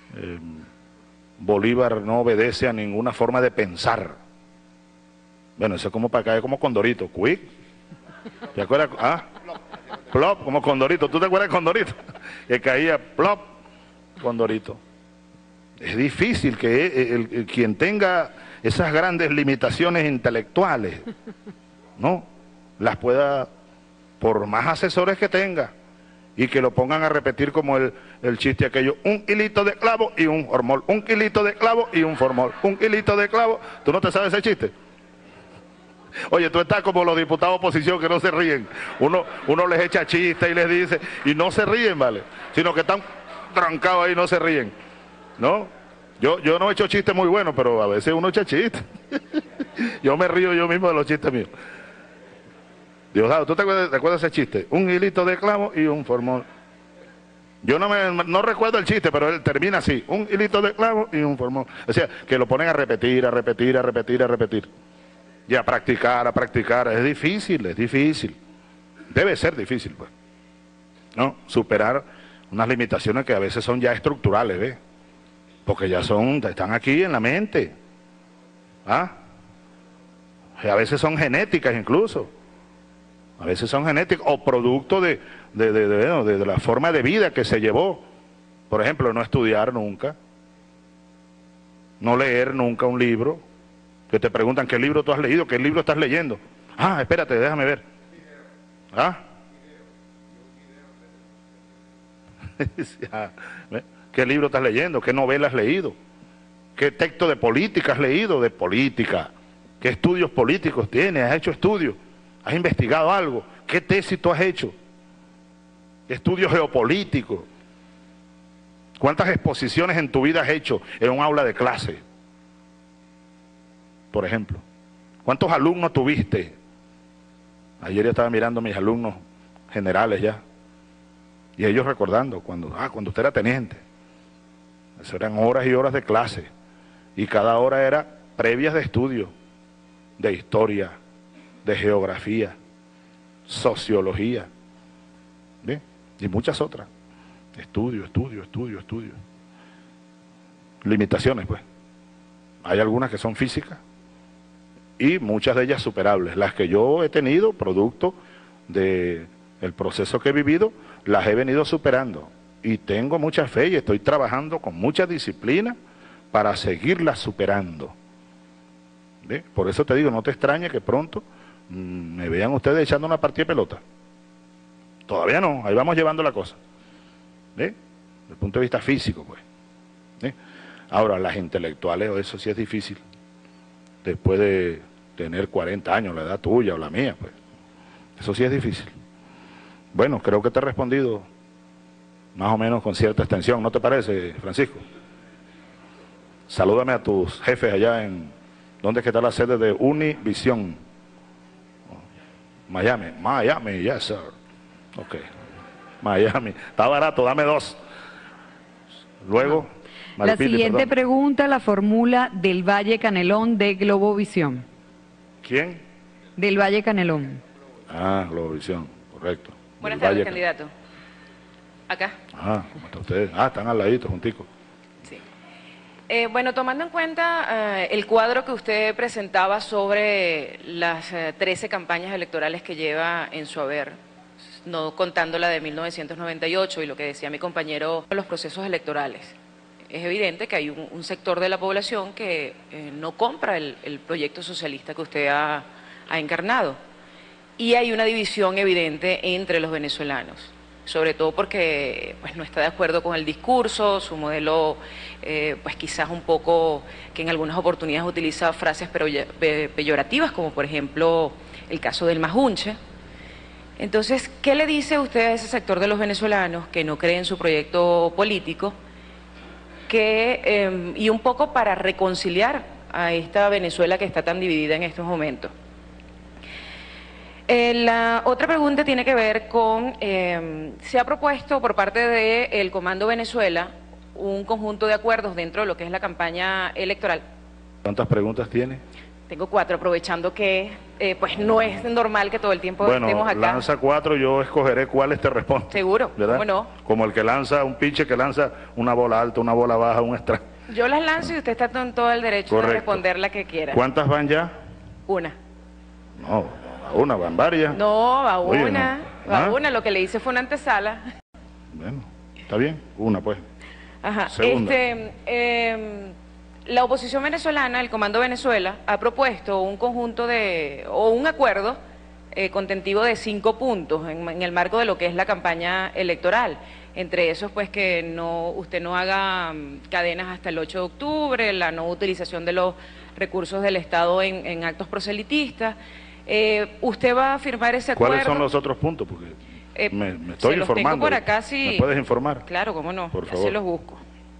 Bolívar no obedece a ninguna forma de pensar. Bueno, eso es como para caer como Condorito, quick. ¿Te acuerdas? Ah, plop, como Condorito. ¿Tú te acuerdas de Condorito? Que caía plop, Condorito. Es difícil que quien tenga esas grandes limitaciones intelectuales, ¿no?, las pueda, por más asesores que tenga, y que lo pongan a repetir como el chiste aquello, un hilito de clavo y un formol, un hilito de clavo y un formol, un hilito de clavo. ¿Tú no te sabes ese chiste? Oye, tú estás como los diputados de oposición que no se ríen. Uno les echa chistes y les dice, y no se ríen, ¿vale? Sino que están trancados ahí y no se ríen, ¿no? Yo no he hecho chistes muy buenos, pero a veces uno echa chistes. Yo me río yo mismo de los chistes míos. Diosdado, ¿tú te acuerdas de ese chiste? Un hilito de clavo y un formol. Yo no recuerdo el chiste, pero él termina así. Un hilito de clavo y un formol. O sea, que lo ponen a repetir, a repetir, a repetir, a repetir. Y a practicar, a practicar. Es difícil, es difícil. Debe ser difícil, pues, ¿no? Superar unas limitaciones que a veces son ya estructurales, ¿ves? Porque ya están aquí en la mente. ¿Ah? Y a veces son genéticas incluso. A veces son genéticas o producto de la forma de vida que se llevó. Por ejemplo, no estudiar nunca. No leer nunca un libro. Que te preguntan qué libro tú has leído, qué libro estás leyendo. Ah, espérate, déjame ver. ¿Ah? ¿Qué libro estás leyendo? ¿Qué novela has leído? ¿Qué texto de política has leído? De política. ¿Qué estudios políticos tienes? ¿Has hecho estudios? ¿Has investigado algo? ¿Qué tesis tú has hecho? ¿Qué estudios geopolíticos? ¿Cuántas exposiciones en tu vida has hecho en un aula de clase? Por ejemplo. ¿Cuántos alumnos tuviste? Ayer yo estaba mirando a mis alumnos generales ya. Y ellos recordando cuando usted era teniente. Eso eran horas y horas de clase. Y cada hora era previas de estudio, de historia, de geografía, sociología, ¿bien? Y muchas otras. Estudio. Limitaciones, pues. Hay algunas que son físicas y muchas de ellas superables. Las que yo he tenido, producto del proceso que he vivido, las he venido superando. Y tengo mucha fe y estoy trabajando con mucha disciplina para seguirlas superando. ¿Ve? Por eso te digo, no te extrañe que pronto me vean ustedes echando una partida de pelota. Todavía no, ahí vamos llevando la cosa. ¿Ve? Desde el punto de vista físico, pues. ¿Ve? Ahora, las intelectuales, eso sí es difícil. Después de tener 40 años, la edad tuya o la mía, pues. Eso sí es difícil. Bueno, creo que te he respondido más o menos con cierta extensión, ¿no te parece, Francisco? Salúdame a tus jefes allá en... ¿Dónde es que está la sede de Univisión? Miami, yes sir. Ok, Miami, está barato, dame 2. Luego, la siguiente pregunta la formula Del Valle Canelón de Globovisión. ¿Quién? Del Valle Canelón. Ah, Globovisión, correcto. Buenas tardes, candidato. Acá. ¿Cómo está usted? Están al ladito, juntico. Sí. Bueno, tomando en cuenta el cuadro que usted presentaba sobre las 13 campañas electorales que lleva en su haber, no contando la de 1998 y lo que decía mi compañero, los procesos electorales, es evidente que hay un sector de la población que no compra el proyecto socialista que usted ha encarnado. Y hay una división evidente entre los venezolanos, sobre todo porque pues, no está de acuerdo con el discurso, su modelo pues quizás un poco, que en algunas oportunidades utiliza frases peyorativas, como por ejemplo el caso del Majunche. Entonces, ¿qué le dice usted a ese sector de los venezolanos que no cree en su proyecto político y un poco para reconciliar a esta Venezuela que está tan dividida en estos momentos? La otra pregunta tiene que ver con, se ha propuesto por parte del Comando Venezuela un conjunto de acuerdos dentro de lo que es la campaña electoral. ¿Cuántas preguntas tiene? Tengo 4, aprovechando que pues no es normal que todo el tiempo Bueno, estemos acá. lanza 4, yo escogeré cuáles te responden. Seguro, ¿verdad? ¿cómo no? Como el que lanza un pitcher que lanza una bola alta, una bola baja, un strike. Yo las lanzo y usted está en todo el derecho Correcto. de responder la que quiera. ¿Cuántas van ya? Una. No, una, van varias. No, va Oye, una. no. Va ¿Ah? una. Lo que le hice fue una antesala. Bueno, está bien, una pues. Ajá. Segunda. La oposición venezolana, el Comando Venezuela, ha propuesto un conjunto o un acuerdo contentivo de 5 puntos en el marco de lo que es la campaña electoral. Entre esos, pues, que usted no haga cadenas hasta el 8 de octubre, la no utilización de los recursos del Estado en actos proselitistas. ¿Usted va a firmar ese acuerdo? ¿Cuáles son los otros puntos? Porque me estoy se los informando. tengo por acá, sí. ¿Me puedes informar? Claro, cómo no. Por Ya favor. se los busco.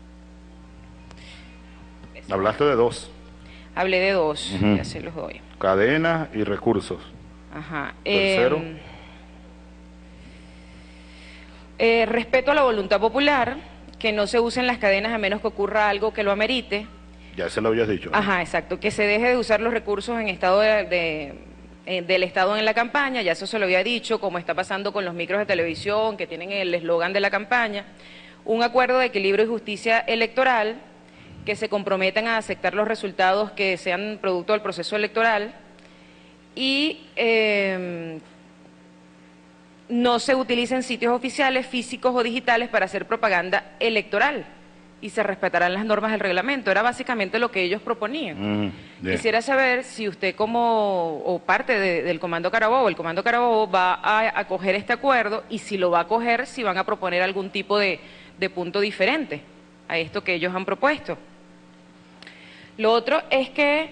Hablaste de 2. Hablé de 2, Ujú. ya se los doy. Cadenas y recursos. Ajá. Tercero. Respeto a la voluntad popular, que no se usen las cadenas a menos que ocurra algo que lo amerite. Ya se lo habías dicho. ¿no? Ajá, exacto. Que se deje de usar los recursos en estado del Estado en la campaña, ya eso se lo había dicho, como está pasando con los micros de televisión que tienen el eslogan de la campaña. Un acuerdo de equilibrio y justicia electoral, que se comprometan a aceptar los resultados que sean producto del proceso electoral y no se utilicen sitios oficiales, físicos o digitales para hacer propaganda electoral y se respetarán las normas del reglamento. Era básicamente lo que ellos proponían. Bien. Quisiera saber si usted o parte del Comando Carabobo, el Comando Carabobo va a acoger este acuerdo y si lo va a acoger, si van a proponer algún tipo de punto diferente a esto que ellos han propuesto. Lo otro es que,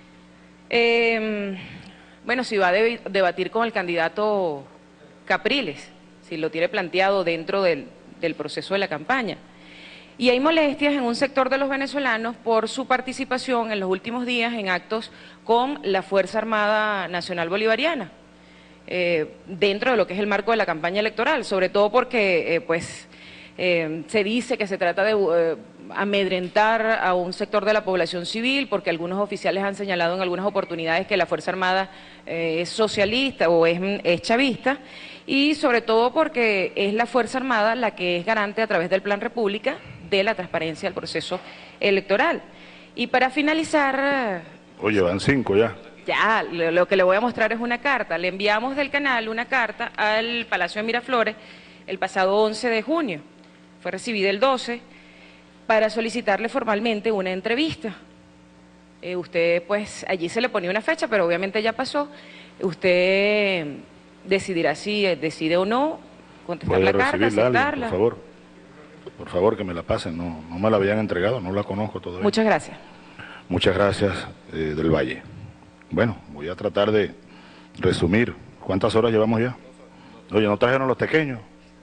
bueno, si va a debatir con el candidato Capriles, si lo tiene planteado dentro del proceso de la campaña. Y hay molestias en un sector de los venezolanos por su participación en los últimos días en actos con la Fuerza Armada Nacional Bolivariana, dentro de lo que es el marco de la campaña electoral, sobre todo porque, se dice que se trata de amedrentar a un sector de la población civil, porque algunos oficiales han señalado en algunas oportunidades que la Fuerza Armada es socialista o es chavista, y sobre todo porque es la Fuerza Armada la que es garante a través del Plan República de la transparencia del proceso electoral. Y para finalizar... Oye, van 5 ya. Ya, lo que le voy a mostrar es una carta. Le enviamos del canal una carta al Palacio de Miraflores el pasado 11 de junio. Fue recibida el 12 para solicitarle formalmente una entrevista. Usted, pues, allí se le ponía una fecha, pero obviamente ya pasó. Usted decidirá si decide o no contestar Voy a la carta, recibirla, alguien, aceptarla. por favor. Por favor, que me la pasen. No me la habían entregado, no la conozco todavía. Muchas gracias. Muchas gracias, del Valle. Bueno, voy a tratar de resumir. ¿Cuántas horas llevamos ya? Oye, ¿no trajeron los pequeños?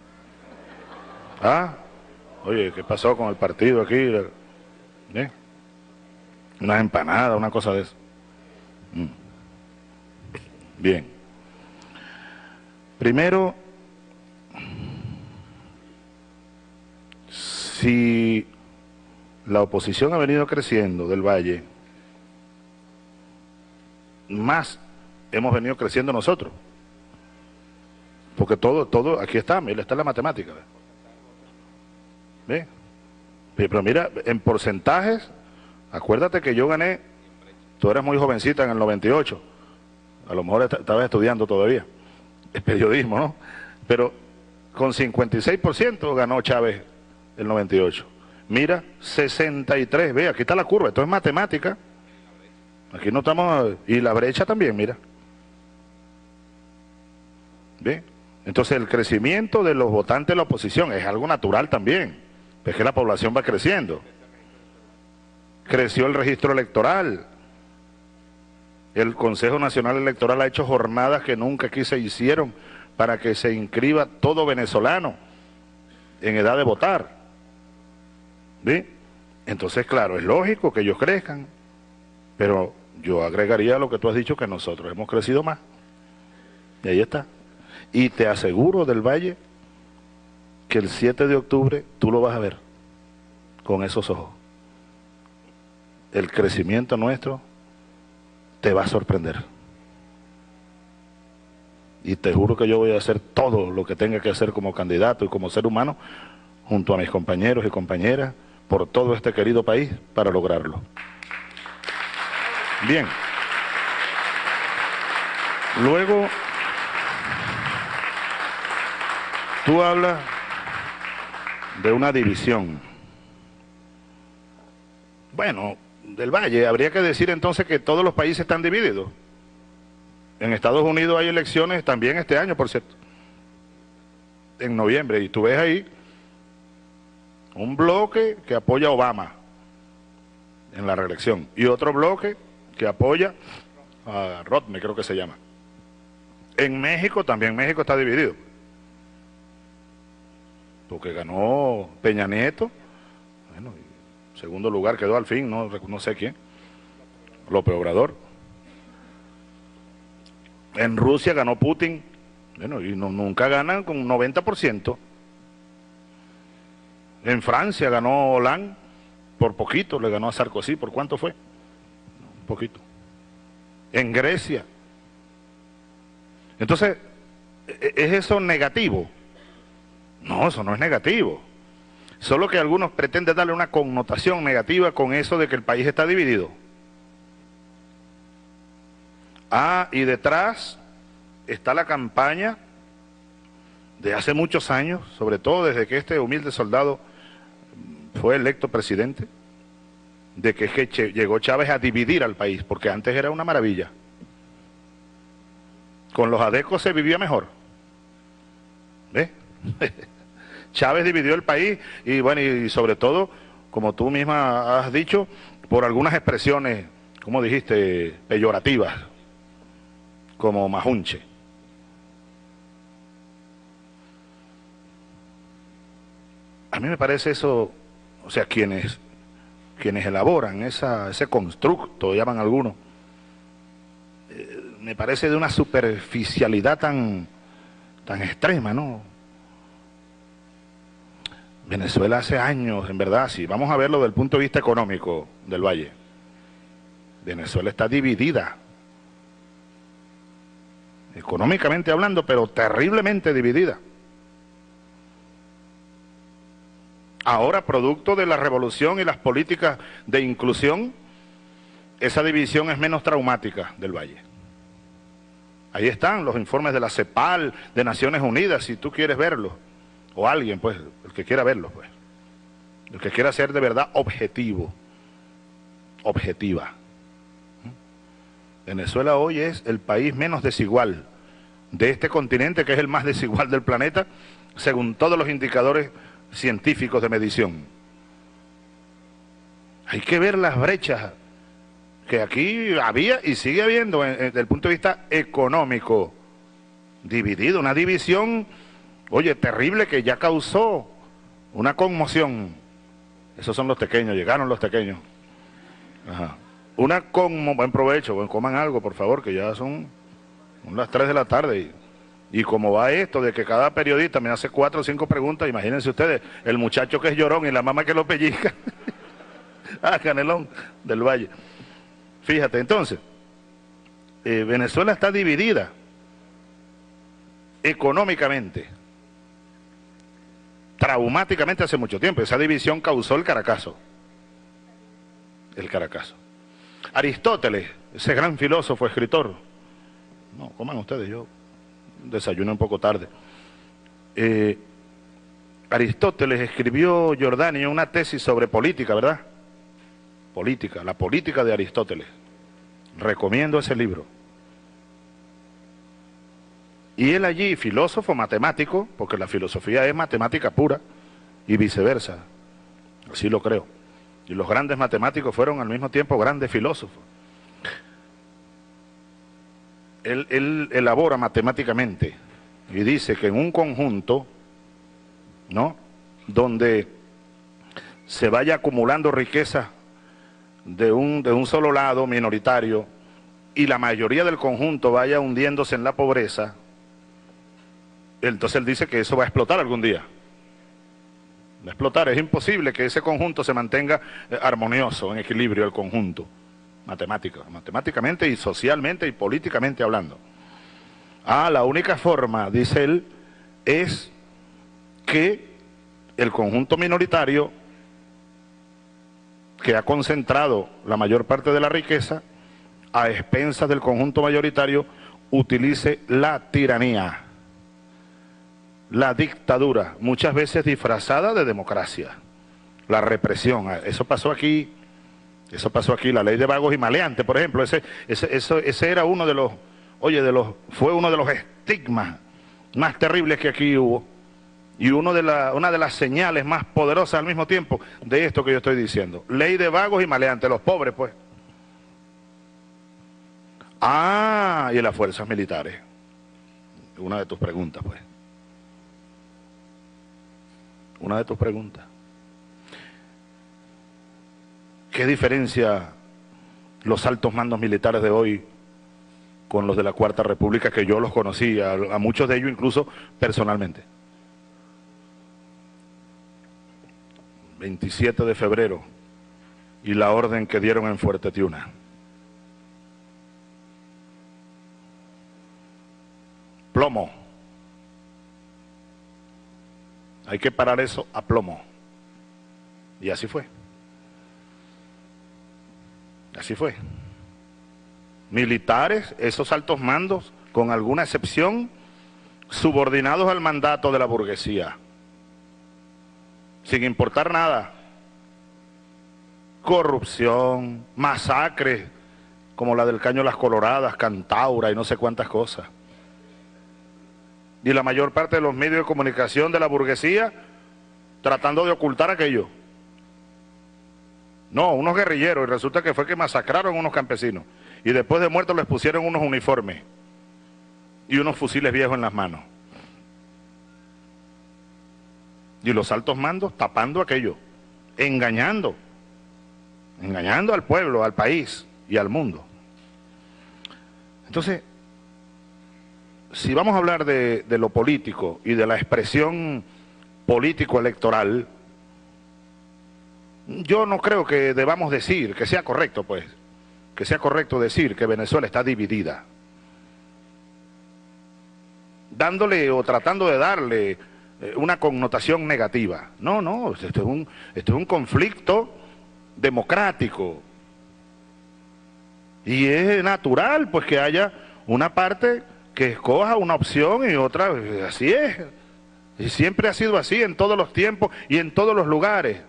¿Ah? Oye, ¿qué pasó con el partido aquí? ¿Eh? Unas empanadas, una cosa de eso. Bien. Primero, si la oposición ha venido creciendo del Valle, más hemos venido creciendo nosotros. Porque todo, aquí está, mira, está la matemática. ¿Ve? Pero mira, en porcentajes, acuérdate que yo gané, tú eras muy jovencita en el 98, a lo mejor estabas estudiando todavía, es periodismo, ¿no? Pero con 56% ganó Chávez el 98. Mira, 63, ve, aquí está la curva, esto es matemática. Aquí no estamos, y la brecha también, mira. ¿Ve? Entonces el crecimiento de los votantes de la oposición es algo natural también, es que la población va creciendo. Creció el registro electoral. El Consejo Nacional Electoral ha hecho jornadas que nunca aquí se hicieron para que se inscriba todo venezolano en edad de votar. ¿Sí? Entonces, claro, es lógico que ellos crezcan, pero yo agregaría lo que tú has dicho, que nosotros hemos crecido más. Y ahí está. Y te aseguro, del Valle, que el 7 de octubre tú lo vas a ver con esos ojos. El crecimiento nuestro te va a sorprender. Y te juro que yo voy a hacer todo lo que tenga que hacer como candidato y como ser humano, junto a mis compañeros y compañeras, por todo este querido país, para lograrlo. Bien. Luego, tú hablas de una división. Bueno, del Valle, habría que decir entonces que todos los países están divididos. En Estados Unidos hay elecciones también este año, por cierto, en noviembre, y tú ves ahí un bloque que apoya a Obama en la reelección y otro bloque que apoya a Rodney, creo que se llama. En México también, México está dividido, porque ganó Peña Nieto, bueno, y segundo lugar quedó al fin, no sé quién, López Obrador. En Rusia ganó Putin, bueno, y nunca ganan con un 90%. En Francia ganó Hollande, por poquito, le ganó a Sarkozy, ¿por cuánto fue? Un poquito. En Grecia. Entonces, ¿es eso negativo? No, eso no es negativo. Solo que algunos pretenden darle una connotación negativa con eso de que el país está dividido. Ah, y detrás está la campaña de hace muchos años, sobre todo desde que este humilde soldado fue electo presidente, de que llegó Chávez a dividir al país, porque antes era una maravilla. Con los adecos se vivía mejor. ¿Ves? Chávez dividió el país y bueno, y sobre todo, como tú misma has dicho, por algunas expresiones, como dijiste, peyorativas, como majunche. A mí me parece eso, o sea, quienes elaboran ese constructo, llaman algunos, me parece de una superficialidad tan extrema, ¿no? Venezuela hace años, en verdad, si vamos a verlo desde el punto de vista económico del Valle, Venezuela está dividida, económicamente hablando, pero terriblemente dividida. Ahora, producto de la revolución y las políticas de inclusión, esa división es menos traumática del Valle. Ahí están los informes de la CEPAL, de Naciones Unidas, si tú quieres verlos, o alguien, pues, el que quiera verlos, pues, el que quiera ser de verdad objetivo, objetiva. Venezuela hoy es el país menos desigual de este continente, que es el más desigual del planeta, según todos los indicadores científicos de medición. Hay que ver las brechas que aquí había y sigue habiendo desde el punto de vista económico, dividido, una división, oye, terrible, que ya causó una conmoción. Esos son los tequeños, llegaron los tequeños. Ajá. Buen provecho, coman algo, por favor, que ya son las 3 de la tarde y como va esto de que cada periodista me hace 4 o 5 preguntas, imagínense ustedes, el muchacho que es llorón y la mamá que lo pellizca. Ah, Canelón del Valle. Fíjate, entonces, Venezuela está dividida económicamente, traumáticamente hace mucho tiempo. Esa división causó el Caracazo. El Caracazo. Aristóteles, ese gran filósofo, escritor. No, coman ustedes, yo desayuné un poco tarde. Aristóteles escribió, Jordania, una tesis sobre política, ¿verdad? Política, la política de Aristóteles. Recomiendo ese libro. Y él allí, filósofo, matemático, porque la filosofía es matemática pura, y viceversa, así lo creo. Y los grandes matemáticos fueron al mismo tiempo grandes filósofos. Él elabora matemáticamente y dice que en un conjunto, ¿no?, donde se vaya acumulando riqueza de un solo lado minoritario y la mayoría del conjunto vaya hundiéndose en la pobreza, entonces él dice que eso va a explotar algún día. Va a explotar, es imposible que ese conjunto se mantenga armonioso, en equilibrio el conjunto. matemáticamente y socialmente y políticamente hablando. La única forma, dice él, es que el conjunto minoritario, que ha concentrado la mayor parte de la riqueza, a expensas del conjunto mayoritario, utilice la tiranía, la dictadura, muchas veces disfrazada de democracia, la represión. Eso pasó aquí, la ley de vagos y maleantes, por ejemplo. Ese era uno de los, fue uno de los estigmas más terribles que aquí hubo, y una de las señales más poderosas al mismo tiempo de esto que yo estoy diciendo. Ley de vagos y maleantes, los pobres, pues. Y las fuerzas militares. Una de tus preguntas, pues. Una de tus preguntas. ¿Qué diferencia los altos mandos militares de hoy con los de la Cuarta República, que yo los conocí, a muchos de ellos incluso personalmente? 27 de febrero y la orden que dieron en Fuerte Tiuna. Plomo. Hay que parar eso a plomo. Y así fue. Así fue. Militares, esos altos mandos, con alguna excepción, subordinados al mandato de la burguesía, sin importar nada. Corrupción, masacres, como la del Caño Las Coloradas, Cantaura y no sé cuántas cosas. Y la mayor parte de los medios de comunicación de la burguesía tratando de ocultar aquello. No, unos guerrilleros, y resulta que fue que masacraron a unos campesinos. Y después de muertos les pusieron unos uniformes y unos fusiles viejos en las manos. Y los altos mandos tapando aquello, engañando al pueblo, al país y al mundo. Entonces, si vamos a hablar de lo político y de la expresión político-electoral, yo no creo que debamos decir, que sea correcto pues, que sea correcto decir que Venezuela está dividida, dándole o tratando de darle una connotación negativa. No, esto es un conflicto democrático. Y es natural pues que haya una parte que escoja una opción y otra, así es. Y siempre ha sido así en todos los tiempos y en todos los lugares.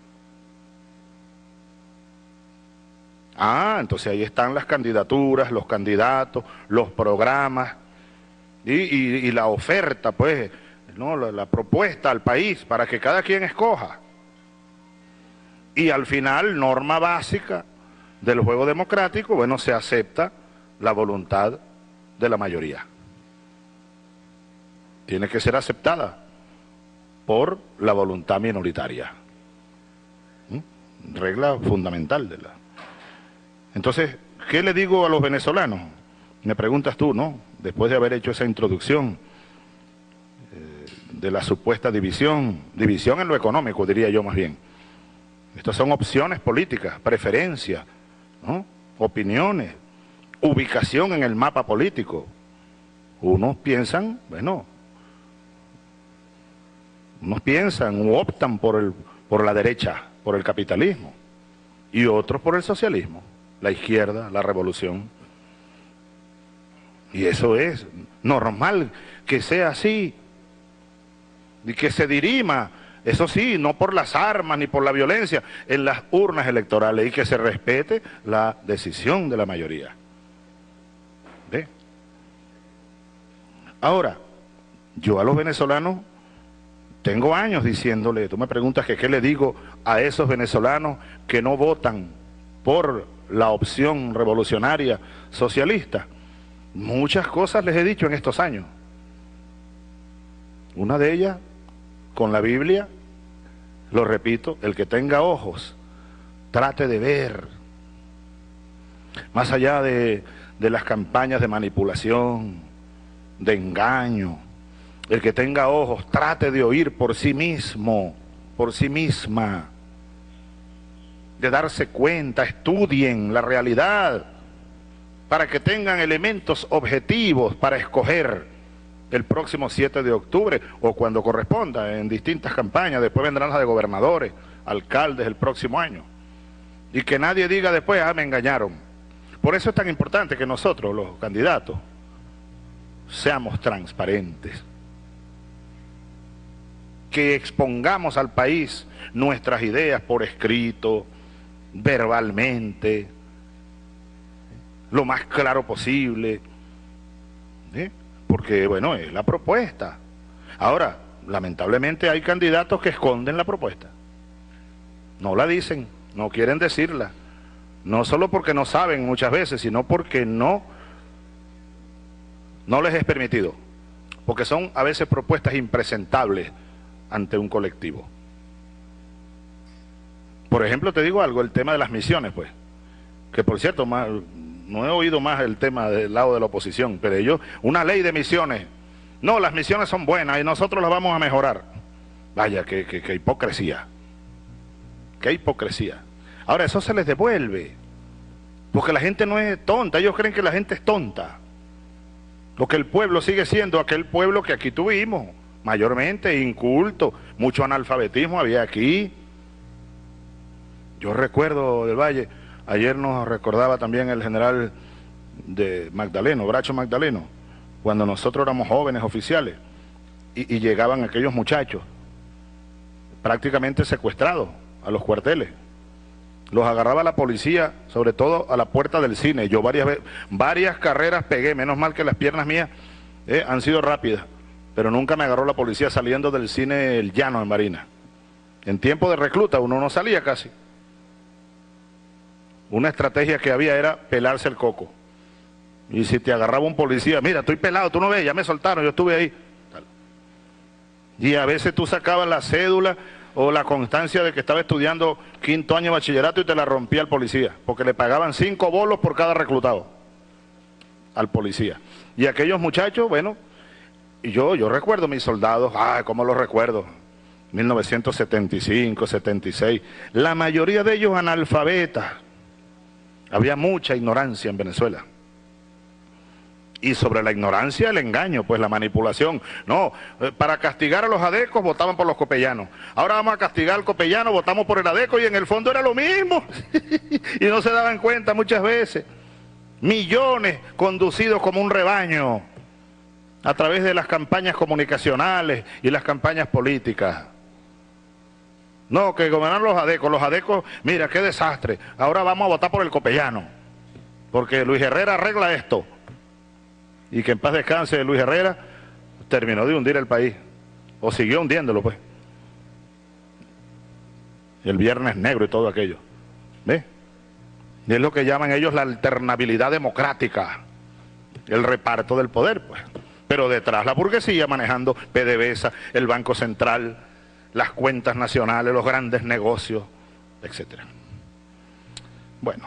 Entonces ahí están las candidaturas, los candidatos, los programas y la oferta, pues, ¿no? La propuesta al país para que cada quien escoja. Y al final, norma básica del juego democrático, bueno, se acepta la voluntad de la mayoría. Tiene que ser aceptada por la voluntad minoritaria. Regla fundamental de la... Entonces, ¿qué le digo a los venezolanos? Me preguntas tú, ¿no? Después de haber hecho esa introducción de la supuesta división en lo económico, diría yo más bien. Estas son opciones políticas, preferencias, ¿no? Opiniones, ubicación en el mapa político. Unos piensan, o optan por la derecha, por el capitalismo, y otros por el socialismo, la izquierda, la revolución. Y eso es normal que sea así, y que se dirima, eso sí, no por las armas ni por la violencia, en las urnas electorales, y que se respete la decisión de la mayoría. ¿Ve? Ahora, yo a los venezolanos tengo años diciéndole, tú me preguntas que qué le digo a esos venezolanos que no votan por la opción revolucionaria socialista. Muchas cosas les he dicho en estos años. Una de ellas, con la Biblia, lo repito, el que tenga ojos, trate de ver. Más allá de las campañas de manipulación, de engaño, el que tenga ojos, trate de oír por sí mismo, por sí misma. de darse cuenta, estudien la realidad, para que tengan elementos objetivos para escoger el próximo 7 de octubre o cuando corresponda en distintas campañas. Después vendrán las de gobernadores, alcaldes el próximo año. Y que nadie diga después, me engañaron. Por eso es tan importante que nosotros, los candidatos, seamos transparentes, que expongamos al país nuestras ideas por escrito, verbalmente, lo más claro posible, porque, bueno, es la propuesta. Ahora, lamentablemente hay candidatos que esconden la propuesta, no la dicen, no quieren decirla, no solo porque no saben muchas veces, sino porque no les es permitido, porque son a veces propuestas impresentables ante un colectivo. Por ejemplo, te digo algo, el tema de las misiones, pues, que por cierto, no he oído más el tema del lado de la oposición, pero ellos, una ley de misiones, no, las misiones son buenas y nosotros las vamos a mejorar. Vaya, qué hipocresía, qué hipocresía. Ahora, eso se les devuelve, porque la gente no es tonta, ellos creen que la gente es tonta, porque el pueblo sigue siendo aquel pueblo que aquí tuvimos, mayormente inculto, mucho analfabetismo había aquí. Yo recuerdo del Valle, ayer nos recordaba también el general de Magdaleno, Bracho Magdaleno, cuando nosotros éramos jóvenes oficiales y llegaban aquellos muchachos prácticamente secuestrados a los cuarteles. Los agarraba la policía, sobre todo a la puerta del cine. Yo varias carreras pegué, menos mal que las piernas mías han sido rápidas, pero nunca me agarró la policía saliendo del cine El Llano en Marina. En tiempo de recluta uno no salía casi. Una estrategia que había era pelarse el coco. Y si te agarraba un policía, mira, estoy pelado, tú no ves, ya me soltaron, yo estuve ahí. Y a veces tú sacabas la cédula o la constancia de que estaba estudiando 5º año de bachillerato y te la rompía el policía, porque le pagaban 5 bolos por cada reclutado al policía. Y aquellos muchachos, bueno, y yo recuerdo mis soldados, cómo los recuerdo, 1975, 76, la mayoría de ellos analfabetas. Había mucha ignorancia en Venezuela. Y sobre la ignorancia, el engaño, pues la manipulación. No, para castigar a los adecos votaban por los copellanos. Ahora vamos a castigar al copellano, votamos por el adeco, y en el fondo era lo mismo. Y no se daban cuenta muchas veces. Millones conducidos como un rebaño a través de las campañas comunicacionales y las campañas políticas. No, que gobernaron los adecos, mira, qué desastre. Ahora vamos a votar por el copellano, porque Luis Herrera arregla esto. Y que en paz descanse Luis Herrera, terminó de hundir el país, o siguió hundiéndolo, pues. El Viernes Negro y todo aquello. ¿Ves? Y es lo que llaman ellos la alternabilidad democrática, el reparto del poder, pues. Pero detrás la burguesía manejando PDVSA, el Banco Central, las cuentas nacionales, los grandes negocios, etcétera. Bueno,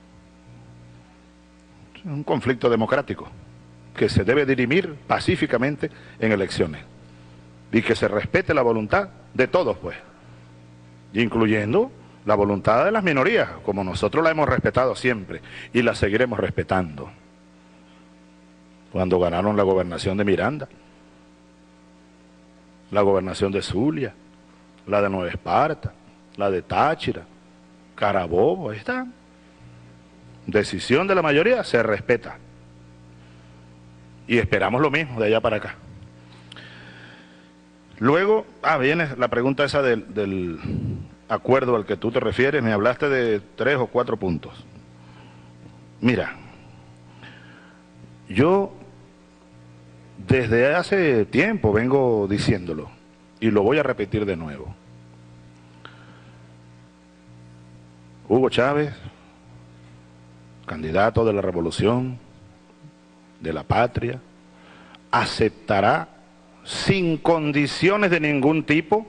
es un conflicto democrático que se debe dirimir pacíficamente en elecciones y que se respete la voluntad de todos, pues, incluyendo la voluntad de las minorías, como nosotros la hemos respetado siempre y la seguiremos respetando. Cuando ganaron la gobernación de Miranda, la gobernación de Zulia, la de Nueva Esparta, la de Táchira, Carabobo, ahí está. Decisión de la mayoría, se respeta. Y esperamos lo mismo de allá para acá. Luego, viene la pregunta esa del acuerdo al que tú te refieres. Me hablaste de 3 o 4 puntos. Mira, yo desde hace tiempo vengo diciéndolo y lo voy a repetir de nuevo. Hugo Chávez, candidato de la revolución, de la patria, aceptará sin condiciones de ningún tipo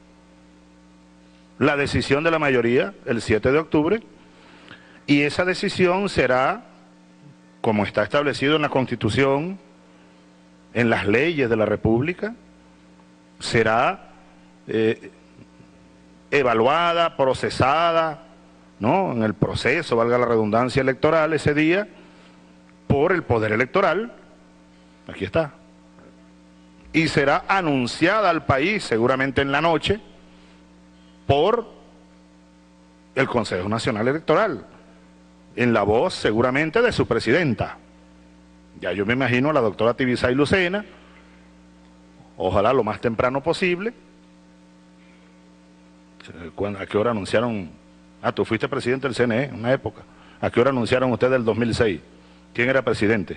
la decisión de la mayoría el 7 de octubre, y esa decisión será, como está establecido en la Constitución, en las leyes de la República, será evaluada, procesada, ¿no?, en el proceso, valga la redundancia, electoral ese día, por el Poder Electoral. Aquí está. Y será anunciada al país, seguramente en la noche, por el Consejo Nacional Electoral, en la voz seguramente de su presidenta. Ya yo me imagino a la doctora Tibisay Lucena, ojalá lo más temprano posible. ¿A qué hora anunciaron? Ah, tú fuiste presidente del CNE en una época. ¿A qué hora anunciaron ustedes el 2006? ¿Quién era presidente?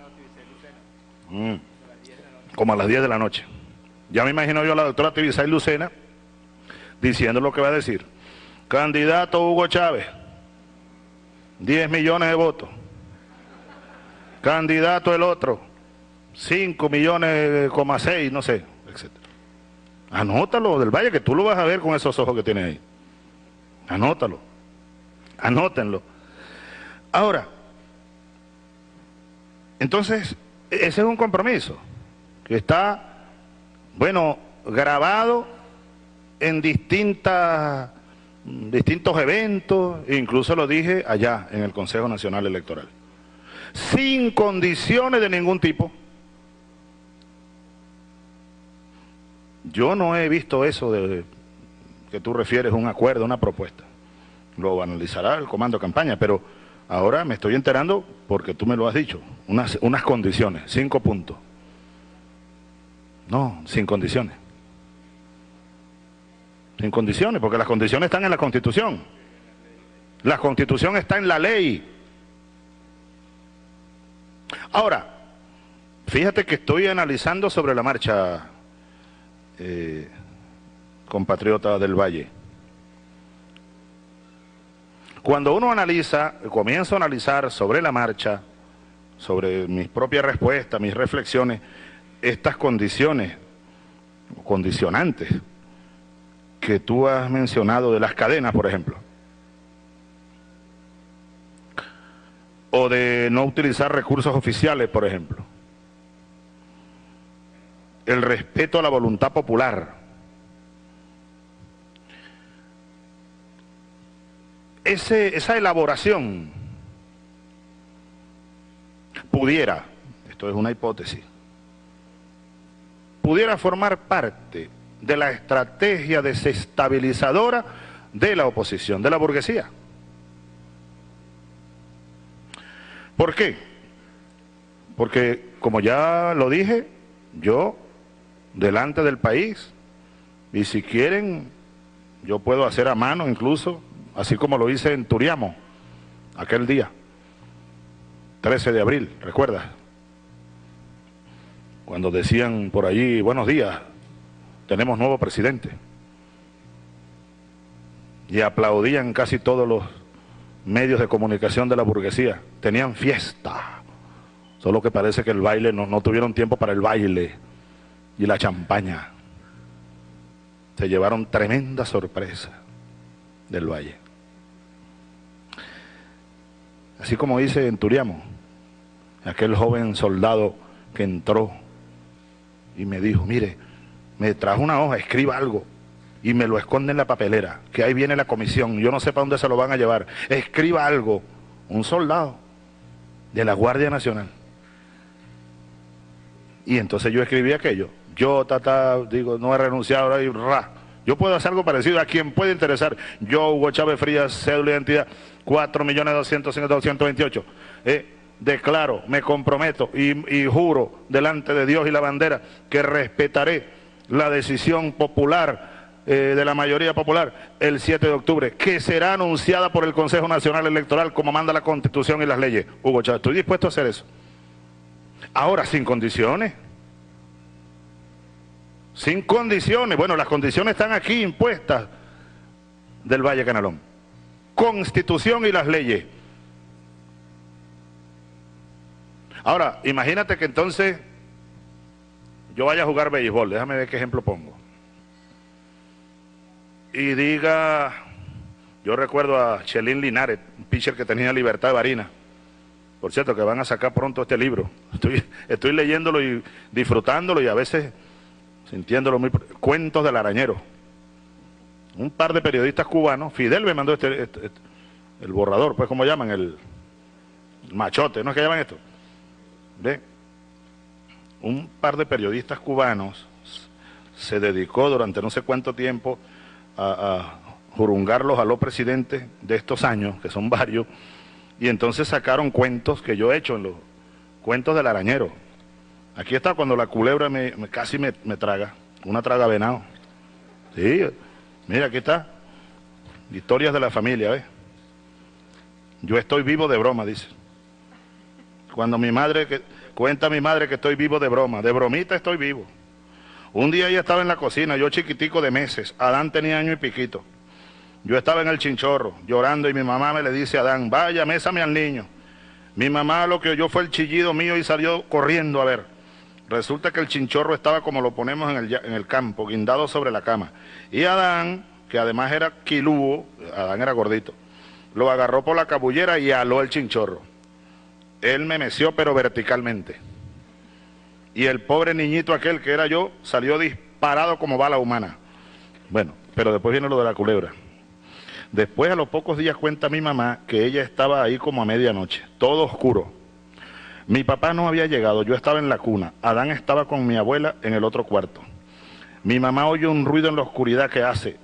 Como a las 10 de la noche. Ya me imagino yo a la doctora Tibisay Lucena diciendo lo que va a decir. Candidato Hugo Chávez, 10 millones de votos. Candidato el otro, 5 millones, 6, no sé, etc. Anótalo, Del Valle, que tú lo vas a ver con esos ojos que tienes ahí. Anótalo, anótenlo. Ahora, entonces, ese es un compromiso que está, bueno, grabado en distintos eventos, incluso lo dije allá en el Consejo Nacional Electoral, sin condiciones de ningún tipo. Yo no he visto eso de que tú refieres, un acuerdo, una propuesta. Lo analizará el comando de campaña, pero ahora me estoy enterando porque tú me lo has dicho, unas condiciones, 5 puntos. No, sin condiciones. Sin condiciones, porque las condiciones están en la Constitución. La Constitución está en la ley. Ahora, fíjate que estoy analizando sobre la marcha, compatriota del Valle. Cuando uno analiza, comienzo a analizar sobre la marcha, sobre mis propias respuestas, mis reflexiones, estas condiciones, condicionantes, que tú has mencionado de las cadenas, por ejemplo, o de no utilizar recursos oficiales, por ejemplo, el respeto a la voluntad popular, esa elaboración pudiera, esto es una hipótesis, pudiera formar parte de la estrategia desestabilizadora de la oposición, de la burguesía. ¿Por qué? Porque, como ya lo dije, yo, delante del país, y si quieren, yo puedo hacer a mano incluso, así como lo hice en Turiamo, aquel día, 13 de abril, ¿recuerdas? Cuando decían por allí, buenos días, tenemos nuevo presidente. Y aplaudían casi todos los medios de comunicación de la burguesía. Tenían fiesta. Solo que parece que el baile, no tuvieron tiempo para el baile y la champaña. Se llevaron tremenda sorpresa del Valle. Así como dice en Turiamo, aquel joven soldado que entró y me dijo, mire, me trajo una hoja, escriba algo, y me lo esconde en la papelera, que ahí viene la comisión, yo no sé para dónde se lo van a llevar, escriba algo. Un soldado de la Guardia Nacional. Y entonces yo escribí aquello, yo digo, no he renunciado, ahora y yo puedo hacer algo parecido a quien puede interesar. Yo, Hugo Chávez Frías, cédula de identidad 4.200.228, declaro, me comprometo y juro delante de Dios y la bandera que respetaré la decisión popular, de la mayoría popular, el 7 de octubre, que será anunciada por el Consejo Nacional Electoral como manda la Constitución y las leyes. Hugo Chávez, estoy dispuesto a hacer eso. Ahora, sin condiciones. Sin condiciones. Bueno, las condiciones están aquí impuestas del Valle Canalón. Constitución y las leyes. Ahora, imagínate que entonces yo vaya a jugar béisbol, déjame ver qué ejemplo pongo. Y diga, yo recuerdo a Chelín Linares, un pitcher que tenía Libertad de Barinas. Por cierto, que van a sacar pronto este libro. Estoy leyéndolo y disfrutándolo y a veces sintiéndolo muy... Cuentos del Arañero. Un par de periodistas cubanos, Fidel me mandó el borrador, pues como llaman, el machote, ¿no es que llaman esto? ¿Ve? Un par de periodistas cubanos se dedicó durante no sé cuánto tiempo a jurungar los aló presidentes de estos años, que son varios, y entonces sacaron cuentos que yo he hecho en los cuentos del arañero. Aquí está cuando la culebra casi me traga, una traga venado. Sí, mira, aquí está. Historias de la familia, ¿ves? Yo estoy vivo de broma, dice. Cuando cuenta mi madre que estoy vivo de broma, de bromita estoy vivo. Un día ella estaba en la cocina, yo chiquitico de meses, Adán tenía año y piquito. Yo estaba en el chinchorro, llorando, y mi mamá me le dice a Adán, vaya, mésame al niño. Mi mamá lo que oyó fue el chillido mío y salió corriendo a ver. Resulta que el chinchorro estaba como lo ponemos en el campo, guindado sobre la cama. Y Adán, que además era quilúo, Adán era gordito, lo agarró por la cabullera y aló el chinchorro. Él me meció pero verticalmente. Y el pobre niñito aquel que era yo salió disparado como bala humana. Bueno, pero después viene lo de la culebra. Después, a los pocos días, cuenta mi mamá que ella estaba ahí como a medianoche, todo oscuro. Mi papá no había llegado, yo estaba en la cuna. Adán estaba con mi abuela en el otro cuarto. Mi mamá oye un ruido en la oscuridad que hace.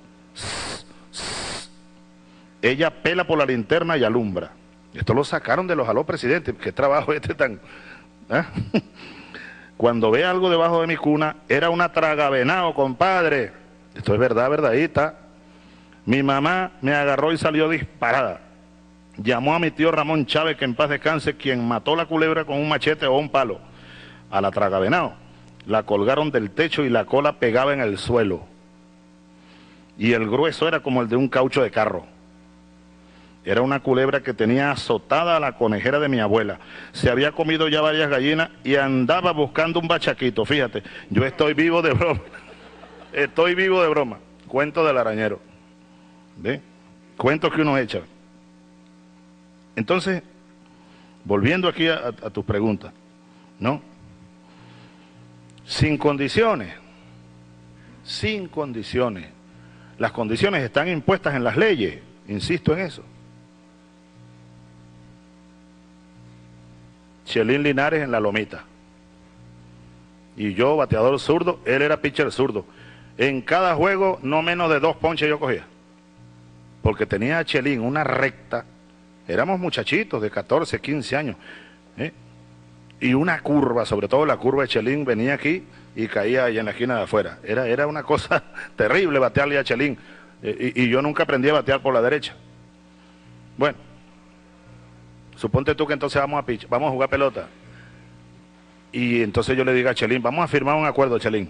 Ella pela por la linterna y alumbra. Esto lo sacaron de los aló presidentes. ¿Qué trabajo este tan...? ¿Eh? Cuando ve algo debajo de mi cuna, era una tragavenao, compadre. Esto es verdad, verdadita. Mi mamá me agarró y salió disparada. Llamó a mi tío Ramón Chávez, que en paz descanse, quien mató la culebra con un machete o un palo. A la tragavenao. La colgaron del techo y la cola pegaba en el suelo. Y el grueso era como el de un caucho de carro. Era una culebra que tenía azotada a la conejera de mi abuela. Se había comido ya varias gallinas y andaba buscando un bachaquito. Fíjate, yo estoy vivo de broma. Estoy vivo de broma. Cuento del arañero. ¿Ve? Cuentos que uno echa. Entonces, volviendo aquí a tus preguntas, ¿no? Sin condiciones. Sin condiciones. Las condiciones están impuestas en las leyes. Insisto en eso. Chelín Linares en la lomita. Y yo, bateador zurdo, él era pitcher zurdo. En cada juego, no menos de 2 ponches yo cogía. Porque tenía a Chelín una recta. Éramos muchachitos de 14, 15 años. Y una curva, sobre todo la curva de Chelín, venía aquí y caía ahí en la esquina de afuera. Era una cosa terrible batearle a Chelín. Y yo nunca aprendí a batear por la derecha. Bueno. Suponte tú que entonces vamos a jugar pelota. Y entonces yo le digo a Chelín, vamos a firmar un acuerdo, Chelín.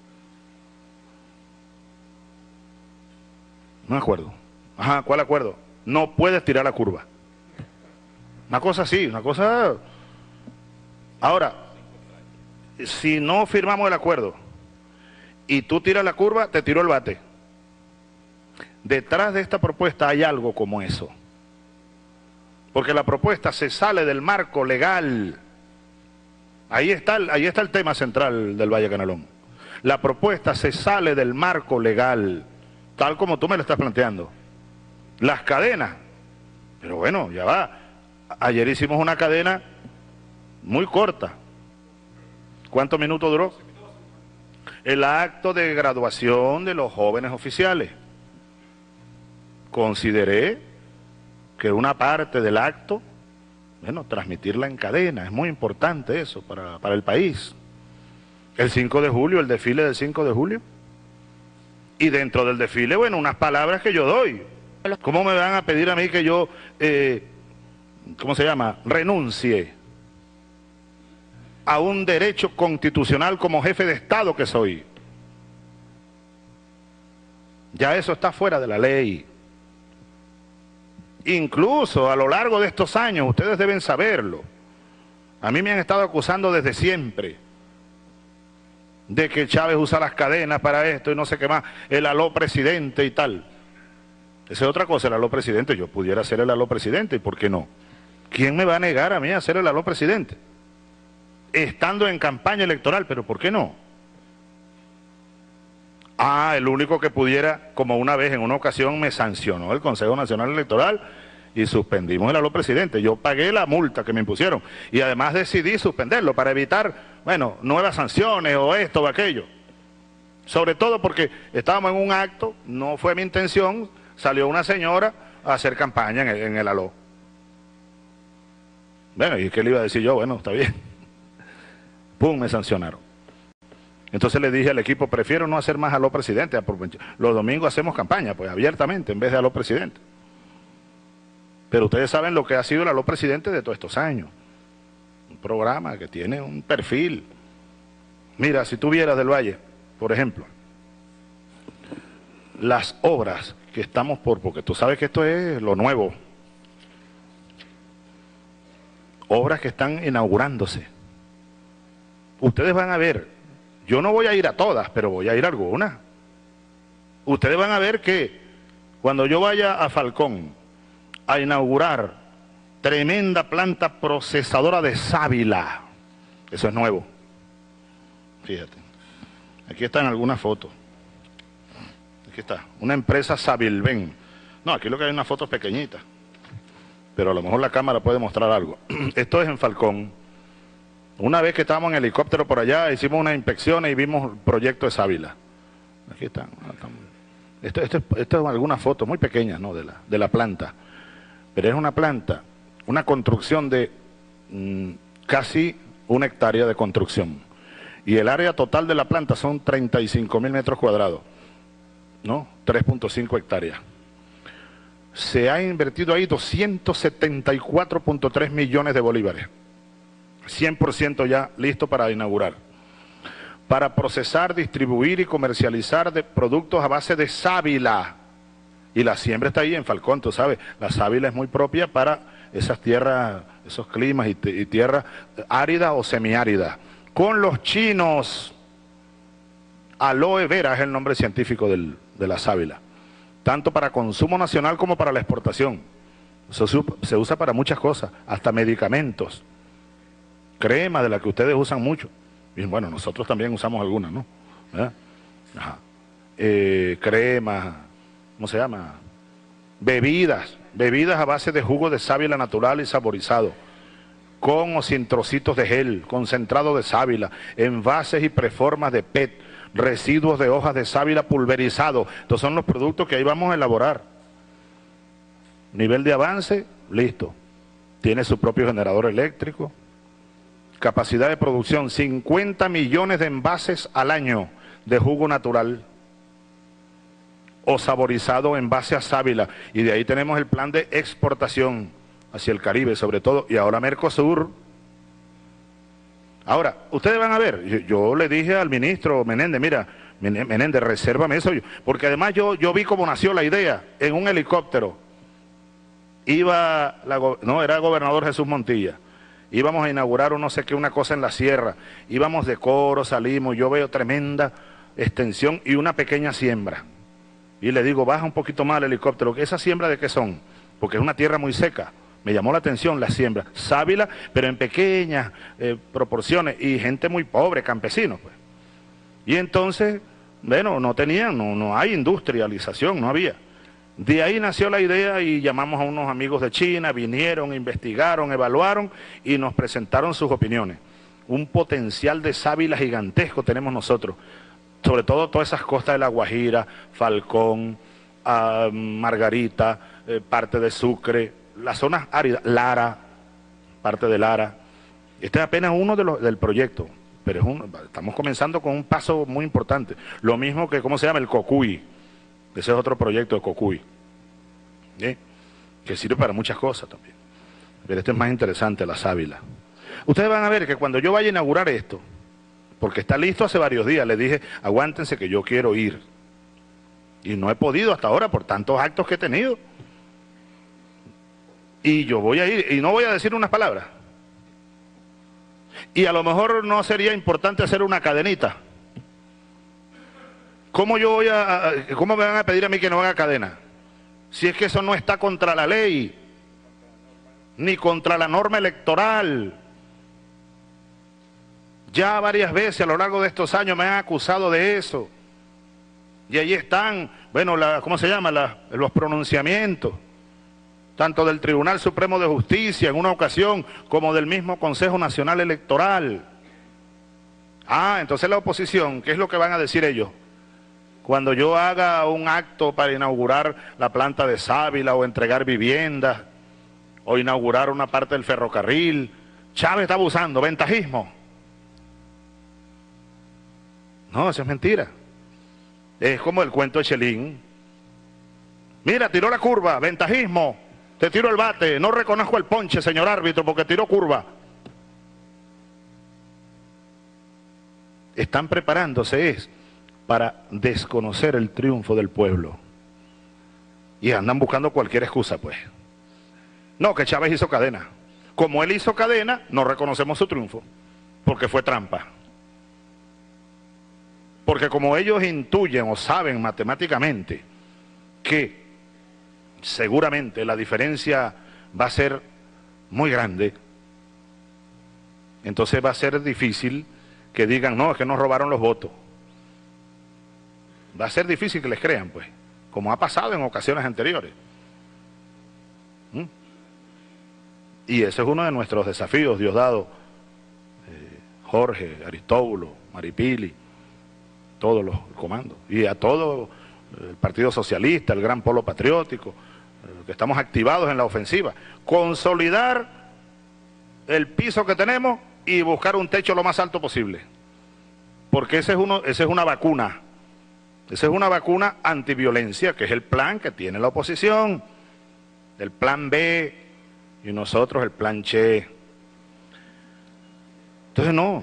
Un acuerdo. Ajá, ¿cuál acuerdo? No puedes tirar la curva. Una cosa así, una cosa... Ahora, si no firmamos el acuerdo y tú tiras la curva, te tiro el bate. Detrás de esta propuesta hay algo como eso. Porque la propuesta se sale del marco legal. Ahí está el tema central del Valle Canelón. La propuesta se sale del marco legal, tal como tú me lo estás planteando. Las cadenas. Pero bueno, ya va. Ayer hicimos una cadena muy corta. ¿Cuántos minutos duró? El acto de graduación de los jóvenes oficiales. Consideré que una parte del acto, bueno, transmitirla en cadena, es muy importante eso para el país. El 5 de julio, el desfile del 5 de julio, y dentro del desfile, bueno, unas palabras que yo doy. ¿Cómo me van a pedir a mí que yo, ¿cómo se llama?, renuncie a un derecho constitucional como jefe de Estado que soy? Ya eso está fuera de la ley. Incluso a lo largo de estos años, ustedes deben saberlo, a mí me han estado acusando desde siempre de que Chávez usa las cadenas para esto y no sé qué más, el aló presidente y tal. Esa es otra cosa, el aló presidente. Yo pudiera ser el aló presidente, ¿y por qué no? ¿Quién me va a negar a mí a ser el aló presidente? Estando en campaña electoral, pero ¿por qué no? El único que pudiera, como una vez en una ocasión me sancionó el Consejo Nacional Electoral, y suspendimos el aló presidente. Yo pagué la multa que me impusieron y además decidí suspenderlo para evitar, bueno, nuevas sanciones o esto o aquello. Sobre todo porque estábamos en un acto, no fue mi intención, salió una señora a hacer campaña en el aló. Bueno, ¿y qué le iba a decir yo? Bueno, está bien. ¡Pum! Me sancionaron. Entonces le dije al equipo, prefiero no hacer más aló presidente. Los domingos hacemos campaña, pues abiertamente, en vez de aló presidente. Pero ustedes saben lo que ha sido el aló presidente de todos estos años. Un programa que tiene un perfil. Mira, si tú vieras del Valle, por ejemplo, las obras que estamos porque tú sabes que esto es lo nuevo. Obras que están inaugurándose. Ustedes van a ver, yo no voy a ir a todas, pero voy a ir a algunas. Ustedes van a ver que cuando yo vaya a Falcón a inaugurar tremenda planta procesadora de sábila, eso es nuevo. Fíjate, aquí están algunas fotos. Aquí está, una empresa Sabilven. No, aquí lo que hay es una foto pequeñita, pero a lo mejor la cámara puede mostrar algo. Esto es en Falcón. Una vez que estábamos en helicóptero por allá, hicimos una inspección y vimos el proyecto de sábila. Aquí están. Esto es algunas fotos muy pequeñas, ¿no?, de la planta. Pero es una planta, una construcción de casi 1 hectárea de construcción. Y el área total de la planta son 35.000 metros cuadrados, ¿no? 3.5 hectáreas. Se ha invertido ahí 274.3 millones de bolívares. 100% ya listo para inaugurar. Para procesar, distribuir y comercializar de productos a base de sábila. Y la siembra está ahí en Falcón, tú sabes. La sábila es muy propia para esas tierras, esos climas y tierras áridas o semiáridas. Con los chinos, aloe vera es el nombre científico de la sábila. Tanto para consumo nacional como para la exportación. Se usa para muchas cosas, hasta medicamentos. Crema de la que ustedes usan mucho. Y bueno, nosotros también usamos algunas, ¿no? Ajá. Crema, ¿cómo se llama? Bebidas a base de jugo de sábila natural y saborizado, con o sin trocitos de gel, concentrado de sábila, envases y preformas de PET, residuos de hojas de sábila pulverizado. Estos son los productos que ahí vamos a elaborar. Nivel de avance, listo. Tiene su propio generador eléctrico. Capacidad de producción, 50 millones de envases al año de jugo natural o saborizado en base a sábila. Y de ahí tenemos el plan de exportación hacia el Caribe sobre todo, y ahora Mercosur. Ahora, ustedes van a ver, yo le dije al ministro Menéndez, mira, Menéndez, resérvame eso, porque además yo vi cómo nació la idea en un helicóptero. Era el gobernador Jesús Montilla. Íbamos a inaugurar no sé qué, una cosa en la sierra. Íbamos de Coro, salimos, yo veo tremenda extensión y una pequeña siembra. Y le digo, baja un poquito más el helicóptero. ¿Esa siembra de qué son? Porque es una tierra muy seca. Me llamó la atención la siembra. Sábila, pero en pequeñas proporciones. Y gente muy pobre, campesinos, pues. Y entonces, bueno, no hay industrialización, no había. De ahí nació la idea y llamamos a unos amigos de China, vinieron, investigaron, evaluaron y nos presentaron sus opiniones. Un potencial de sábila gigantesco tenemos nosotros, sobre todo todas esas costas de La Guajira, Falcón, Margarita, parte de Sucre, las zonas áridas, Lara, parte de Lara. Este es apenas uno del proyecto, pero estamos comenzando con un paso muy importante. Lo mismo que, ¿cómo se llama? El Cocuy. Ese es otro proyecto de Cocuy, ¿sí?, que sirve para muchas cosas también. Pero este es más interesante, la sábila. Ustedes van a ver que cuando yo vaya a inaugurar esto, porque está listo hace varios días, les dije, aguántense que yo quiero ir. Y no he podido hasta ahora por tantos actos que he tenido. Y yo voy a ir, y no voy a decir unas palabras. Y a lo mejor no sería importante hacer una cadenita. ¿Cómo me van a pedir a mí que no haga cadena? Si es que eso no está contra la ley, ni contra la norma electoral. Ya varias veces a lo largo de estos años me han acusado de eso. Y ahí están, bueno, ¿cómo se llama? Los pronunciamientos. tanto del Tribunal Supremo de Justicia en una ocasión, como del mismo Consejo Nacional Electoral. Ah, entonces la oposición, ¿qué es lo que van a decir ellos? Cuando yo haga un acto para inaugurar la planta de Sábila o entregar viviendas o inaugurar una parte del ferrocarril, Chávez está abusando, ventajismo. No, eso es mentira. Es como el cuento de Chelín. Mira, tiró la curva, ventajismo, te tiro el bate, no reconozco el ponche, señor árbitro, porque tiró curva. Están preparándose para desconocer el triunfo del pueblo. Y andan buscando cualquier excusa, pues. No, que Chávez hizo cadena. Como él hizo cadena, no reconocemos su triunfo, porque fue trampa. Porque como ellos intuyen o saben matemáticamente que seguramente la diferencia va a ser muy grande, entonces va a ser difícil que digan, no, es que nos robaron los votos. Va a ser difícil que les crean, pues, como ha pasado en ocasiones anteriores. Y ese es uno de nuestros desafíos, Diosdado, Jorge, Aristóbulo, Maripili, todos los comandos, y a todo el Partido Socialista, el Gran Polo Patriótico, que estamos activados en la ofensiva. Consolidar el piso que tenemos y buscar un techo lo más alto posible. Porque ese es una vacuna. Esa es una vacuna antiviolencia, que es el plan que tiene la oposición. El plan B y nosotros el plan Che. Entonces no,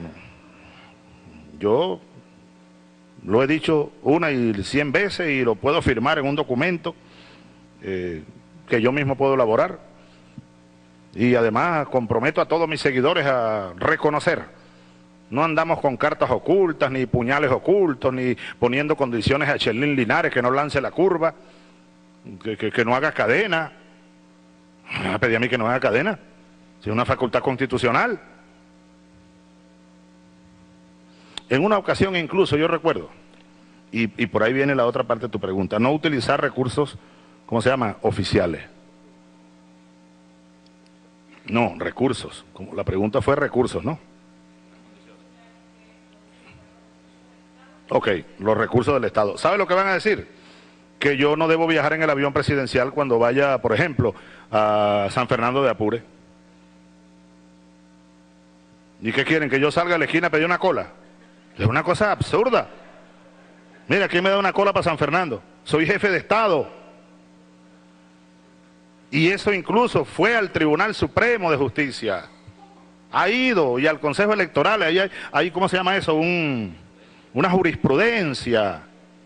yo lo he dicho 1 y 100 veces y lo puedo firmar en un documento que yo mismo puedo elaborar. Y además comprometo a todos mis seguidores a reconocer. No andamos con cartas ocultas, ni puñales ocultos, ni poniendo condiciones a Chelín Linares que no lance la curva, que no haga cadena. Me va a pedir a mí que no haga cadena, si es una facultad constitucional. En una ocasión incluso, yo recuerdo, y por ahí viene la otra parte de tu pregunta, no utilizar recursos, ¿cómo se llama? Oficiales. No, recursos. Como la pregunta fue recursos, ¿no? Ok, los recursos del Estado. ¿Sabe lo que van a decir? Que yo no debo viajar en el avión presidencial cuando vaya, por ejemplo, a San Fernando de Apure. ¿Y qué quieren? ¿Que yo salga a la esquina a pedir una cola? Es una cosa absurda. Mira, ¿quién me da una cola para San Fernando? Soy jefe de Estado. Y eso incluso fue al Tribunal Supremo de Justicia. Ha ido, y al Consejo Electoral, hay ¿cómo se llama eso? Una jurisprudencia.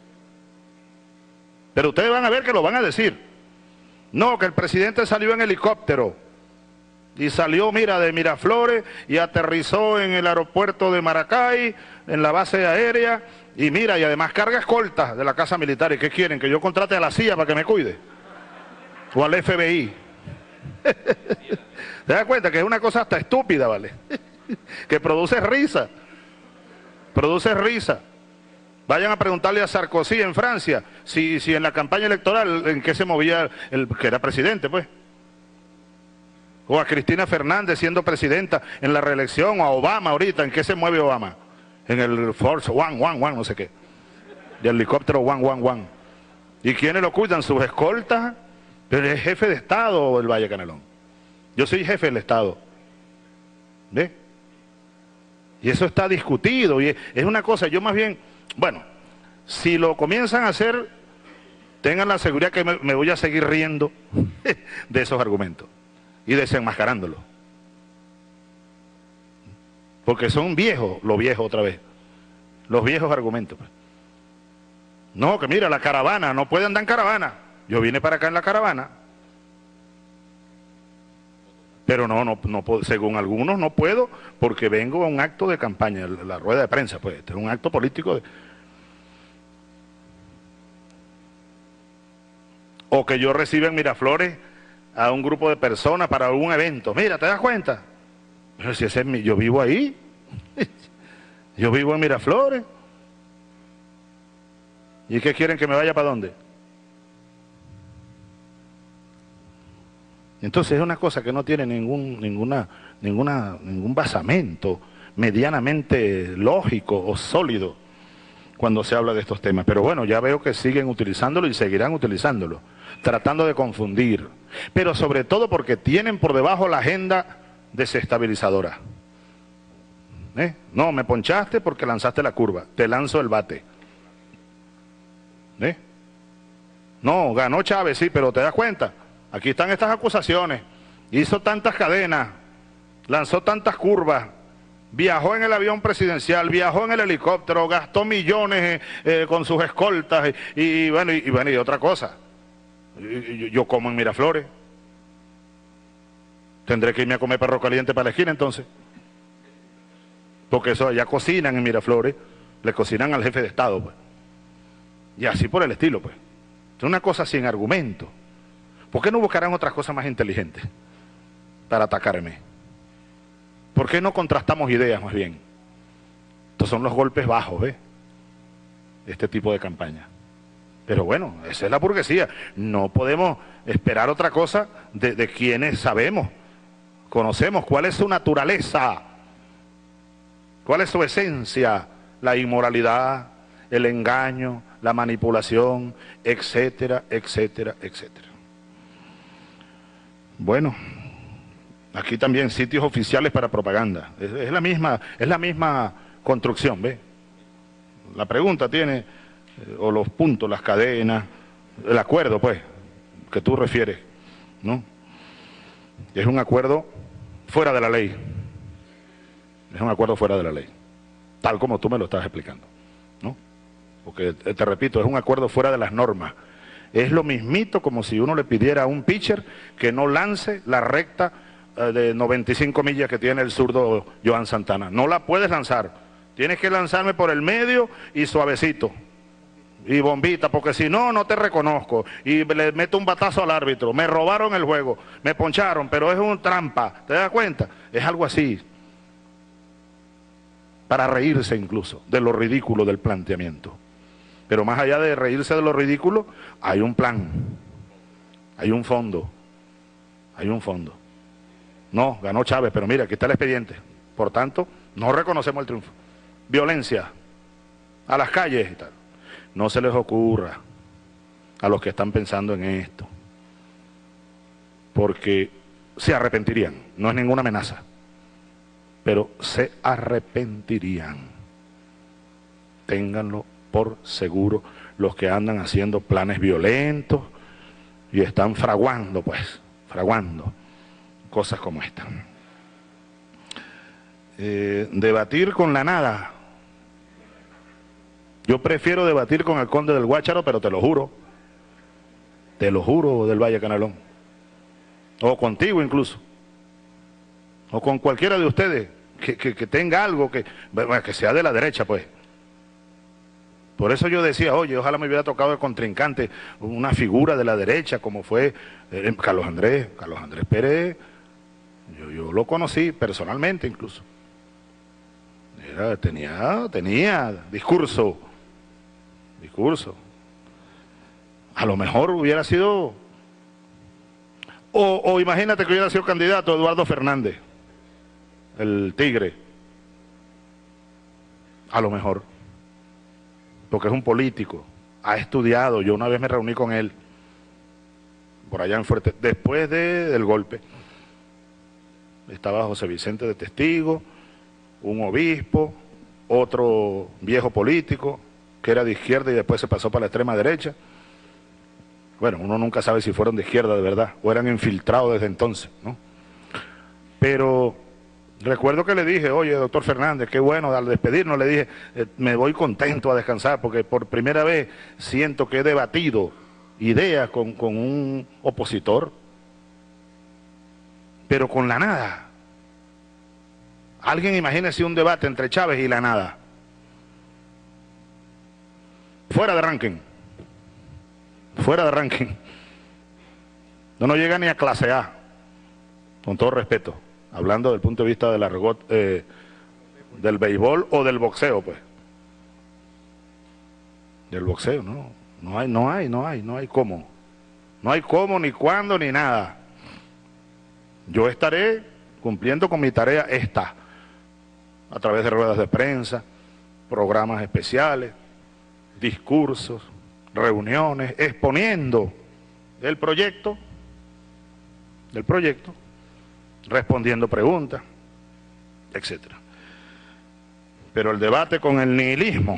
Pero ustedes van a ver que lo van a decir. No, que el presidente salió en helicóptero. Y salió, mira, de Miraflores y aterrizó en el aeropuerto de Maracay, en la base aérea. Y mira, y además carga escolta de la Casa Militar. ¿Y qué quieren? ¿Que yo contrate a la CIA para que me cuide? O al FBI. ¿Te das cuenta que es una cosa hasta estúpida, ¿vale? Que produce risa. Produce risa. Vayan a preguntarle a Sarkozy en Francia, si en la campaña electoral, en qué se movía el que era presidente, pues. O a Cristina Fernández siendo presidenta en la reelección, o a Obama ahorita, ¿en qué se mueve Obama? En el Force One, no sé qué. Y el helicóptero One. ¿Y quiénes lo cuidan? Sus escoltas. Pero es jefe de Estado el Valle Canelón. Yo soy jefe del Estado. ¿Ve? Y eso está discutido. Y es una cosa, yo más bien, bueno, si lo comienzan a hacer, tengan la seguridad que me voy a seguir riendo de esos argumentos y desenmascarándolos. Porque son viejos, lo viejo otra vez. Los viejos argumentos. No, que mira, la caravana, no puede andar en caravana. Yo vine para acá en la caravana. Pero no puedo, según algunos no puedo, porque vengo a un acto de campaña, la rueda de prensa, pues, este es un acto político. O que yo reciba en Miraflores a un grupo de personas para algún evento. Mira, ¿te das cuenta? Pero si ese es yo vivo ahí. Yo vivo en Miraflores. ¿Y qué quieren que me vaya para dónde? Entonces es una cosa que no tiene ningún basamento medianamente lógico o sólido cuando se habla de estos temas. Pero bueno, ya veo que siguen utilizándolo y seguirán utilizándolo, tratando de confundir, pero sobre todo porque tienen por debajo la agenda desestabilizadora. No, me ponchaste porque lanzaste la curva, te lanzo el bate. No, ganó Chávez, sí, pero te das cuenta, aquí están estas acusaciones, hizo tantas cadenas, lanzó tantas curvas, viajó en el avión presidencial, viajó en el helicóptero, gastó millones con sus escoltas y otra cosa. Yo como en Miraflores. Tendré que irme a comer perro caliente para la esquina entonces. Porque eso allá cocinan en Miraflores, le cocinan al jefe de Estado, pues. Y así por el estilo, pues. Es una cosa sin argumento. ¿Por qué no buscarán otras cosas más inteligentes para atacarme? ¿Por qué no contrastamos ideas más bien? Estos son los golpes bajos, ¿ves? Este tipo de campaña. Pero bueno, esa es la burguesía. No podemos esperar otra cosa de quienes sabemos, conocemos cuál es su naturaleza, cuál es su esencia, la inmoralidad, el engaño, la manipulación, etcétera, etcétera, etcétera. Bueno, aquí también sitios oficiales para propaganda. Es la misma construcción, ¿ves? La pregunta tiene, o los puntos, las cadenas, el acuerdo, pues, que tú refieres, ¿no? Es un acuerdo fuera de la ley. Es un acuerdo fuera de la ley, tal como tú me lo estás explicando, ¿no? Porque, te repito, es un acuerdo fuera de las normas. Es lo mismito como si uno le pidiera a un pitcher que no lance la recta de 95 millas que tiene el zurdo Joan Santana. No la puedes lanzar, tienes que lanzarme por el medio y suavecito. Y bombita, porque si no, no te reconozco. Y le meto un batazo al árbitro. Me robaron el juego, me poncharon, pero es una trampa. ¿Te das cuenta? Es algo así. Para reírse incluso de lo ridículo del planteamiento. Pero más allá de reírse de lo ridículo, hay un plan. Hay un fondo. Hay un fondo. No, ganó Chávez, pero mira, aquí está el expediente. Por tanto, no reconocemos el triunfo. Violencia. A las calles y tal. No se les ocurra a los que están pensando en esto, porque se arrepentirían, no es ninguna amenaza, pero se arrepentirían. Ténganlo por seguro los que andan haciendo planes violentos y están fraguando cosas como esta. Debatir con la nada. Yo prefiero debatir con el conde del Guácharo, pero te lo juro, del Valle Canelón, o contigo incluso, o con cualquiera de ustedes que tenga algo que sea de la derecha, pues. Por eso yo decía, oye, ojalá me hubiera tocado el contrincante, una figura de la derecha, como fue Carlos Andrés Pérez. Yo lo conocí personalmente incluso. Tenía discurso. A lo mejor hubiera sido, o imagínate que hubiera sido candidato Eduardo Fernández, el tigre. A lo mejor, porque es un político, ha estudiado. Yo una vez me reuní con él por allá en Fuerte, después del golpe. Estaba José Vicente de testigo, un obispo, otro viejo político que era de izquierda y después se pasó para la extrema derecha. Bueno, uno nunca sabe si fueron de izquierda de verdad o eran infiltrados desde entonces, ¿no? Pero recuerdo que le dije, oye, doctor Fernández, qué bueno, al despedirnos le dije, me voy contento a descansar porque por primera vez siento que he debatido ideas con un opositor, pero con la nada. Alguien imagínese un debate entre Chávez y la nada. Fuera de ranking. No llega ni a clase A, con todo respeto, hablando del punto de vista del argot del béisbol o del boxeo, pues. Del boxeo, no hay cómo. No hay cómo, ni cuándo, ni nada. Yo estaré cumpliendo con mi tarea esta, a través de ruedas de prensa, programas especiales, discursos, reuniones, exponiendo el proyecto, respondiendo preguntas, etcétera. Pero el debate con el nihilismo,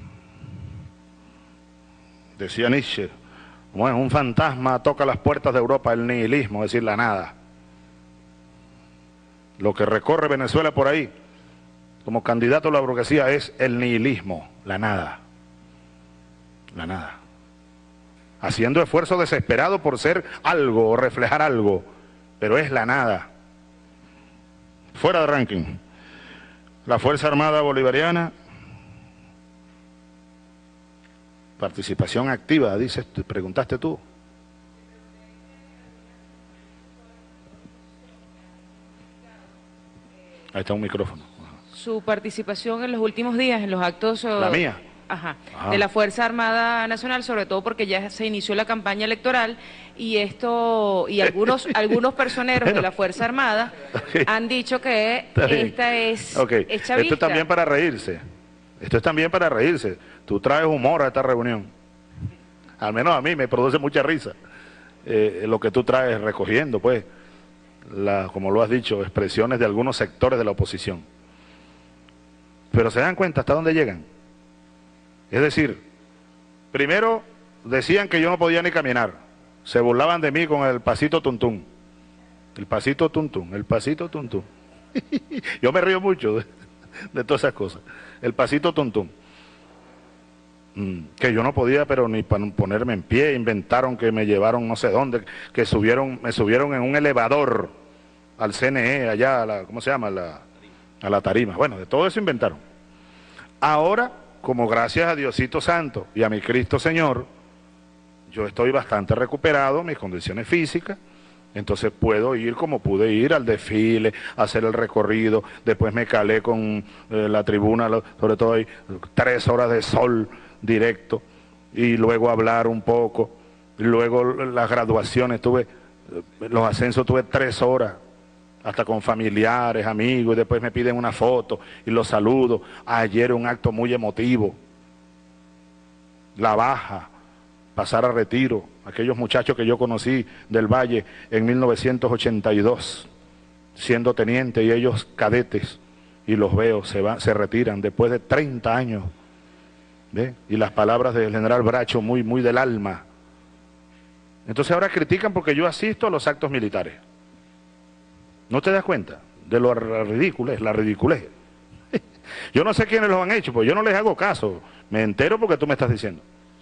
decía Nietzsche, bueno, un fantasma toca las puertas de Europa, el nihilismo, es decir, la nada. Lo que recorre Venezuela por ahí, como candidato a la burguesía, es el nihilismo, la nada. La nada. Haciendo esfuerzo desesperado por ser algo o reflejar algo, pero es la nada. Fuera de ranking. La Fuerza Armada Bolivariana, participación activa, dices, preguntaste tú. Ahí está un micrófono. Su participación en los últimos días, en los actos... La mía. Ajá, de la Fuerza Armada Nacional, sobre todo porque ya se inició la campaña electoral y algunos personeros de la Fuerza Armada han dicho que esta es chavista. Esto es también para reírse. Esto es también para reírse. Tú traes humor a esta reunión. Al menos a mí me produce mucha risa. Lo que tú traes recogiendo, pues, como lo has dicho, expresiones de algunos sectores de la oposición. Pero se dan cuenta hasta dónde llegan. Es decir, primero decían que yo no podía ni caminar. Se burlaban de mí con el pasito tuntún. El pasito tuntún, el pasito tuntún. Yo me río mucho de todas esas cosas. El pasito tuntún. Que yo no podía, pero ni para ponerme en pie. Inventaron que me llevaron no sé dónde, que me subieron en un elevador al CNE, allá, ¿cómo se llama? A la tarima. Bueno, de todo eso inventaron. Ahora, como gracias a Diosito Santo y a mi Cristo Señor, yo estoy bastante recuperado, mis condiciones físicas, entonces puedo ir como pude ir al desfile, hacer el recorrido, después me calé con la tribuna, sobre todo hay 3 horas de sol directo, y luego hablar un poco, y luego las graduaciones, los ascensos tuve 3 horas, hasta con familiares, amigos, y después me piden una foto y los saludo. Ayer un acto muy emotivo, la baja, pasar a retiro, aquellos muchachos que yo conocí del Valle en 1982, siendo teniente y ellos cadetes, y los veo, se retiran después de 30 años, ¿ve? Y las palabras del general Bracho muy, muy del alma. Entonces ahora critican porque yo asisto a los actos militares. ¿No te das cuenta de lo ridículo, la ridiculez? Yo no sé quiénes los han hecho, pues yo no les hago caso. Me entero porque tú me estás diciendo.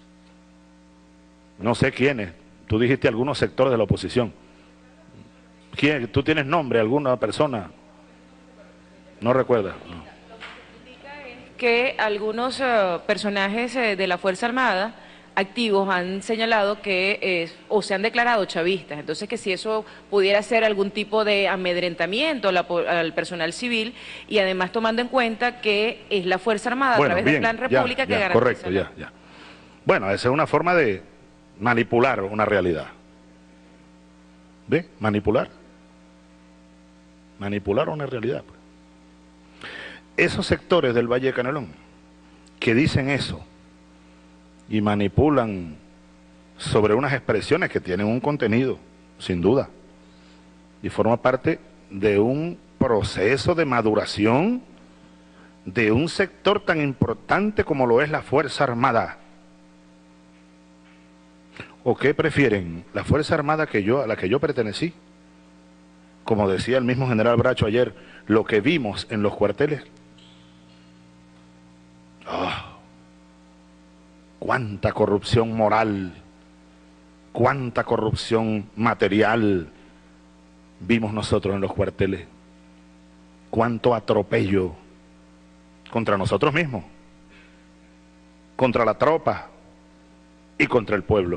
No sé quiénes. Tú dijiste algunos sectores de la oposición. ¿Quién? ¿Tú tienes nombre, alguna persona? No recuerdas. No. Que algunos personajes de la Fuerza Armada activos han señalado que o se han declarado chavistas, entonces que si eso pudiera ser algún tipo de amedrentamiento al personal civil, y además tomando en cuenta que es la Fuerza Armada a través del Plan República que garantiza. Correcto, ya. Bueno, esa es una forma de manipular una realidad. ¿Ve? Manipular una realidad. Esos sectores del Valle de Canelón que dicen eso y manipulan sobre unas expresiones que tienen un contenido, sin duda, y forma parte de un proceso de maduración de un sector tan importante como lo es la Fuerza Armada. ¿O qué prefieren? ¿La Fuerza Armada a la que yo pertenecí? Como decía el mismo general Bracho ayer, lo que vimos en los cuarteles. Cuánta corrupción moral, cuánta corrupción material vimos nosotros en los cuarteles, cuánto atropello contra nosotros mismos, contra la tropa y contra el pueblo.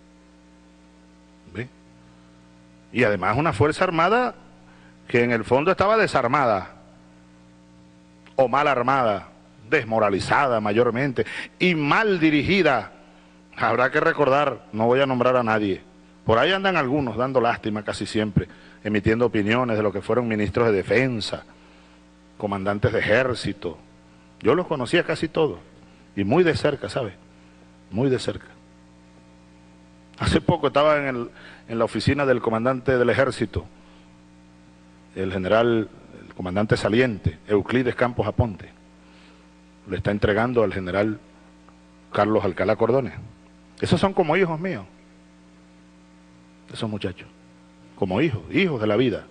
¿Ve? Y además una Fuerza Armada que en el fondo estaba desarmada o mal armada, desmoralizada mayormente y mal dirigida. Habrá que recordar, no voy a nombrar a nadie, Por ahí andan algunos dando lástima casi siempre, emitiendo opiniones de lo que fueron ministros de defensa, comandantes de ejército. Yo los conocía casi todos, y muy de cerca, ¿sabe? Muy de cerca. Hace poco estaba en la oficina del comandante del ejército, el comandante saliente, Euclides Campos Aponte. Le está entregando al general Carlos Alcalá Cordones. Esos son como hijos míos, esos muchachos, como hijos de la vida.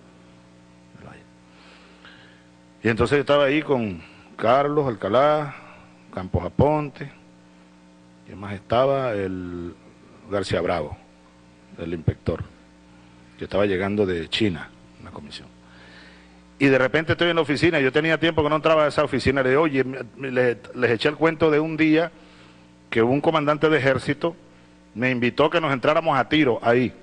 Y entonces yo estaba ahí con Carlos Alcalá, Campos Aponte, y más estaba el García Bravo, el inspector, que estaba llegando de China, una comisión. Y de repente estoy en la oficina, yo tenía tiempo que no entraba a esa oficina, le digo, oye, les eché el cuento de un día que un comandante de ejército me invitó que nos entráramos a tiro ahí.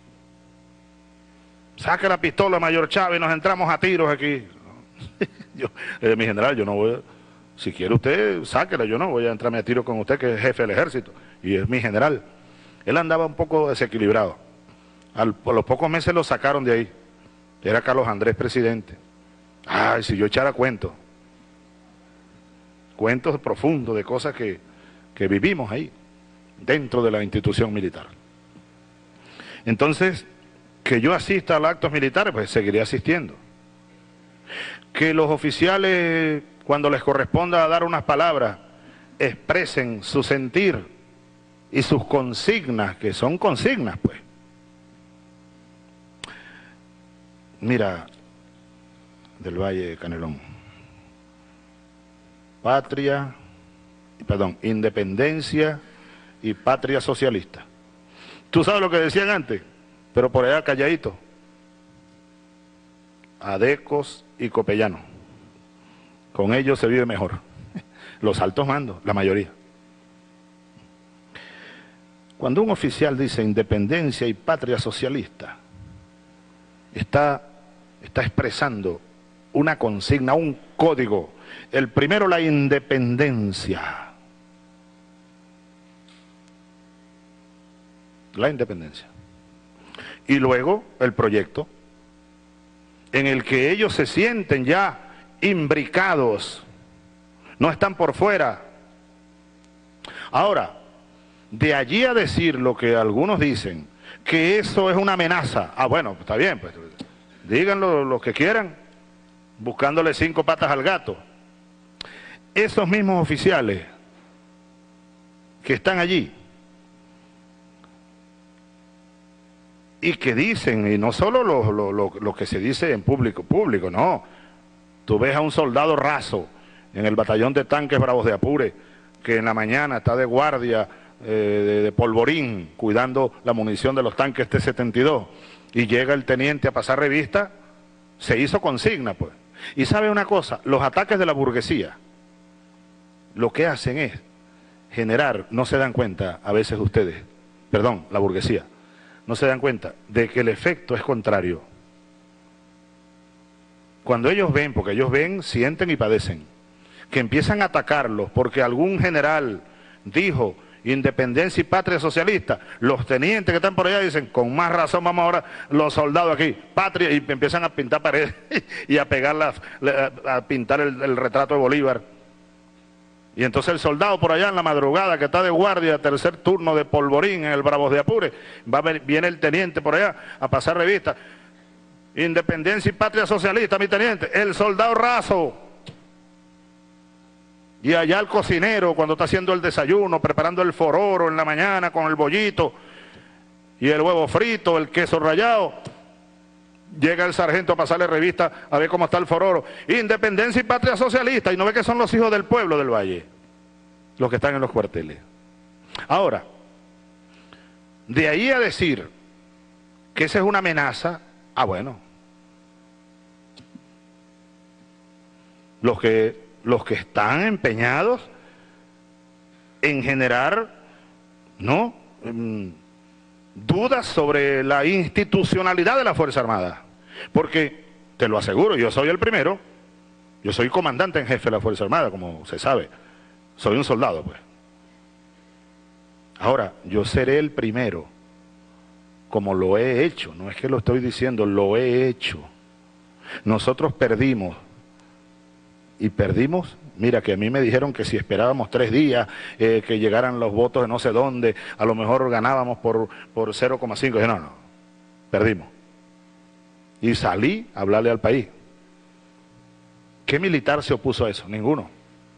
Saque la pistola, Mayor Chávez, y nos entramos a tiros aquí. Mi general, yo no voy, si quiere usted, sáquela, yo no voy a entrarme a tiro con usted, que es jefe del ejército, y es mi general. Él andaba un poco desequilibrado. A los pocos meses lo sacaron de ahí. Era Carlos Andrés presidente. Ay, si yo echara cuentos profundos de cosas que vivimos ahí, dentro de la institución militar. Entonces, que yo asista a los actos militares, pues seguiré asistiendo. Que los oficiales, cuando les corresponda dar unas palabras, expresen su sentir y sus consignas, que son consignas, pues. Mira, del Valle de Canelón, independencia y patria socialista. Tú sabes lo que decían antes, pero por allá calladito. Adecos y copellanos. Con ellos se vive mejor. Los altos mandos, la mayoría. Cuando un oficial dice independencia y patria socialista, está expresando una consigna, un código. El primero, la independencia. La independencia. Y luego el proyecto, en el que ellos se sienten ya imbricados, no están por fuera. Ahora, de allí a decir lo que algunos dicen, que eso es una amenaza, bueno, está bien, pues díganlo los que quieran, buscándole 5 patas al gato. Esos mismos oficiales que están allí y que dicen, y no solo lo que se dice en público, no. Tú ves a un soldado raso en el batallón de tanques Bravos de Apure, que en la mañana está de guardia de polvorín, cuidando la munición de los tanques T-72, y llega el teniente a pasar revista, se hizo consigna, pues. Y sabe una cosa, los ataques de la burguesía, lo que hacen es generar, no se dan cuenta a veces ustedes, perdón, la burguesía, no se dan cuenta de que el efecto es contrario. Cuando ellos ven, porque ellos ven, sienten y padecen, que empiezan a atacarlos porque algún general dijo independencia y patria socialista, los tenientes que están por allá dicen, con más razón vamos ahora los soldados aquí, patria, y empiezan a pintar paredes y a pegarlas, a pintar el retrato de Bolívar. Y entonces el soldado por allá en la madrugada que está de guardia, tercer turno de polvorín en el Bravos de Apure, viene el teniente por allá a pasar revista, independencia y patria socialista, mi teniente, el soldado raso. Y allá el cocinero, cuando está haciendo el desayuno, preparando el fororo en la mañana con el bollito y el huevo frito, el queso rallado, llega el sargento a pasarle revista a ver cómo está el fororo. Independencia y patria socialista, y no ve que son los hijos del pueblo del Valle, los que están en los cuarteles. Ahora, de ahí a decir que esa es una amenaza, bueno, los que están empeñados en generar, ¿no?, dudas sobre la institucionalidad de la Fuerza Armada. Porque, te lo aseguro, yo soy el primero, yo soy comandante en jefe de la Fuerza Armada, como se sabe, soy un soldado, pues. Ahora, yo seré el primero como lo he hecho, no es que lo estoy diciendo, lo he hecho. Nosotros perdimos, y perdimos, mira que a mí me dijeron que si esperábamos 3 días, que llegaran los votos de no sé dónde, a lo mejor ganábamos por 0,5, no, perdimos. Y salí a hablarle al país. ¿Qué militar se opuso a eso? Ninguno.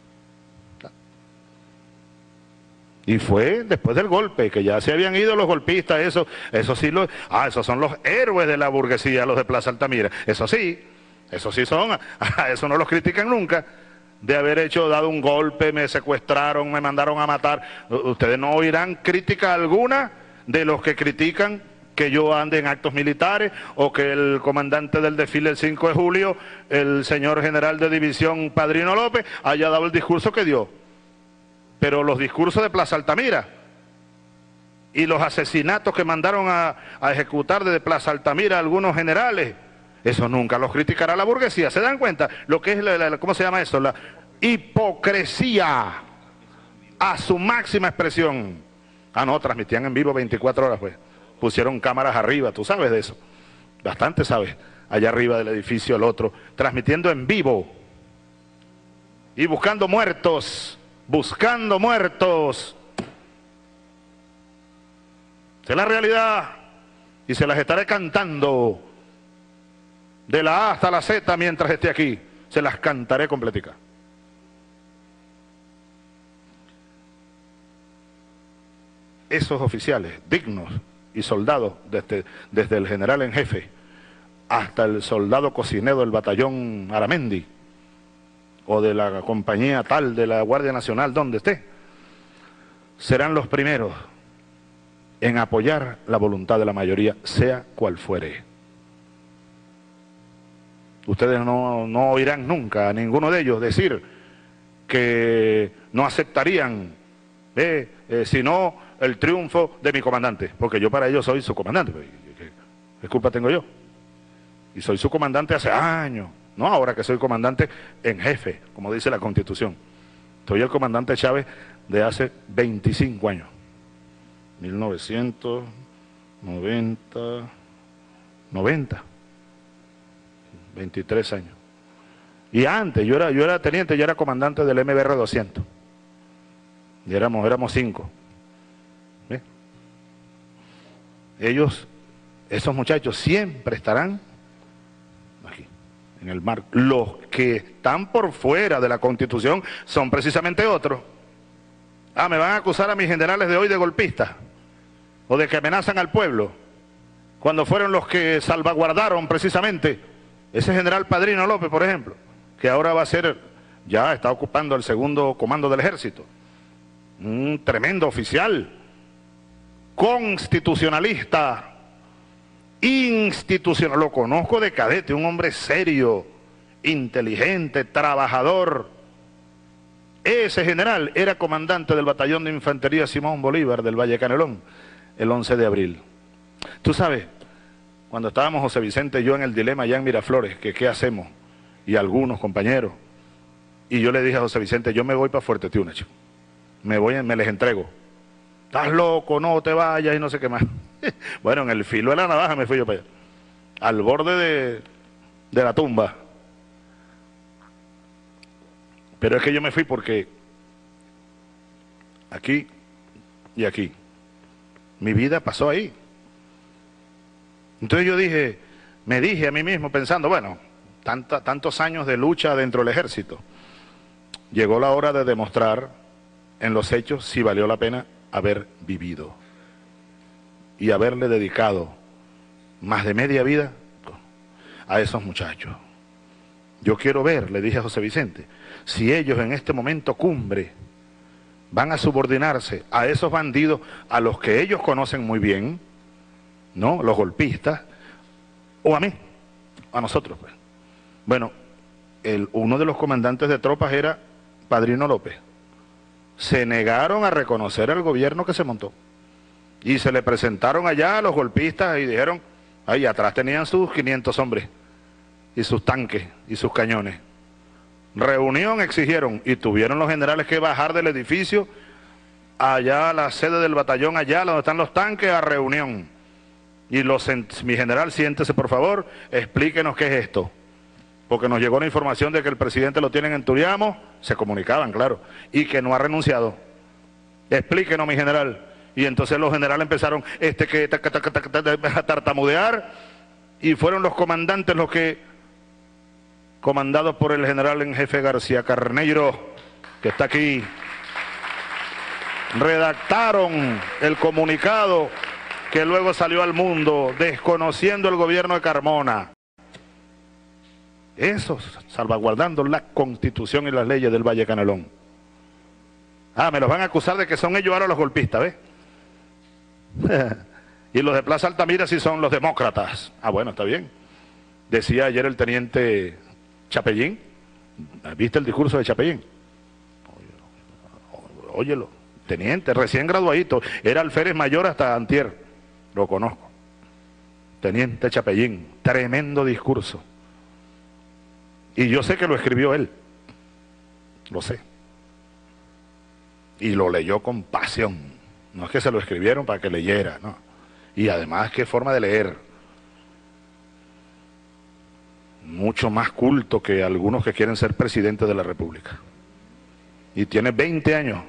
Y fue después del golpe, que ya se habían ido los golpistas, eso sí, esos son los héroes de la burguesía, los de Plaza Altamira. Eso sí son, a eso no los critican nunca, de haber dado un golpe, me secuestraron, me mandaron a matar. Ustedes no oirán crítica alguna de los que critican que yo ande en actos militares, o que el comandante del desfile el 5 de julio, el señor general de división Padrino López, haya dado el discurso que dio. Pero los discursos de Plaza Altamira y los asesinatos que mandaron a ejecutar desde Plaza Altamira algunos generales, eso nunca los criticará la burguesía. ¿Se dan cuenta? Lo que es, ¿cómo se llama eso? La hipocresía a su máxima expresión. Ah, no, transmitían en vivo 24 horas, pues. Pusieron cámaras arriba, tú sabes de eso. Bastante sabes. Allá arriba del edificio, el otro. Transmitiendo en vivo. Y buscando muertos. Buscando muertos. Esa es la realidad. Y se las estaré cantando. De la A hasta la Z mientras esté aquí. Se las cantaré completica. Esos oficiales dignos y soldados, desde el general en jefe hasta el soldado cocinero del batallón Aramendi, o de la compañía tal de la Guardia Nacional, donde esté, serán los primeros en apoyar la voluntad de la mayoría, sea cual fuere. Ustedes no oirán nunca a ninguno de ellos decir que no aceptarían, sino el triunfo de mi comandante, porque yo para ellos soy su comandante. ¿Qué culpa tengo yo? Y soy su comandante hace años, no ahora que soy comandante en jefe, como dice la Constitución. Soy el comandante Chávez de hace 25 años, 1990, 23 años. Y antes, yo era teniente, yo era comandante del MBR 200. Y éramos 5. ¿Ve? Ellos, esos muchachos, siempre estarán aquí, en el mar. Los que están por fuera de la Constitución son precisamente otros. Ah, me van a acusar a mis generales de hoy de golpistas, o de que amenazan al pueblo, cuando fueron los que salvaguardaron precisamente ese general Padrino López, por ejemplo, que ahora va a ser, ya está ocupando el 2º comando del ejército. Un tremendo oficial, constitucionalista, institucional, lo conozco de cadete, un hombre serio, inteligente, trabajador. Ese general era comandante del batallón de infantería Simón Bolívar del Valle Canelón, el 11 de abril. Tú sabes, cuando estábamos José Vicente y yo en el dilema allá en Miraflores, que qué hacemos, y algunos compañeros, y yo le dije a José Vicente, yo me voy para Fuerte Tiuna, chico. Me les entrego. Estás loco, no te vayas y no sé qué más. Bueno, en el filo de la navaja me fui yo para allá, al borde de la tumba. Pero es que yo me fui porque aquí y aquí mi vida pasó ahí. Entonces yo me dije a mí mismo pensando, bueno, tantos años de lucha dentro del ejército, llegó la hora de demostrar en los hechos si valió la pena haber vivido y haberle dedicado más de media vida a esos muchachos. Yo quiero ver, le dije a José Vicente, si ellos en este momento cumbre van a subordinarse a esos bandidos a los que ellos conocen muy bien, ¿no? Los golpistas, o a mí, a nosotros, pues. Bueno, uno de los comandantes de tropas era Padrino López. Se negaron a reconocer al gobierno que se montó. Y se le presentaron allá a los golpistas y dijeron, ahí atrás tenían sus 500 hombres, y sus tanques, y sus cañones. Reunión exigieron, y tuvieron los generales que bajar del edificio, allá a la sede del batallón, allá donde están los tanques, a reunión. Y mi general, siéntese por favor, explíquenos qué es esto. Porque nos llegó la información de que el presidente lo tienen en Turiamo, se comunicaban, claro, y que no ha renunciado. Explíquenos, mi general. Y entonces los generales empezaron a tartamudear, y fueron los comandantes los que, comandados por el general en jefe García Carneiro, que está aquí, redactaron el comunicado que luego salió al mundo, desconociendo el gobierno de Carmona. Eso, salvaguardando la Constitución y las leyes del Valle Canelón. Ah, me los van a acusar de que son ellos ahora los golpistas, ¿ves? Y los de Plaza Altamira sí son los demócratas. Ah, bueno, está bien. Decía ayer el teniente Chapellín. ¿Viste el discurso de Chapellín? Óyelo. Teniente, recién graduadito. Era alférez mayor hasta antier. Lo conozco. Teniente Chapellín. Tremendo discurso. Y yo sé que lo escribió él. Lo sé. Y lo leyó con pasión. No es que se lo escribieron para que leyera, no. Y además, qué forma de leer. Mucho más culto que algunos que quieren ser presidentes de la República. Y tiene 20 años.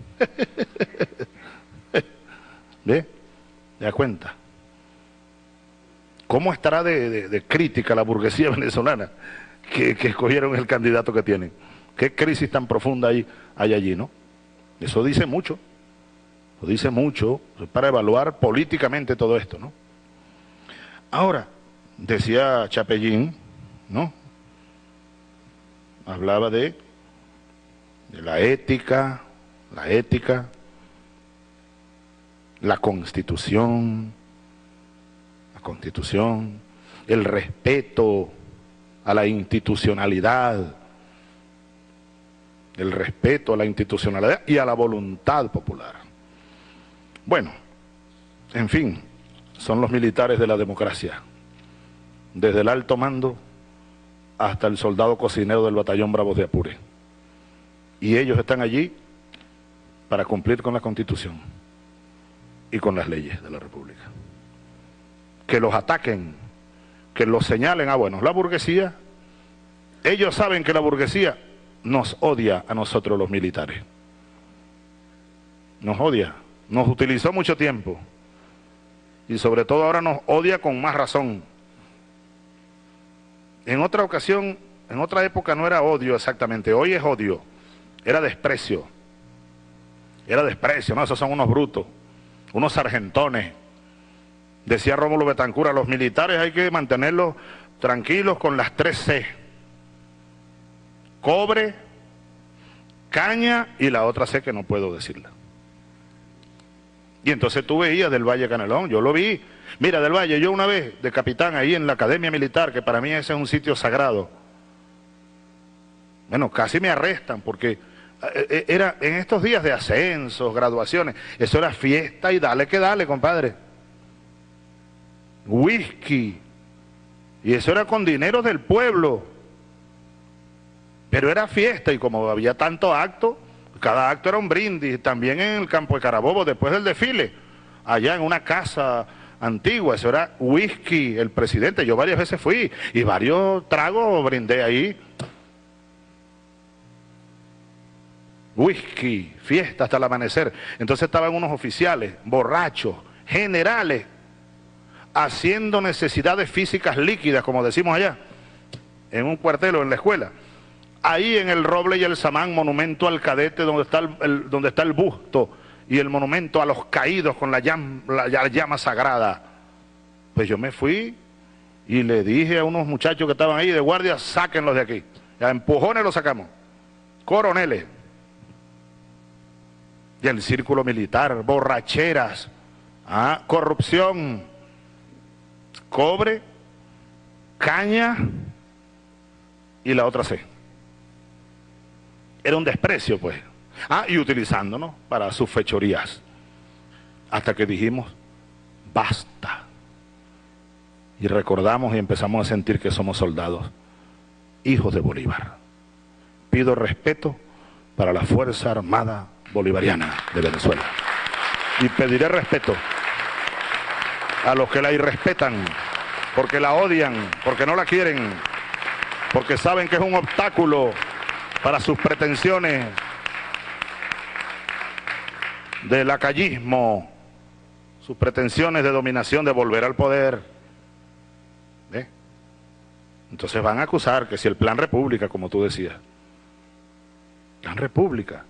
¿Ve? ¿Te das cuenta? ¿Cómo estará de crítica la burguesía venezolana que escogieron el candidato que tienen? ¿Qué crisis tan profunda hay allí, no? Eso dice mucho. Lo dice mucho para evaluar políticamente todo esto, ¿no? Ahora, decía Chapellín, ¿no? Hablaba de la ética, la Constitución, el respeto a la institucionalidad, y a la voluntad popular. Bueno, en fin, son los militares de la democracia, desde el alto mando hasta el soldado cocinero del batallón Bravos de Apure. Y ellos están allí para cumplir con la Constitución y con las leyes de la República. Que los ataquen, que los señalen, bueno, la burguesía, ellos saben que la burguesía nos odia a nosotros los militares. Nos odia, nos utilizó mucho tiempo y sobre todo ahora nos odia con más razón. En otra ocasión, en otra época no era odio exactamente, hoy es odio, era desprecio, ¿no? Esos son unos brutos, unos sargentones. Decía Rómulo Betancur, a los militares hay que mantenerlos tranquilos con las 3 C: cobre, caña y la otra C que no puedo decirla. Y entonces tú veías del Valle Canelón, yo lo vi. Mira, del Valle, yo una vez de capitán ahí en la Academia Militar, que para mí ese es un sitio sagrado. Bueno, casi me arrestan porque era en estos días de ascensos, graduaciones, eso era fiesta y dale que dale, compadre. Whisky. Y eso era con dinero del pueblo. Pero era fiesta y como había tanto acto, cada acto era un brindis. También en el campo de Carabobo, después del desfile, allá en una casa antigua, eso era whisky, el presidente. Yo varias veces fui y varios tragos brindé ahí. Whisky, fiesta hasta el amanecer. Entonces estaban unos oficiales, borrachos, generales, haciendo necesidades físicas líquidas, como decimos allá, en un cuartel o en la escuela. Ahí en el Roble y el Samán, monumento al cadete, donde está el busto y el monumento a los caídos con la llama sagrada. Pues yo me fui y le dije a unos muchachos que estaban ahí de guardia, sáquenlos de aquí. A empujones los sacamos. Coroneles. Y el círculo militar, borracheras, corrupción, cobre, caña y la otra C. Era un desprecio, pues. Y utilizándonos para sus fechorías. Hasta que dijimos, basta. Y recordamos y empezamos a sentir que somos soldados, hijos de Bolívar. Pido respeto para la Fuerza Armada Bolivariana de Venezuela. Y pediré respeto a los que la irrespetan, porque la odian, porque no la quieren, porque saben que es un obstáculo para sus pretensiones de lacayismo, sus pretensiones de dominación, de volver al poder. ¿Ve? Entonces van a acusar que si el Plan República, como tú decías, Plan República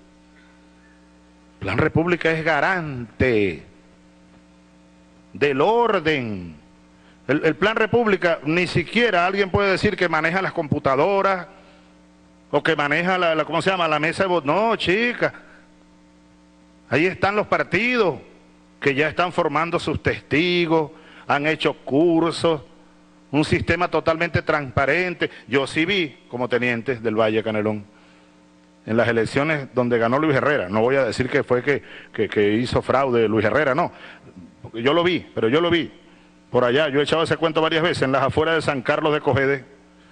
es garante del orden. El Plan República, ni siquiera alguien puede decir que maneja las computadoras o que maneja ¿cómo se llama? La mesa de votos. No, chica. Ahí están los partidos que ya están formando sus testigos, han hecho cursos, un sistema totalmente transparente. Yo sí vi como teniente del Valle Canelón en las elecciones donde ganó Luis Herrera. No voy a decir que fue que hizo fraude Luis Herrera, no. Yo lo vi, pero yo lo vi. Por allá, yo he echado ese cuento varias veces, en las afueras de San Carlos de Cogede,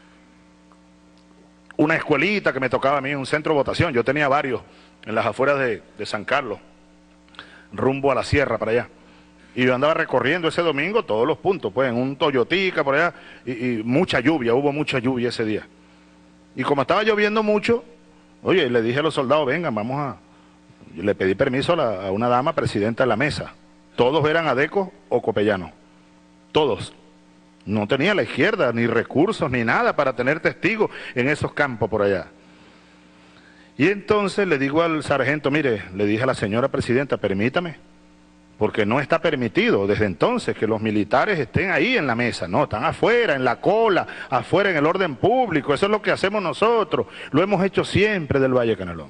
una escuelita que me tocaba a mí, un centro de votación. Yo tenía varios en las afueras de San Carlos, rumbo a la sierra para allá. Y yo andaba recorriendo ese domingo todos los puntos, pues en un Toyotica por allá, y mucha lluvia, hubo mucha lluvia ese día. Y como estaba lloviendo mucho, oye, le dije a los soldados, vengan, yo le pedí permiso a una dama presidenta de la mesa. Todos eran adecos o copellanos, todos. No tenía la izquierda ni recursos ni nada para tener testigos en esos campos por allá. Y entonces le digo al sargento, mire, le dije a la señora presidenta, permítame, porque no está permitido desde entonces que los militares estén ahí en la mesa, no, están afuera, en la cola, afuera en el orden público, eso es lo que hacemos nosotros, lo hemos hecho siempre del Valle Canelón.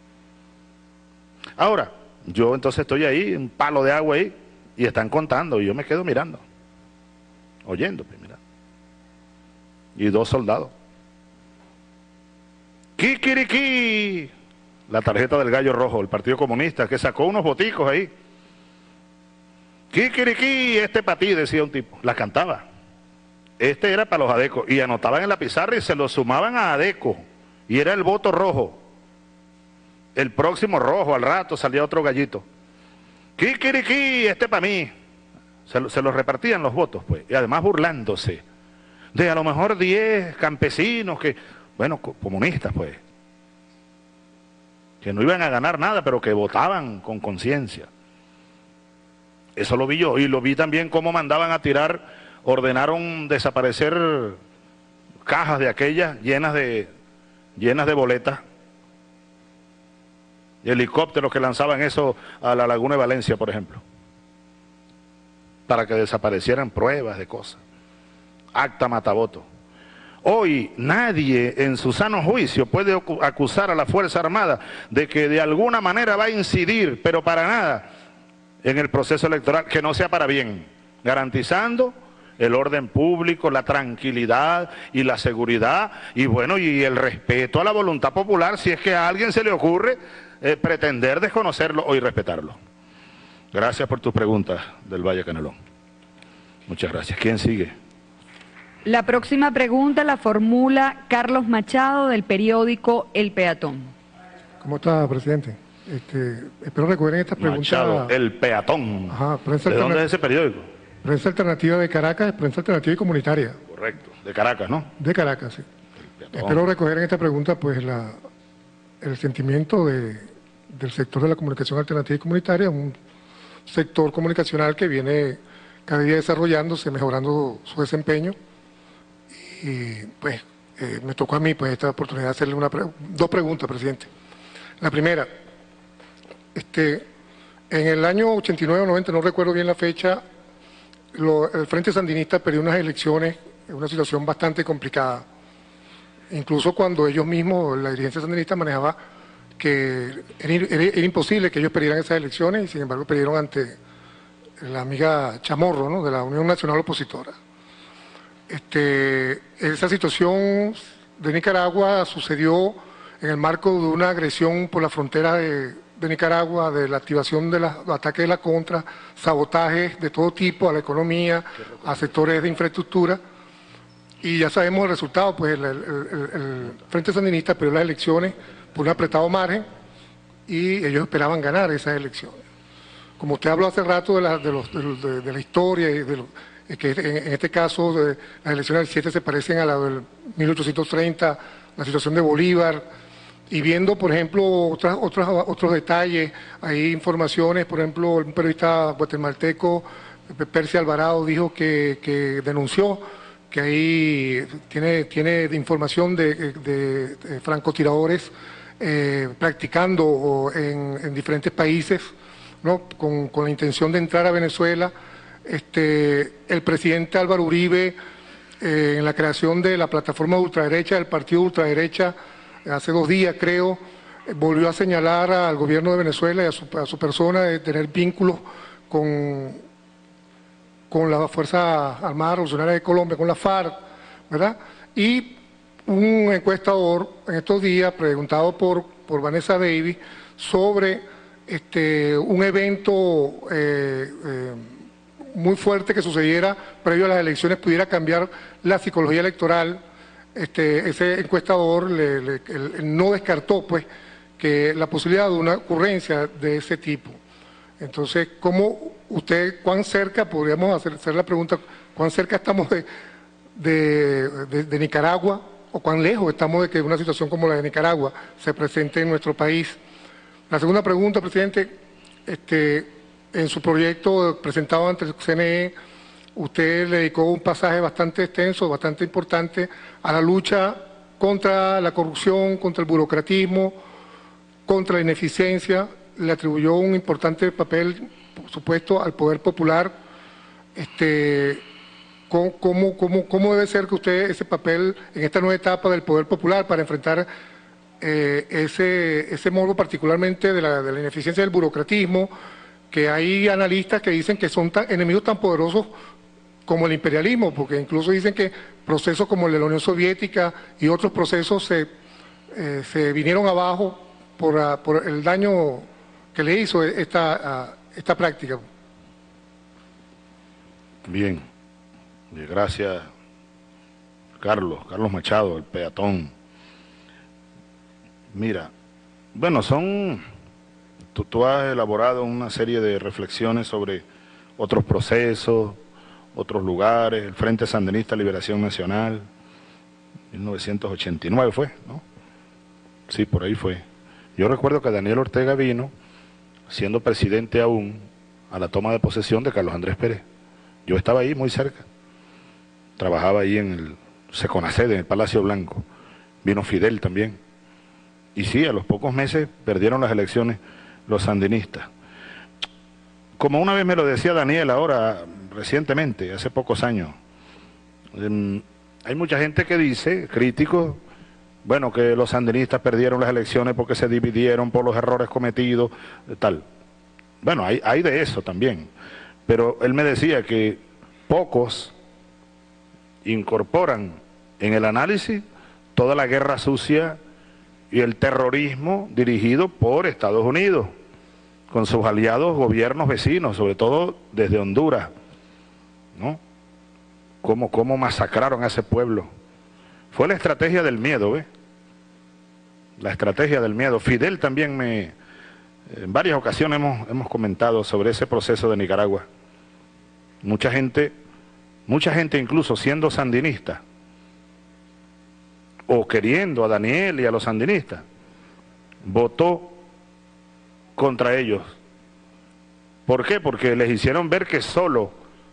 Ahora, yo entonces estoy ahí, un palo de agua ahí, y están contando, y yo me quedo mirando, oyendo, pues, mira. Y dos soldados. ¡Kikiriki! La tarjeta del Gallo Rojo, el Partido Comunista, que sacó unos boticos ahí. ¡Kikiriki! Este para ti, decía un tipo. La cantaba. Este era para los adecos. Y anotaban en la pizarra y se lo sumaban a adeco. Y era el voto rojo. El próximo rojo, al rato salía otro gallito. ¡Kikiriki! Este para mí. Se los repartían los votos, pues. Y además burlándose de a lo mejor 10 campesinos que, bueno, comunistas, pues, que no iban a ganar nada, pero que votaban con conciencia. Eso lo vi yo, y lo vi también cómo mandaban a tirar, ordenaron desaparecer cajas de aquellas llenas de boletas, y helicópteros que lanzaban eso a la Laguna de Valencia, por ejemplo, para que desaparecieran pruebas de cosas. Acta matavoto. Hoy nadie en su sano juicio puede acusar a la Fuerza Armada de que de alguna manera va a incidir, pero para nada, en el proceso electoral, que no sea para bien, garantizando el orden público, la tranquilidad y la seguridad, y bueno, y el respeto a la voluntad popular, si es que a alguien se le ocurre pretender desconocerlo o irrespetarlo. Gracias por tus preguntas del Valle Canelón. Muchas gracias. ¿Quién sigue? La próxima pregunta la formula Carlos Machado del periódico El Peatón. ¿Cómo está, presidente? Espero recuerden esta pregunta. Machado, El Peatón. Ajá, ¿De dónde es ese periódico? Prensa Alternativa de Caracas, Prensa Alternativa y Comunitaria. Correcto, de Caracas, ¿no? De Caracas, sí. Espero recoger en esta pregunta pues el sentimiento del sector de la comunicación alternativa y comunitaria, un sector comunicacional que viene cada día desarrollándose, mejorando su desempeño. Y pues me tocó a mí pues esta oportunidad de hacerle dos preguntas, presidente. La primera, en el año 89 o 90, no recuerdo bien la fecha, el Frente Sandinista perdió unas elecciones en una situación bastante complicada. Incluso cuando ellos mismos, la dirigencia sandinista manejaba que era imposible que ellos perdieran esas elecciones, y sin embargo perdieron ante la amiga Chamorro, ¿no?, de la Unión Nacional Opositora. Esa situación de Nicaragua sucedió en el marco de una agresión por la frontera de Nicaragua, de la activación de los ataques de la contra, sabotajes de todo tipo a la economía, a sectores de infraestructura, y ya sabemos el resultado, pues el Frente Sandinista perdió las elecciones por un apretado margen y ellos esperaban ganar esas elecciones. como usted habló hace rato de la historia y que en este caso las elecciones del 7 se parecen a la del 1830, la situación de Bolívar, y viendo, por ejemplo, otros detalles, hay informaciones, por ejemplo, un periodista guatemalteco, Percy Alvarado, dijo que denunció que ahí tiene información de francotiradores practicando en diferentes países, ¿no? Con la intención de entrar a Venezuela. El presidente Álvaro Uribe, en la creación de la plataforma de ultraderecha, del partido de ultraderecha, hace 2 días creo, volvió a señalar al gobierno de Venezuela y a su persona de tener vínculos con la Fuerza Armada Revolucionaria de Colombia, con la FARC, ¿verdad? Y un encuestador en estos días, preguntado por Vanessa Davis, sobre un evento muy fuerte que sucediera previo a las elecciones, pudiera cambiar la psicología electoral. Ese encuestador no descartó, pues, que la posibilidad de una ocurrencia de ese tipo. Entonces, cuán cerca, podríamos hacer la pregunta, cuán cerca estamos de Nicaragua, o cuán lejos estamos de que una situación como la de Nicaragua se presente en nuestro país? La segunda pregunta, presidente, en su proyecto presentado ante el CNE, usted le dedicó un pasaje bastante extenso, bastante importante, a la lucha contra la corrupción, contra el burocratismo, contra la ineficiencia. Le atribuyó un importante papel, por supuesto, al poder popular. ¿Cómo debe ser que usted ese papel en esta nueva etapa del poder popular para enfrentar ese modo particularmente de la ineficiencia del burocratismo, que hay analistas que dicen que son enemigos tan poderosos como el imperialismo, porque incluso dicen que procesos como el de la Unión Soviética y otros procesos se vinieron abajo por el daño que le hizo esta práctica? Bien, gracias Carlos Machado, el peatón. Mira, bueno, tú has elaborado una serie de reflexiones sobre otros procesos, otros lugares, el Frente Sandinista Liberación Nacional, 1989 fue, ¿no? Sí, por ahí fue. Yo recuerdo que Daniel Ortega vino, siendo presidente aún, a la toma de posesión de Carlos Andrés Pérez. Yo estaba ahí muy cerca, trabajaba ahí en el Seconaced, en el Palacio Blanco. Vino Fidel también. Y sí, a los pocos meses perdieron las elecciones los sandinistas. Como una vez me lo decía Daniel ahora, recientemente, hace pocos años, hay mucha gente que dice, críticos, bueno, que los sandinistas perdieron las elecciones porque se dividieron por los errores cometidos, tal. Bueno, hay de eso también. Pero él me decía que pocos incorporan en el análisis toda la guerra sucia y el terrorismo dirigido por Estados Unidos, con sus aliados gobiernos vecinos, sobre todo desde Honduras, ¿no? Cómo masacraron a ese pueblo. Fue la estrategia del miedo, ¿ves? La estrategia del miedo. Fidel también en varias ocasiones hemos comentado sobre ese proceso de Nicaragua. Mucha gente incluso siendo sandinista, o queriendo a Daniel y a los sandinistas, votó contra ellos. ¿Por qué? Porque les hicieron ver que solo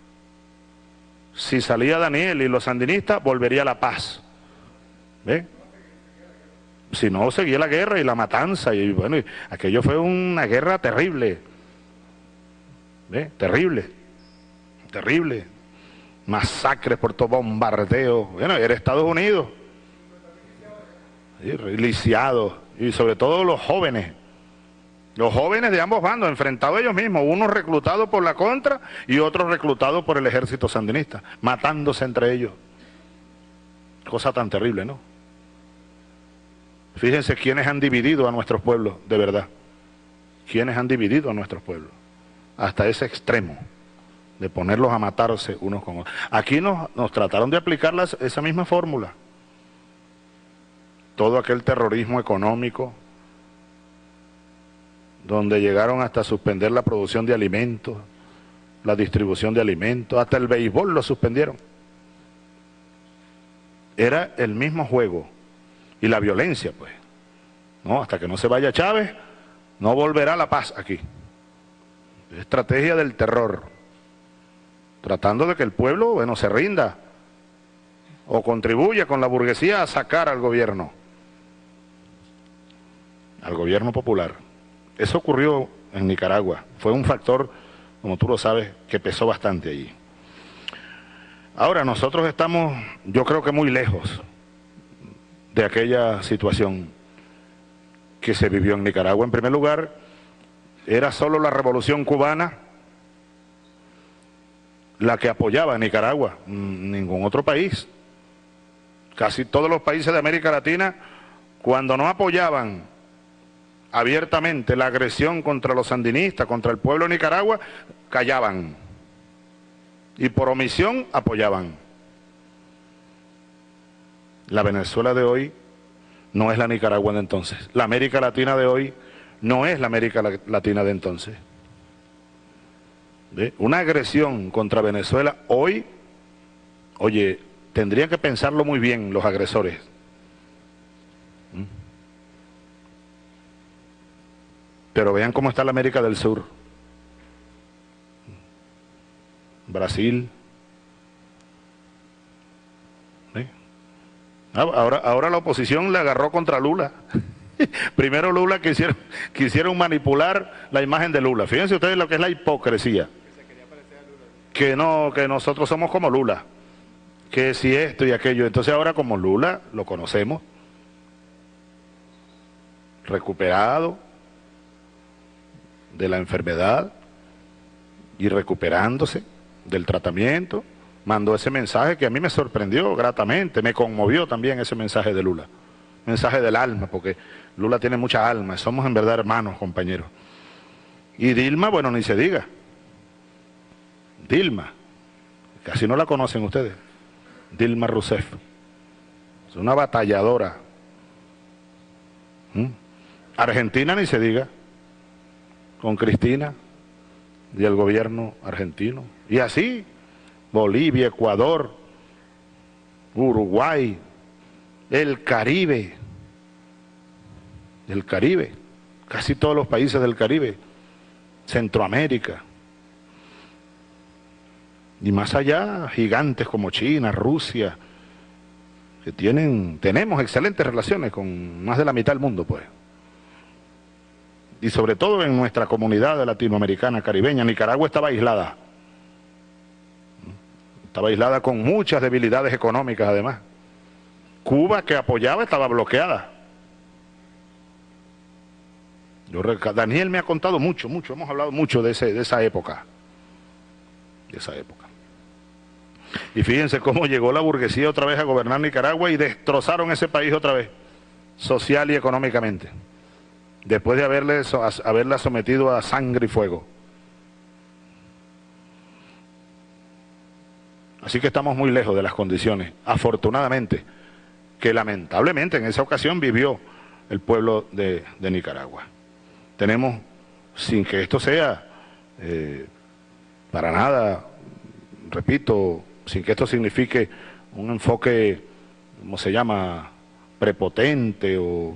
si salía Daniel y los sandinistas volvería la paz. ¿Ve? Si no, seguía la guerra y la matanza, y bueno, aquello fue una guerra terrible. ¿Ve? Terrible. Masacres por todo, bombardeo. Bueno, era Estados Unidos. Sí, lisiados, y sobre todo los jóvenes de ambos bandos, enfrentados ellos mismos, unos reclutados por la contra y otros reclutados por el ejército sandinista, matándose entre ellos. Cosa tan terrible, ¿no? Fíjense quiénes han dividido a nuestros pueblos, de verdad. Quiénes han dividido a nuestros pueblos, hasta ese extremo de ponerlos a matarse unos con otros. Aquí nos trataron de aplicar esa misma fórmula. Todo aquel terrorismo económico donde llegaron hasta suspender la producción de alimentos, la distribución de alimentos, hasta el béisbol lo suspendieron. Era el mismo juego y la violencia, pues. No, hasta que no se vaya Chávez, no volverá la paz aquí. Estrategia del terror, tratando de que el pueblo, bueno, se rinda o contribuya con la burguesía a sacar al gobierno popular. Eso ocurrió en Nicaragua, fue un factor, como tú lo sabes, que pesó bastante allí. Ahora nosotros estamos, yo creo que muy lejos de aquella situación que se vivió en Nicaragua. En primer lugar, era solo la Revolución Cubana la que apoyaba a Nicaragua, ningún otro país. Casi todos los países de América Latina, cuando no apoyaban abiertamente la agresión contra los sandinistas, contra el pueblo de Nicaragua, callaban. Y por omisión apoyaban. La Venezuela de hoy no es la Nicaragua de entonces. La América Latina de hoy no es la América Latina de entonces. ¿Ve? Una agresión contra Venezuela hoy, oye, tendrían que pensarlo muy bien los agresores. Pero vean cómo está la América del Sur. Brasil. ¿Sí? Ahora la oposición le agarró contra Lula. Primero Lula quisieron manipular la imagen de Lula. Fíjense ustedes lo que es la hipocresía. Que no, que nosotros somos como Lula. Que si esto y aquello. Entonces ahora como Lula, lo conocemos, recuperado de la enfermedad y recuperándose del tratamiento, mandó ese mensaje que a mí me sorprendió gratamente, me conmovió también ese mensaje de Lula, mensaje del alma, porque Lula tiene mucha alma, somos en verdad hermanos, compañeros. Y Dilma, bueno, ni se diga, Dilma, casi no la conocen ustedes, Dilma Rousseff, es una batalladora. Argentina ni se diga, con Cristina y el gobierno argentino. Y así, Bolivia, Ecuador, Uruguay, el Caribe, casi todos los países del Caribe, Centroamérica. Y más allá, gigantes como China, Rusia, que tenemos excelentes relaciones con más de la mitad del mundo, pues. Y sobre todo en nuestra comunidad latinoamericana, caribeña. Nicaragua estaba aislada con muchas debilidades económicas además. Cuba, que apoyaba, estaba bloqueada. Daniel me ha contado mucho, hemos hablado mucho de esa época. Y fíjense cómo llegó la burguesía otra vez a gobernar Nicaragua y destrozaron ese país otra vez, social y económicamente, después de haberla sometido a sangre y fuego. Así que estamos muy lejos de las condiciones, afortunadamente, que lamentablemente en esa ocasión vivió el pueblo de Nicaragua. Tenemos, sin que esto sea para nada, repito, sin que esto signifique un enfoque, ¿cómo se llama?, prepotente o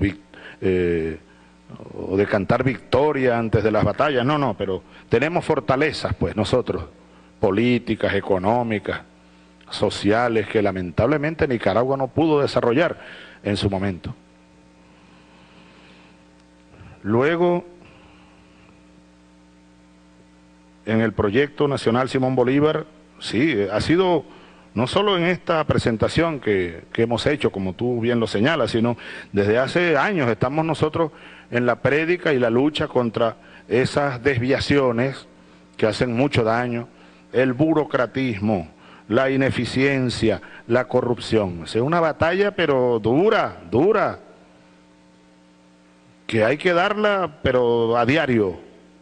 de cantar victoria antes de las batallas, no, pero tenemos fortalezas, pues nosotros, políticas, económicas, sociales, que lamentablemente Nicaragua no pudo desarrollar en su momento. Luego, en el proyecto nacional Simón Bolívar, sí, ha sido no solo en esta presentación que hemos hecho, como tú bien lo señalas, sino desde hace años estamos nosotros en la prédica y la lucha contra esas desviaciones que hacen mucho daño, el burocratismo, la ineficiencia, la corrupción. Es una batalla pero dura, que hay que darla pero a diario.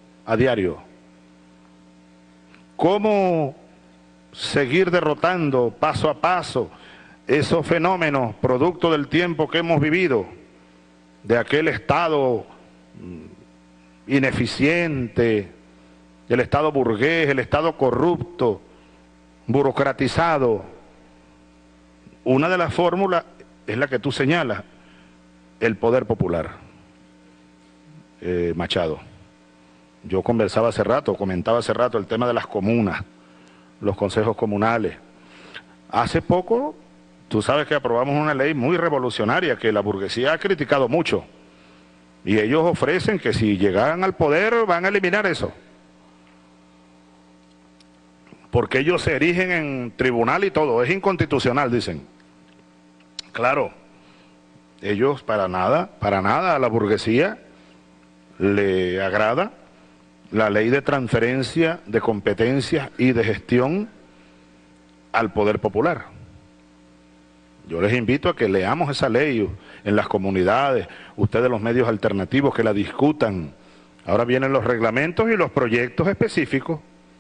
¿Cómo seguir derrotando paso a paso esos fenómenos producto del tiempo que hemos vivido, de aquel Estado ineficiente, el Estado burgués, el Estado corrupto, burocratizado. Una de las fórmulas es la que tú señalas, el poder popular. Machado, yo comentaba hace rato el tema de las comunas, los consejos comunales. Hace poco, tú sabes que aprobamos una ley muy revolucionaria que la burguesía ha criticado mucho. Y ellos ofrecen que si llegaran al poder van a eliminar eso. Porque ellos se erigen en tribunal y todo, es inconstitucional, dicen. Claro, ellos para nada a la burguesía le agrada la ley de transferencia de competencias y de gestión al poder popular. Yo les invito a que leamos esa ley en las comunidades, ustedes los medios alternativos, que la discutan. Ahora vienen los reglamentos y los proyectos específicos.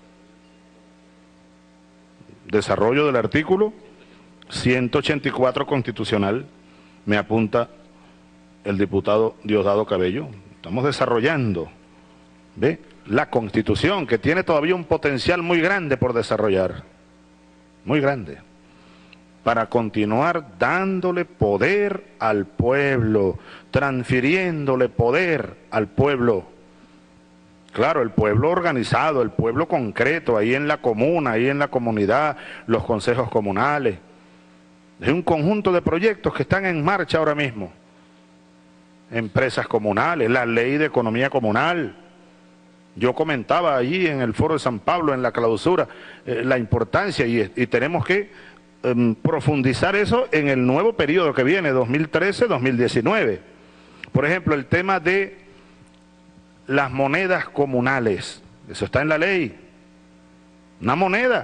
Desarrollo del artículo 184 constitucional, me apunta el diputado Diosdado Cabello. Estamos desarrollando, ¿ve?, la Constitución, que tiene todavía un potencial muy grande por desarrollar, muy grande, para continuar dándole poder al pueblo, transfiriéndole poder al pueblo. Claro, el pueblo organizado, el pueblo concreto, ahí en la comuna, ahí en la comunidad, los consejos comunales. Es un conjunto de proyectos que están en marcha ahora mismo. Empresas comunales, la ley de economía comunal. Yo comentaba allí en el Foro de San Pablo, en la clausura, la importancia y tenemos que profundizar eso en el nuevo periodo que viene, 2013-2019. Por ejemplo, el tema de las monedas comunales, eso está en la ley, una moneda.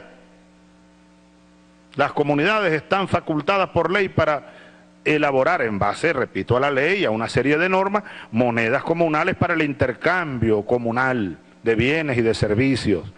Las comunidades están facultadas por ley para elaborar en base, repito, a la ley y a una serie de normas, monedas comunales para el intercambio comunal de bienes y de servicios.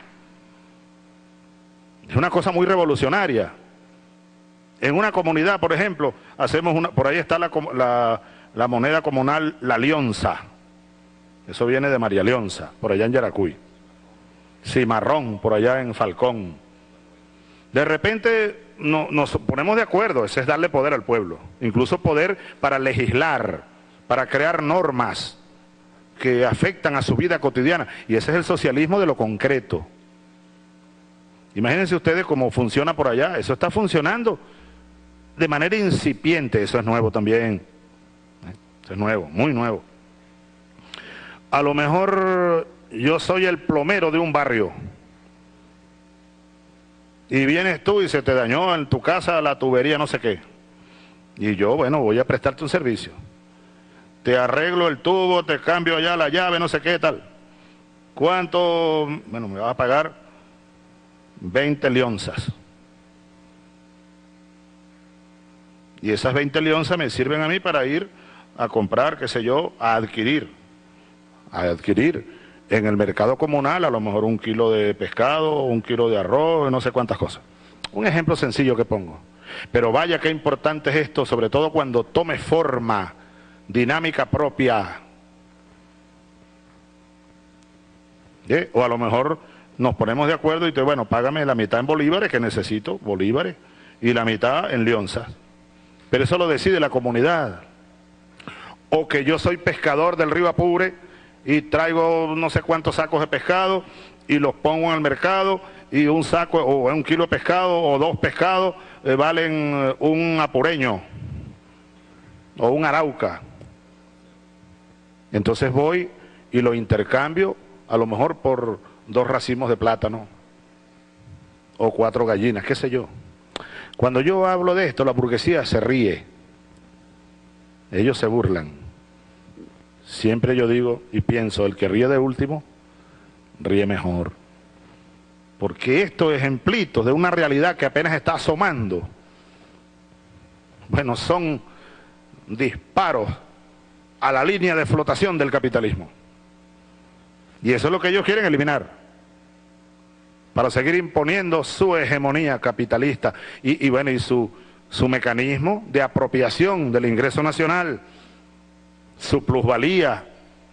Es una cosa muy revolucionaria. En una comunidad, por ejemplo, hacemos una, por ahí está la moneda comunal, la Lionza. Eso viene de María Leonza, por allá en Yaracuy. Cimarrón, por allá en Falcón. De repente nos ponemos de acuerdo, ese es darle poder al pueblo. Incluso poder para legislar, para crear normas que afectan a su vida cotidiana. Y ese es el socialismo de lo concreto. Imagínense ustedes cómo funciona por allá. Eso está funcionando de manera incipiente. Eso es nuevo también. Eso es nuevo, muy nuevo. A lo mejor yo soy el plomero de un barrio y vienes tú y se te dañó en tu casa la tubería no sé qué, y yo, bueno, voy a prestarte un servicio, te arreglo el tubo, te cambio allá la llave, no sé qué tal. ¿Cuánto? Bueno, me vas a pagar 20 lionzas, y esas 20 lionzas me sirven a mí para ir a comprar, qué sé yo, a adquirir en el mercado comunal, a lo mejor 1 kilo de pescado, 1 kilo de arroz, no sé cuántas cosas. Un ejemplo sencillo que pongo. Pero vaya qué importante es esto, sobre todo cuando tome forma, dinámica propia. ¿Sí? O a lo mejor nos ponemos de acuerdo y te, bueno, págame la mitad en bolívares, que necesito, bolívares, y la mitad en lionzas. Pero eso lo decide la comunidad. O que yo soy pescador del río Apure y traigo no sé cuántos sacos de pescado y los pongo en el mercado, y un saco o 1 kilo de pescado o 2 pescados valen un apureño o un arauca. Entonces voy y lo intercambio a lo mejor por 2 racimos de plátano o 4 gallinas, qué sé yo. Cuando yo hablo de esto, la burguesía se ríe, ellos se burlan. Siempre yo digo y pienso, el que ríe de último, ríe mejor. Porque esto es ejemplitos de una realidad que apenas está asomando. Bueno, son disparos a la línea de flotación del capitalismo. Y eso es lo que ellos quieren eliminar, para seguir imponiendo su hegemonía capitalista y bueno, y su mecanismo de apropiación del ingreso nacional, su plusvalía,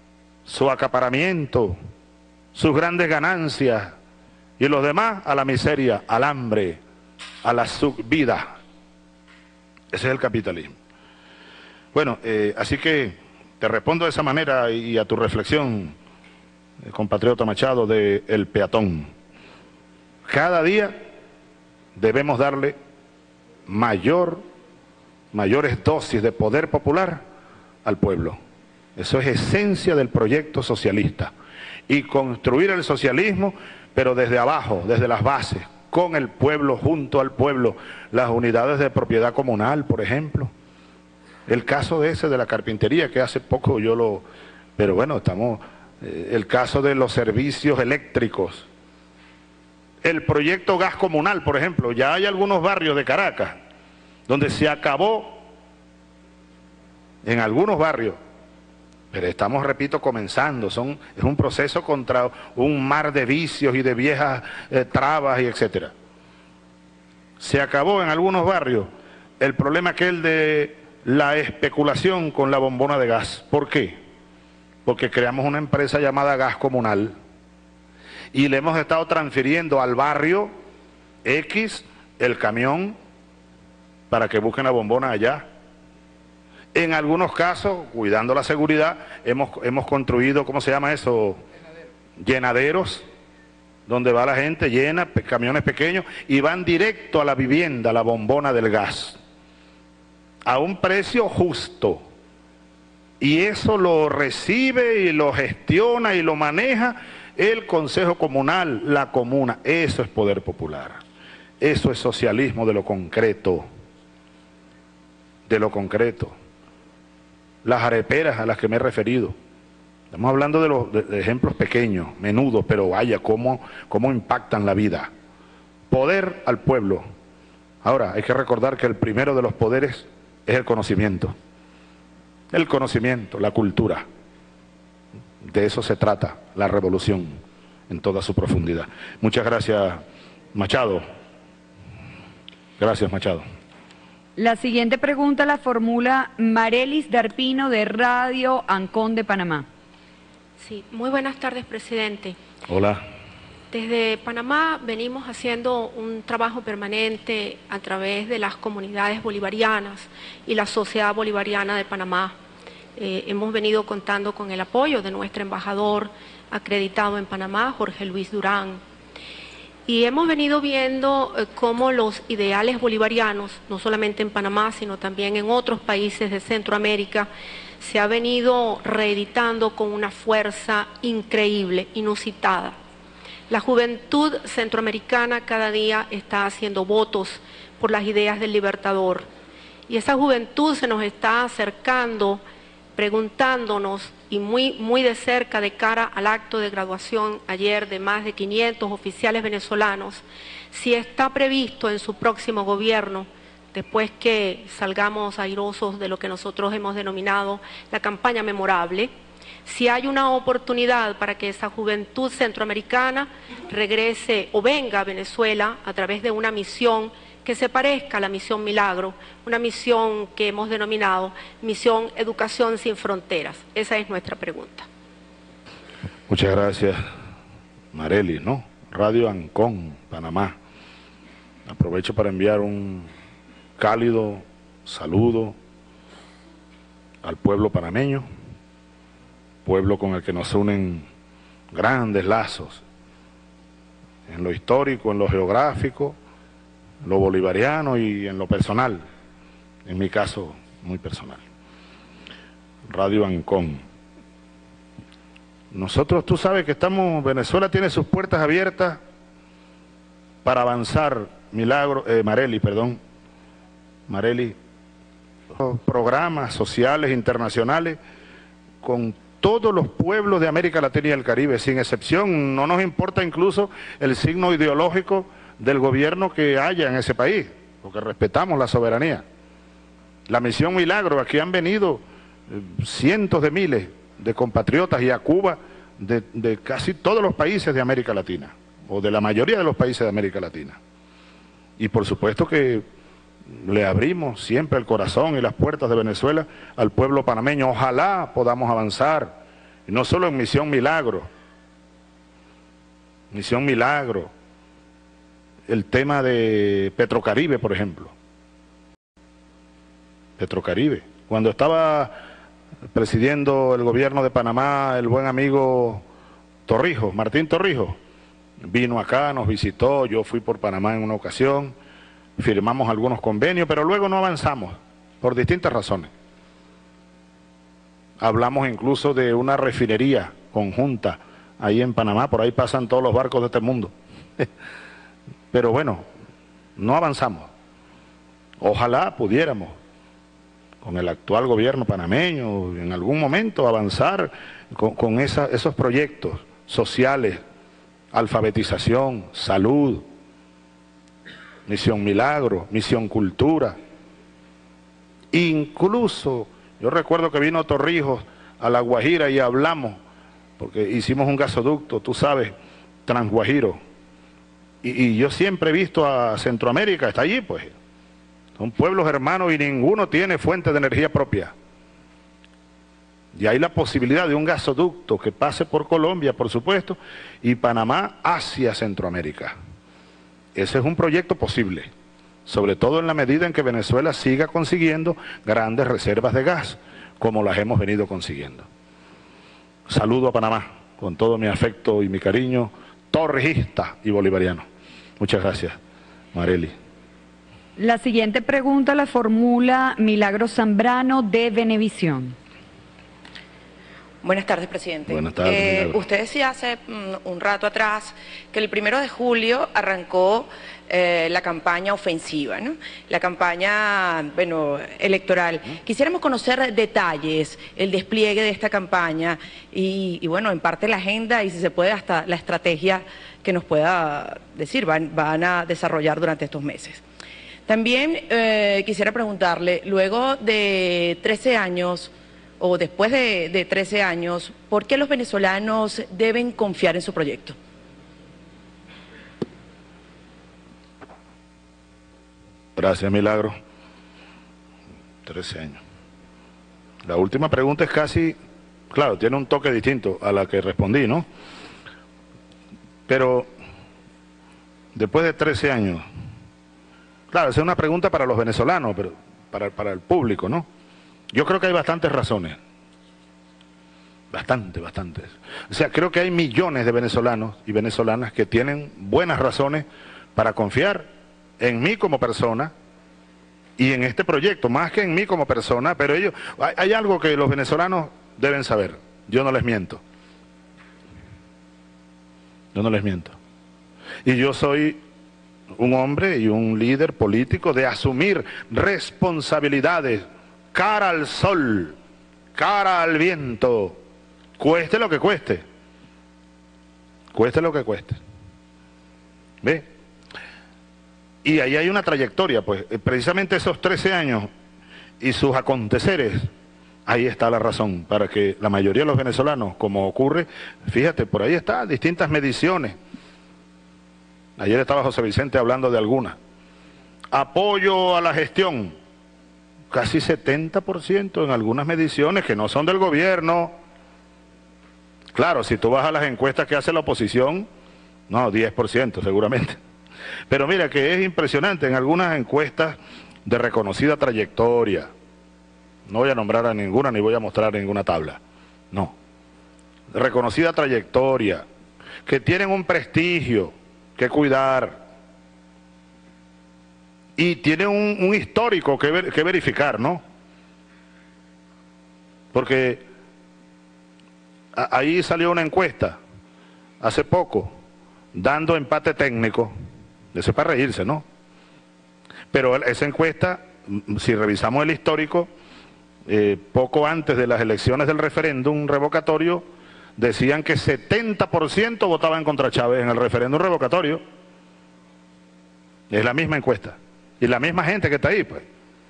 su acaparamiento, sus grandes ganancias, y los demás a la miseria, al hambre, a la subvida. Ese es el capitalismo. Bueno, así que te respondo de esa manera y a tu reflexión, compatriota Machado, de el peatón. Cada día debemos darle mayores dosis de poder popular al pueblo. Eso es esencia del proyecto socialista. Y construir el socialismo, pero desde abajo, desde las bases, con el pueblo, junto al pueblo, las unidades de propiedad comunal, por ejemplo. El caso de ese de la carpintería, que hace poco pero bueno, el caso de los servicios eléctricos. El proyecto gas comunal, por ejemplo, ya hay algunos barrios de Caracas donde se acabó, en algunos barrios, pero estamos, repito, comenzando, es un proceso contra un mar de vicios y de viejas trabas y etcétera. Se acabó en algunos barrios el problema aquel de la especulación con la bombona de gas. ¿Por qué? Porque creamos una empresa llamada Gas Comunal y le hemos estado transfiriendo al barrio X el camión para que busquen la bombona allá. En algunos casos, cuidando la seguridad, hemos construido, ¿cómo se llama eso? Llenaderos, donde va la gente, llena, camiones pequeños, y van directo a la vivienda, la bombona del gas, a un precio justo. Y eso lo recibe y lo gestiona y lo maneja el Consejo Comunal, la comuna. Eso es poder popular. Eso es socialismo de lo concreto. De lo concreto. Las areperas a las que me he referido. Estamos hablando de ejemplos pequeños, menudos, pero vaya, cómo impactan la vida. Poder al pueblo. Ahora, hay que recordar que el primero de los poderes es el conocimiento. El conocimiento, la cultura. De eso se trata la revolución en toda su profundidad. Muchas gracias, Machado. Gracias, Machado. La siguiente pregunta la formula Marelis Darpino de Radio Ancón de Panamá. Sí, muy buenas tardes, presidente. Hola. Desde Panamá venimos haciendo un trabajo permanente a través de las comunidades bolivarianas y la Sociedad Bolivariana de Panamá. Hemos venido contando con el apoyo de nuestro embajador acreditado en Panamá, Jorge Luis Durán. Y hemos venido viendo cómo los ideales bolivarianos, no solamente en Panamá, sino también en otros países de Centroamérica, se ha venido reeditando con una fuerza increíble, inusitada. La juventud centroamericana cada día está haciendo votos por las ideas del Libertador. Y esa juventud se nos está acercando, preguntándonos, y muy de cerca de cara al acto de graduación ayer de más de 500 oficiales venezolanos, si está previsto en su próximo gobierno, después que salgamos airosos de lo que nosotros hemos denominado la campaña memorable, si hay una oportunidad para que esa juventud centroamericana regrese o venga a Venezuela a través de una misión que se parezca a la misión Milagro, una misión que hemos denominado Misión Educación Sin Fronteras. Esa es nuestra pregunta. Muchas gracias, Marely, ¿no? Radio Ancón, Panamá. Aprovecho para enviar un cálido saludo al pueblo panameño, pueblo con el que nos unen grandes lazos en lo histórico, en lo geográfico, lo bolivariano y en lo personal, en mi caso muy personal. Radio Ancón. Nosotros, tú sabes que Venezuela tiene sus puertas abiertas para avanzar, Marely, programas sociales internacionales con todos los pueblos de América Latina y el Caribe, sin excepción. No nos importa incluso el signo ideológico del gobierno que haya en ese país, porque respetamos la soberanía. La misión Milagro, aquí han venido cientos de miles de compatriotas, y a Cuba de casi todos los países de América Latina, o de la mayoría de los países de América Latina. Y por supuesto que le abrimos siempre el corazón y las puertas de Venezuela al pueblo panameño. Ojalá podamos avanzar Y no solo en Misión Milagro. Misión Milagro. El tema de Petrocaribe, por ejemplo. Petrocaribe. Cuando estaba presidiendo el gobierno de Panamá, el buen amigo Torrijos, Martín Torrijos, vino acá, nos visitó, yo fui por Panamá en una ocasión, firmamos algunos convenios, pero luego no avanzamos, por distintas razones. Hablamos incluso de una refinería conjunta ahí en Panamá, por ahí pasan todos los barcos de este mundo. Pero bueno, no avanzamos. Ojalá pudiéramos, con el actual gobierno panameño, en algún momento avanzar con esos proyectos sociales, alfabetización, salud, Misión Milagro, Misión Cultura. Incluso, yo recuerdo que vino Torrijos a La Guajira y hablamos, porque hicimos un gasoducto, tú sabes, Transguajiro. Y yo siempre he visto a Centroamérica, está allí pues. Son pueblos hermanos y ninguno tiene fuente de energía propia. Y hay la posibilidad de un gasoducto que pase por Colombia, por supuesto, y Panamá hacia Centroamérica. Ese es un proyecto posible, sobre todo en la medida en que Venezuela siga consiguiendo grandes reservas de gas, como las hemos venido consiguiendo. Saludo a Panamá, con todo mi afecto y mi cariño, torrijista y bolivariano. Muchas gracias, Marely. La siguiente pregunta la formula Milagro Zambrano de Venevisión. Buenas tardes, presidente. Buenas tardes. Usted decía hace un rato atrás que el 1 de julio arrancó la campaña ofensiva, ¿no? La campaña, bueno, electoral. Quisiéramos conocer detalles, el despliegue de esta campaña y bueno, en parte la agenda y si se puede hasta la estrategia que nos pueda decir, van a desarrollar durante estos meses. También quisiera preguntarle, luego de 13 años, o después de 13 años, ¿por qué los venezolanos deben confiar en su proyecto? Gracias, Milagro. 13 años. La última pregunta es casi, claro, tiene un toque distinto a la que respondí, ¿no? Pero, después de 13 años, claro, esa es una pregunta para los venezolanos, pero para el público, ¿no? Yo creo que hay bastantes razones. Bastantes. O sea, creo que hay millones de venezolanos y venezolanas que tienen buenas razones para confiar en mí como persona y en este proyecto, más que en mí como persona, pero ellos, hay algo que los venezolanos deben saber. Yo no les miento. Y yo soy un hombre y un líder político de asumir responsabilidades cara al sol, cara al viento, cueste lo que cueste. Cueste lo que cueste. ¿Ve? Y ahí hay una trayectoria, pues, precisamente esos 13 años y sus aconteceres, ahí está la razón para que la mayoría de los venezolanos, como ocurre, fíjate, por ahí está, distintas mediciones. Ayer estaba José Vicente hablando de algunas. Apoyo a la gestión. Casi 70% en algunas mediciones que no son del gobierno. Claro, si tú vas a las encuestas que hace la oposición, no, 10% seguramente. Pero mira que es impresionante en algunas encuestas de reconocida trayectoria. No voy a nombrar a ninguna ni voy a mostrar ninguna tabla. No. De reconocida trayectoria, que tienen un prestigio que cuidar. Y tiene un histórico que verificar, ¿no? Porque ahí salió una encuesta hace poco, dando empate técnico, eso es para reírse, ¿no? Pero esa encuesta, si revisamos el histórico, poco antes de las elecciones del referéndum revocatorio, decían que 70% votaban contra Chávez en el referéndum revocatorio. Es la misma encuesta. Y la misma gente que está ahí, pues.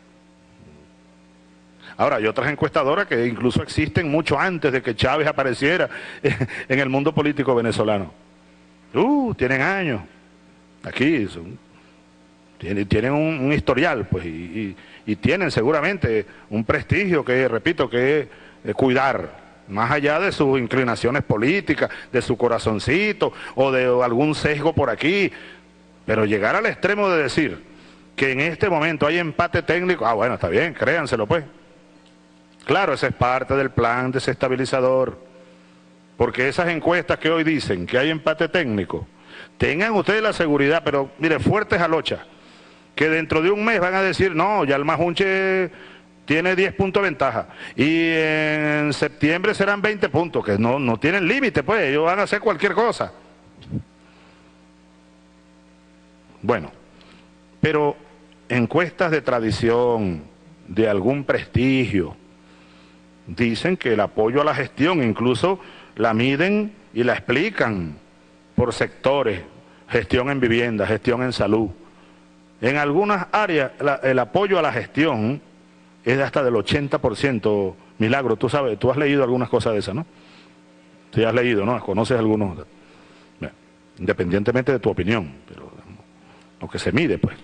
Ahora, hay otras encuestadoras que incluso existen mucho antes de que Chávez apareciera en el mundo político venezolano. Tienen años. Aquí tienen un historial, pues, y tienen seguramente un prestigio que, repito, que es cuidar. más allá de sus inclinaciones políticas, de su corazoncito o de algún sesgo por aquí, pero llegar al extremo de decir que en este momento hay empate técnico, bueno, está bien, créanselo pues. Claro, ese es parte del plan desestabilizador, porque esas encuestas que hoy dicen que hay empate técnico, tengan ustedes la seguridad, pero mire, fuertes a locha, que dentro de un mes van a decir, no, ya el Majunche tiene 10 puntos de ventaja, y en septiembre serán 20 puntos, que no tienen límite, pues, ellos van a hacer cualquier cosa. Bueno, pero encuestas de tradición, de algún prestigio, dicen que el apoyo a la gestión, incluso la miden y la explican por sectores, gestión en vivienda, gestión en salud. En algunas áreas el apoyo a la gestión es de hasta del 80%. Milagro, tú sabes, tú has leído algunas cosas de esas, ¿no? Sí, has leído, ¿no? Conoces algunos, independientemente de tu opinión, pero lo que se mide, pues.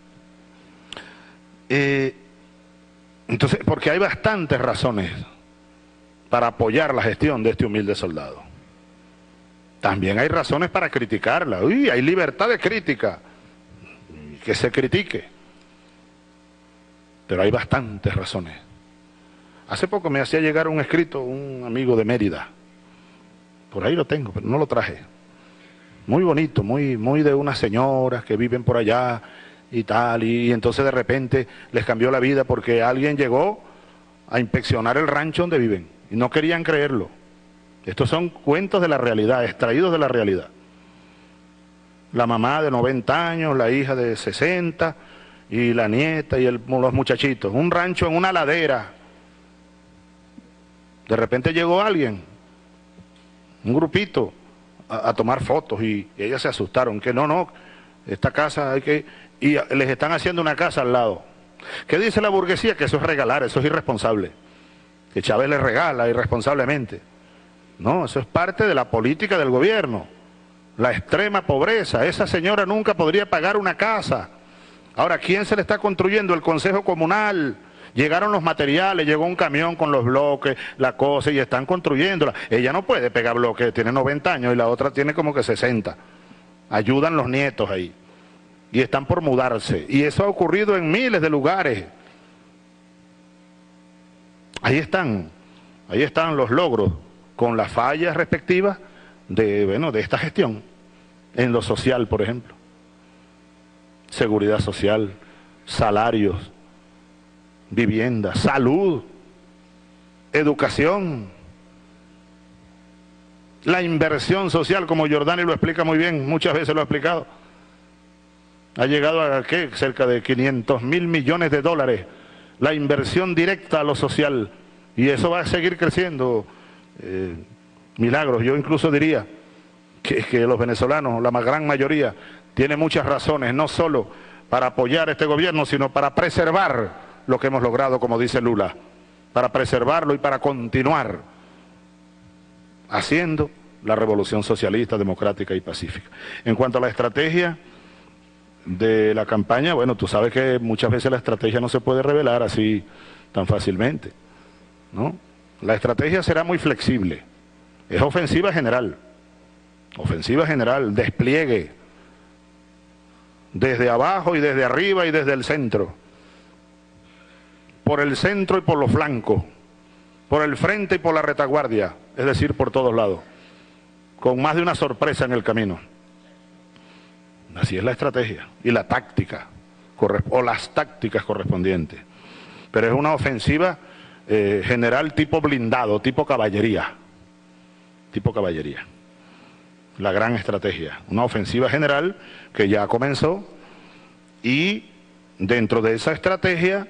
Entonces, porque hay bastantes razones para apoyar la gestión de este humilde soldado. También hay razones para criticarla. Uy, hay libertad de crítica, que se critique. Pero hay bastantes razones. Hace poco me hacía llegar un escrito un amigo de Mérida. Por ahí lo tengo, pero no lo traje. Muy bonito, muy de unas señoras que viven por allá y tal, y entonces de repente les cambió la vida porque alguien llegó a inspeccionar el rancho donde viven y no querían creerlo. Estos son cuentos de la realidad, extraídos de la realidad. La mamá de 90 años, la hija de 60 y la nieta y los muchachitos. Un rancho en una ladera. De repente llegó alguien, un grupito, a tomar fotos y ellas se asustaron, que no, esta casa hay que... Y les están haciendo una casa al lado. ¿Qué dice la burguesía? Que eso es regalar, eso es irresponsable. Que Chávez le regala irresponsablemente. No, eso es parte de la política del gobierno. La extrema pobreza. Esa señora nunca podría pagar una casa. Ahora, ¿quién se le está construyendo? El Consejo Comunal. Llegaron los materiales, llegó un camión con los bloques, la cosa, y están construyéndola. Ella no puede pegar bloques, tiene 90 años y la otra tiene como que 60. Ayudan los nietos ahí. Y están por mudarse. Y eso ha ocurrido en miles de lugares. Ahí están los logros, con las fallas respectivas de esta gestión. En lo social, por ejemplo. Seguridad social, salarios, vivienda, salud, educación, la inversión social, como Jordani lo explica muy bien, muchas veces lo ha explicado. Ha llegado a ¿qué? Cerca de 500.000 millones de dólares, la inversión directa a lo social, y eso va a seguir creciendo. Milagros, yo incluso diría que los venezolanos, la gran mayoría, tiene muchas razones, no solo para apoyar este gobierno, sino para preservar lo que hemos logrado, como dice Lula, para preservarlo y para continuar haciendo la revolución socialista, democrática y pacífica. En cuanto a la estrategia de la campaña, bueno, tú sabes que muchas veces la estrategia no se puede revelar así tan fácilmente, ¿no? La estrategia será muy flexible, es ofensiva general, despliegue desde abajo y desde arriba y desde el centro, por el centro y por los flancos, por el frente y por la retaguardia, es decir, por todos lados, con más de una sorpresa en el camino. Así es la estrategia y la táctica, o las tácticas correspondientes. Pero es una ofensiva general tipo blindado, tipo caballería. La gran estrategia. Una ofensiva general que ya comenzó, y dentro de esa estrategia,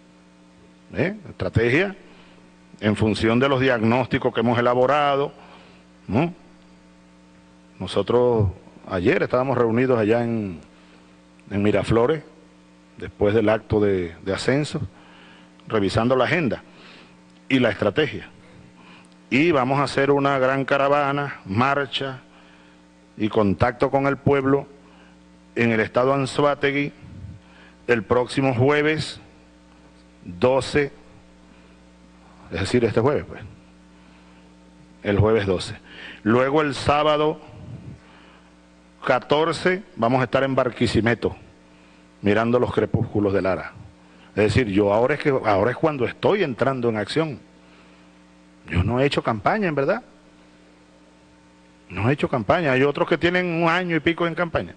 en función de los diagnósticos que hemos elaborado, ¿no? Nosotros ayer estábamos reunidos allá en Miraflores, después del acto de ascenso, revisando la agenda y la estrategia. Y vamos a hacer una gran caravana, marcha y contacto con el pueblo en el estado Anzoátegui el próximo jueves 12, es decir, este jueves, pues, el jueves 12. Luego el sábado 14 vamos a estar en Barquisimeto, mirando los crepúsculos de Lara. Es decir, yo ahora es cuando estoy entrando en acción. Yo no he hecho campaña, en verdad. No he hecho campaña. Hay otros que tienen 1 año y pico en campaña.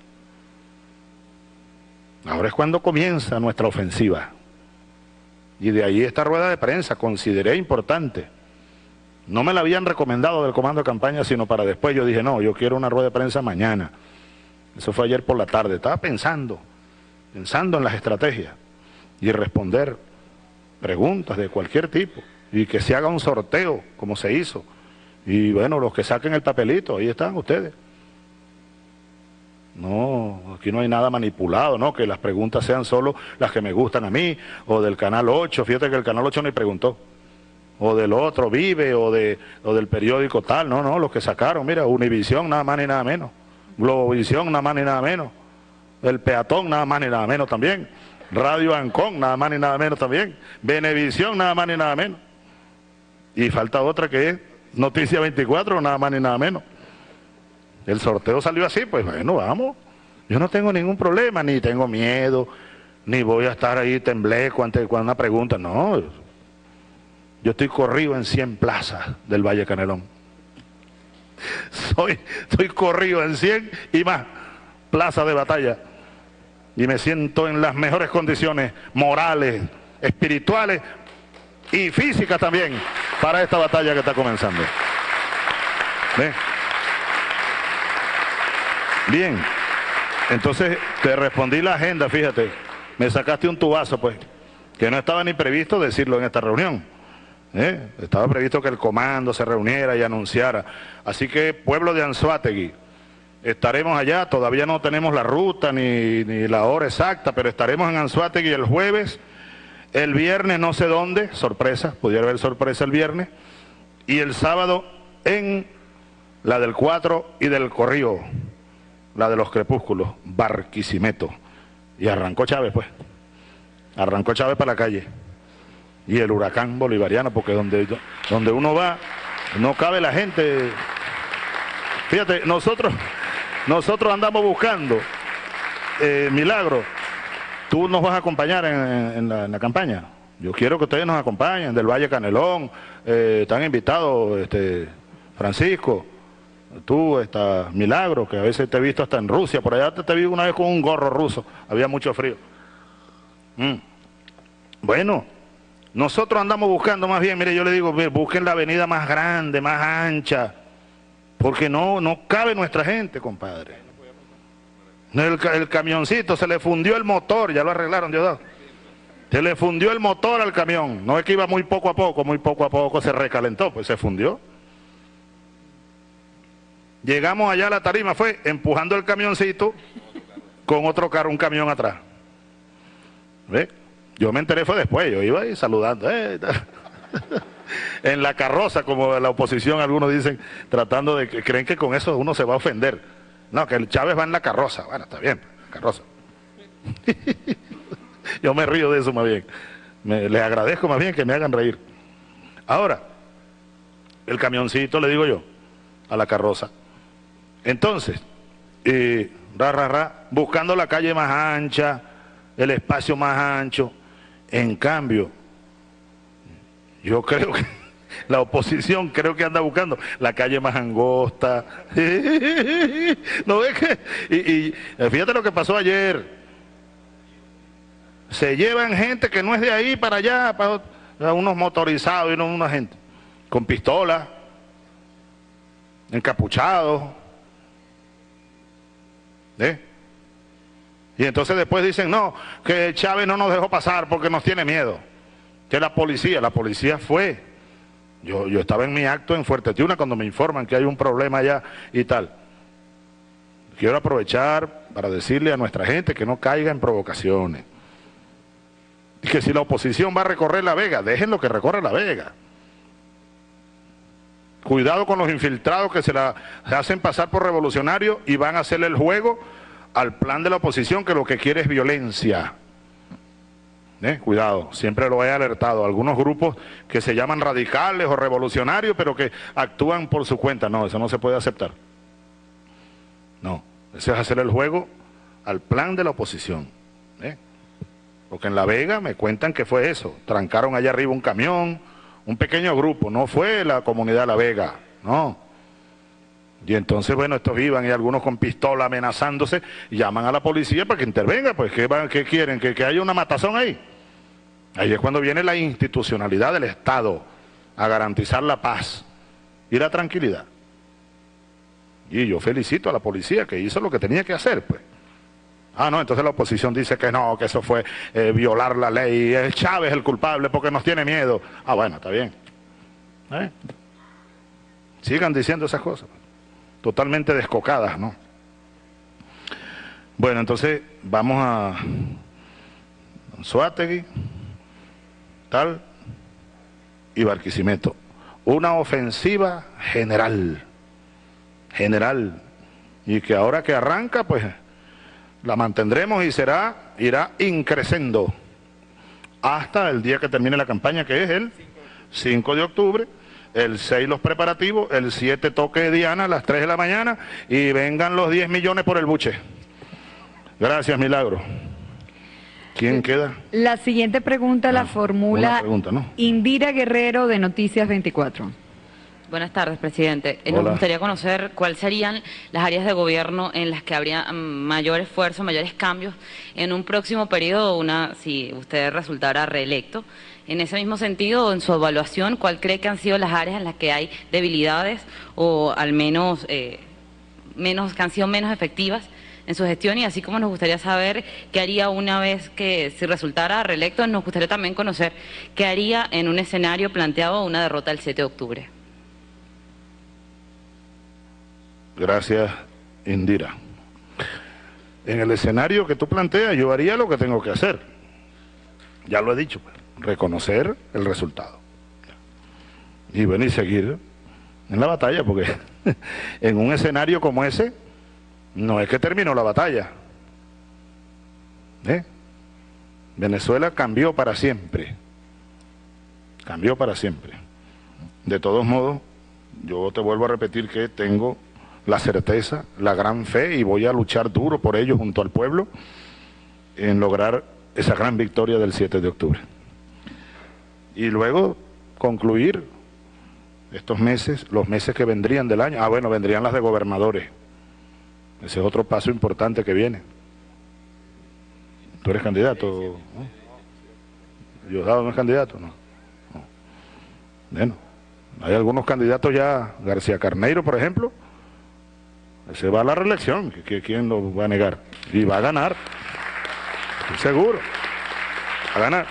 Ahora es cuando comienza nuestra ofensiva. Y de ahí esta rueda de prensa, consideré importante. No me la habían recomendado del comando de campaña, sino para después. Yo dije, no, yo quiero una rueda de prensa mañana. Eso fue ayer por la tarde. Estaba pensando en las estrategias y responder preguntas de cualquier tipo. Y que se haga un sorteo, como se hizo. Y bueno, los que saquen el papelito, ahí están ustedes. No, aquí no hay nada manipulado, ¿no? Que las preguntas sean solo las que me gustan a mí, o del Canal 8, fíjate que el Canal 8 ni preguntó, o del otro Vive, o del periódico tal, no, los que sacaron, mira, Univisión nada más ni nada menos, Globovisión nada más ni nada menos, El Peatón nada más ni nada menos también, Radio Ancón nada más ni nada menos también, Venevisión nada más ni nada menos, y falta otra que es Noticia 24 nada más ni nada menos. El sorteo salió así, pues bueno, vamos. Yo no tengo ningún problema, ni tengo miedo, ni voy a estar ahí tembleco ante una pregunta. No, yo estoy corrido en 100 plazas del Valle Canelón. Estoy corrido en 100 y más plazas de batalla. Y me siento en las mejores condiciones morales, espirituales y físicas también para esta batalla que está comenzando. ¿Ven? Bien, entonces te respondí la agenda, fíjate, me sacaste un tubazo, pues, que no estaba ni previsto decirlo en esta reunión. Estaba previsto que el comando se reuniera y anunciara. Así que, pueblo de Anzoátegui, estaremos allá, todavía no tenemos la ruta ni la hora exacta, pero estaremos en Anzoátegui el jueves, el viernes no sé dónde, sorpresa, pudiera haber sorpresa el viernes, y el sábado en la del 4 y del Corrío. La de los crepúsculos, Barquisimeto. Y arrancó Chávez, pues. Arrancó Chávez para la calle. Y el huracán bolivariano, porque donde uno va, no cabe la gente. Fíjate, nosotros andamos buscando, Milagro, tú nos vas a acompañar en la campaña. Yo quiero que ustedes nos acompañen, del Valle Canelón, están invitados, Francisco, tú, Milagro, que a veces te he visto hasta en Rusia, por allá te vi una vez con un gorro ruso, había mucho frío. Bueno, nosotros andamos buscando más bien, mire, yo le digo, busquen la avenida más grande, más ancha, porque no cabe nuestra gente, compadre. El camioncito, se le fundió el motor, ya lo arreglaron, Diosdado. Se le fundió el motor al camión, no es que iba muy poco a poco se recalentó, pues se fundió. Llegamos allá a la tarima, fue empujando el camioncito con otro carro, un camión atrás. ¿Ve? Yo me enteré fue después, yo iba ahí saludando. En la carroza, como la oposición, algunos dicen, tratando de que creen que con eso uno se va a ofender. No, que el Chávez va en la carroza. Bueno, está bien, carroza. Yo me río de eso más bien. Les agradezco más bien que me hagan reír. Ahora, el camioncito, le digo yo, a la carroza. Entonces, buscando la calle más ancha, el espacio más ancho. En cambio, yo creo que la oposición creo que anda buscando la calle más angosta. ¿No ves que? Y fíjate lo que pasó ayer. Se llevan gente que no es de ahí para allá, para unos motorizados y no una gente, con pistolas, encapuchados. Y entonces después dicen, no, que Chávez no nos dejó pasar porque nos tiene miedo. Que la policía fue. Yo estaba en mi acto en Fuerte Tiuna cuando me informan que hay un problema allá y tal. Quiero aprovechar para decirle a nuestra gente que no caiga en provocaciones. Y que si la oposición va a recorrer La Vega, déjenlo que recorra La Vega. Cuidado con los infiltrados que se hacen pasar por revolucionarios y van a hacerle el juego al plan de la oposición, que lo que quiere es violencia. Cuidado, siempre lo he alertado. Algunos grupos que se llaman radicales o revolucionarios, pero que actúan por su cuenta. No, eso no se puede aceptar. No, eso es hacer el juego al plan de la oposición. Porque en La Vega me cuentan que fue eso. Trancaron allá arriba un camión, un pequeño grupo, no fue la comunidad de La Vega, no. Y entonces, bueno, estos iban y algunos con pistola amenazándose, llaman a la policía para que intervenga, pues ¿qué quieren? ¿Que haya una matazón ahí? Ahí es cuando viene la institucionalidad del Estado a garantizar la paz y la tranquilidad. Y yo felicito a la policía que hizo lo que tenía que hacer, pues. Ah, no, entonces la oposición dice que no, que eso fue violar la ley, es Chávez el culpable porque nos tiene miedo. Ah, bueno, está bien. Sigan diciendo esas cosas. Totalmente descocadas, ¿no? Bueno, entonces vamos a Anzoátegui, tal, y Barquisimeto. Una ofensiva general, y que ahora que arranca, pues la mantendremos y irá increciendo hasta el día que termine la campaña, que es el 5 de octubre, el 6 los preparativos, el 7 toque de Diana a las 3 de la mañana y vengan los 10 millones por el buche. Gracias, Milagro. ¿Quién queda? La siguiente pregunta la formula ¿no? Indira Guerrero de Noticias 24. Buenas tardes, presidente. Nos gustaría conocer cuáles serían las áreas de gobierno en las que habría mayor esfuerzo, mayores cambios en un próximo periodo, si usted resultara reelecto. En ese mismo sentido, en su evaluación, ¿cuál cree que han sido las áreas en las que hay debilidades o al menos, que han sido menos efectivas en su gestión? Y así como nos gustaría saber qué haría una vez que, si resultara reelecto, nos gustaría también conocer qué haría en un escenario planteado una derrota el 7 de octubre. Gracias, Indira. En el escenario que tú planteas, yo haría lo que tengo que hacer. Ya lo he dicho, pues, reconocer el resultado. Y bueno, y seguir en la batalla, porque en un escenario como ese, no es que terminó la batalla. Venezuela cambió para siempre. Cambió para siempre. De todos modos, yo te vuelvo a repetir que tengo la certeza, la gran fe, y voy a luchar duro por ello junto al pueblo en lograr esa gran victoria del 7 de octubre. Y luego concluir estos meses, los meses que vendrían del año. Ah, bueno, vendrían las de gobernadores. Ese es otro paso importante que viene. ¿Tú eres candidato? ¿No? ¿Diosdado no es candidato? No. Bueno, hay algunos candidatos ya, García Carneiro, por ejemplo, ese va a la reelección, ¿quién lo va a negar? Y va a ganar, estoy seguro, va a ganar.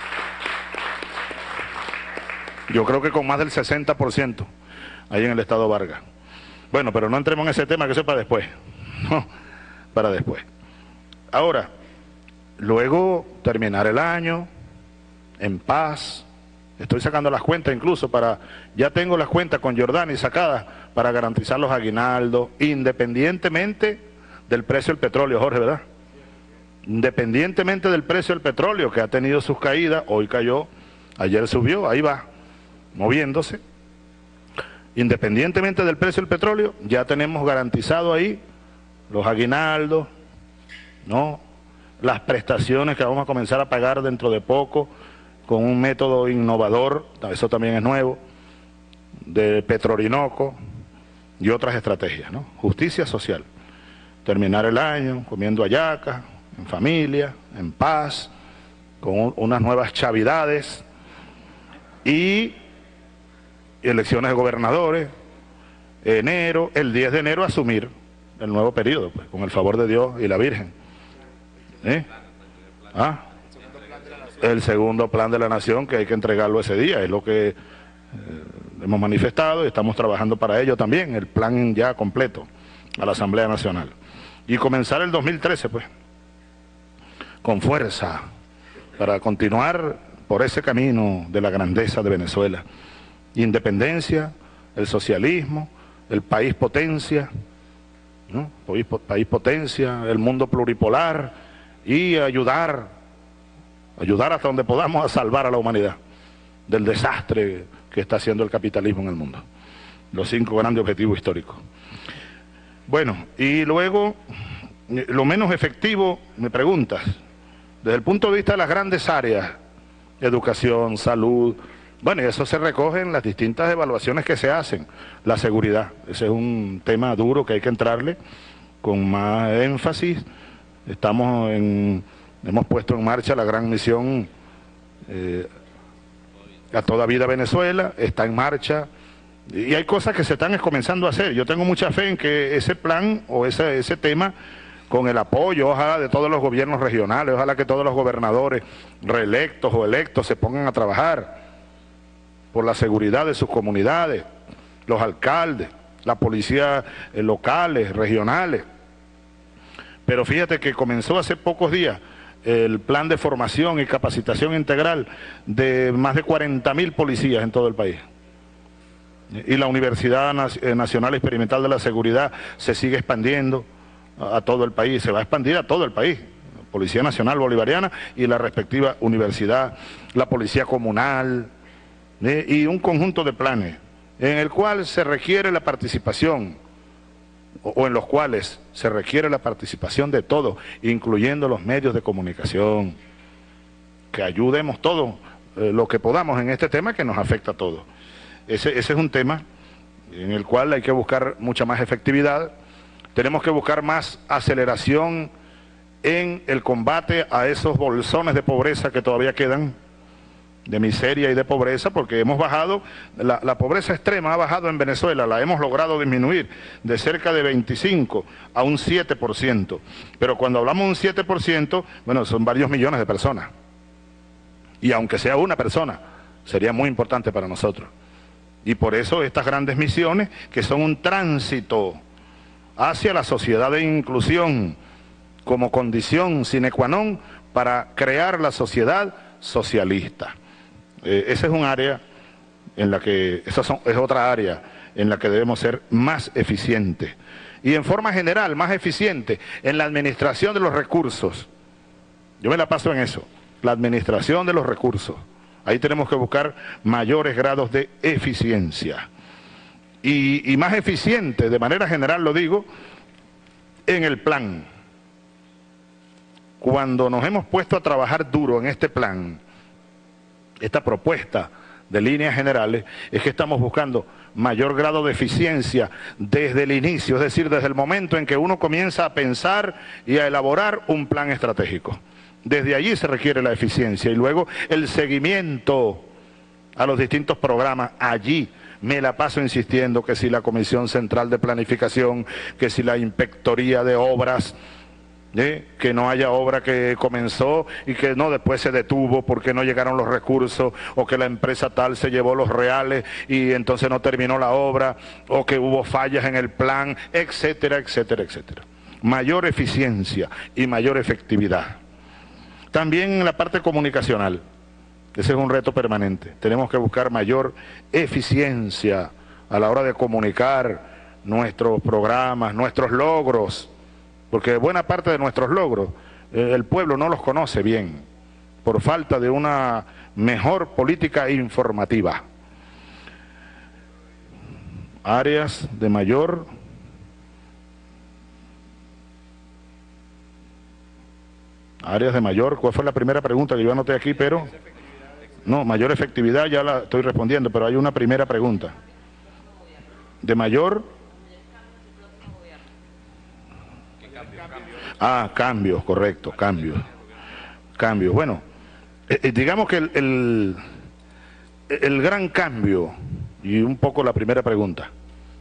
Yo creo que con más del 60% ahí en el estado Vargas. Bueno, pero no entremos en ese tema, que eso es para después. No, para después. Ahora, luego terminar el año en paz. Estoy sacando las cuentas incluso ya tengo las cuentas con Jordani sacadas para garantizar los aguinaldos, independientemente del precio del petróleo, Jorge, ¿verdad? Independientemente del precio del petróleo, que ha tenido sus caídas, hoy cayó, ayer subió, ahí va, moviéndose. Independientemente del precio del petróleo, ya tenemos garantizado ahí los aguinaldos, ¿no? Las prestaciones que vamos a comenzar a pagar dentro de poco, con un método innovador, eso también es nuevo, de Petrorinoco y otras estrategias, ¿no? Justicia social. Terminar el año comiendo hallacas, en familia, en paz, con unas nuevas chavidades y elecciones de gobernadores, el 10 de enero asumir el nuevo periodo, pues, con el favor de Dios y la Virgen. El segundo plan de la nación, que hay que entregarlo ese día, es lo que hemos manifestado y estamos trabajando para ello también, el plan ya completo a la Asamblea Nacional. Y comenzar el 2013, pues, con fuerza, para continuar por ese camino de la grandeza de Venezuela. Independencia, el socialismo, el país potencia, ¿no? País potencia, el mundo pluripolar, y ayudar ayudar hasta donde podamos a salvar a la humanidad del desastre que está haciendo el capitalismo en el mundo. Los 5 grandes objetivos históricos. Bueno, y luego, lo menos efectivo, me preguntas, desde el punto de vista de las grandes áreas, educación, salud, bueno, y eso se recoge en las distintas evaluaciones que se hacen. La seguridad, ese es un tema duro que hay que entrarle con más énfasis. Hemos puesto en marcha la gran misión A Toda Vida Venezuela, está en marcha, y hay cosas que se están comenzando a hacer. Yo tengo mucha fe en que ese plan o ese tema, con el apoyo, ojalá, de todos los gobiernos regionales, ojalá que todos los gobernadores reelectos o electos se pongan a trabajar por la seguridad de sus comunidades, los alcaldes, la policía locales, regionales. Pero fíjate que comenzó hace pocos días el plan de formación y capacitación integral de más de 40.000 policías en todo el país. Y la Universidad Nacional Experimental de la Seguridad se sigue expandiendo a todo el país, se va a expandir a todo el país. Policía Nacional Bolivariana y la respectiva universidad, la Policía Comunal, y un conjunto de planes en el cual se requiere la participación, o en los cuales se requiere la participación de todos, incluyendo los medios de comunicación, que ayudemos todo lo que podamos en este tema que nos afecta a todos. Ese es un tema en el cual hay que buscar mucha más efectividad. Tenemos que buscar más aceleración en el combate a esos bolsones de pobreza que todavía quedan, de miseria y de pobreza, porque hemos bajado, la pobreza extrema ha bajado en Venezuela, la hemos logrado disminuir de cerca de 25 a un 7%, pero cuando hablamos de un 7%, bueno, son varios millones de personas, y aunque sea una persona, sería muy importante para nosotros, y por eso estas grandes misiones, que son un tránsito hacia la sociedad de inclusión, como condición sine qua non para crear la sociedad socialista. Esa es un área en la que, es otra área en la que debemos ser más eficientes. Y en forma general, más eficientes en la administración de los recursos. Yo me la paso en eso, la administración de los recursos. Ahí tenemos que buscar mayores grados de eficiencia. Y más eficiente, de manera general lo digo, en el plan. Cuando nos hemos puesto a trabajar duro en este plan, esta propuesta de líneas generales, es que estamos buscando mayor grado de eficiencia desde el inicio, es decir, desde el momento en que uno comienza a pensar y a elaborar un plan estratégico. Desde allí se requiere la eficiencia y luego el seguimiento a los distintos programas. Allí me la paso insistiendo que si la Comisión Central de Planificación, que si la Inspectoría de Obras, que no haya obra que comenzó y que no después se detuvo porque no llegaron los recursos, o que la empresa tal se llevó los reales y entonces no terminó la obra, o que hubo fallas en el plan, etcétera, etcétera, etcétera. Mayor eficiencia y mayor efectividad. También en la parte comunicacional, ese es un reto permanente. Tenemos que buscar mayor eficiencia a la hora de comunicar nuestros programas, nuestros logros, porque buena parte de nuestros logros el pueblo no los conoce bien, por falta de una mejor política informativa. Áreas de mayor ¿cuál fue la primera pregunta que yo anoté aquí? Pero no, mayor efectividad ya la estoy respondiendo, pero hay una primera pregunta. De mayor... cambios, correcto, cambios. Bueno, digamos que el gran cambio, y un poco la primera pregunta,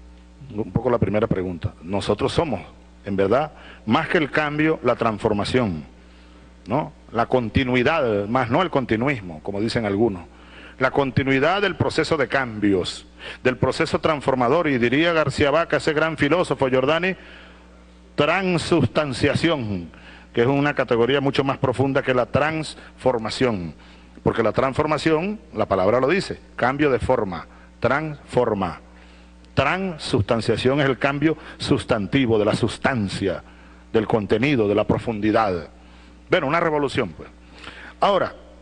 nosotros somos, en verdad, más que el cambio, la transformación, ¿no? La continuidad, más no el continuismo, como dicen algunos. La continuidad del proceso de cambios, del proceso transformador, y diría García Vaca, ese gran filósofo, Giordani, transubstanciación, que es una categoría mucho más profunda que la transformación, porque la transformación, la palabra lo dice, cambio de forma, transforma. Transubstanciación es el cambio sustantivo, de la sustancia, del contenido, de la profundidad. Bueno, una revolución, pues. Ahora,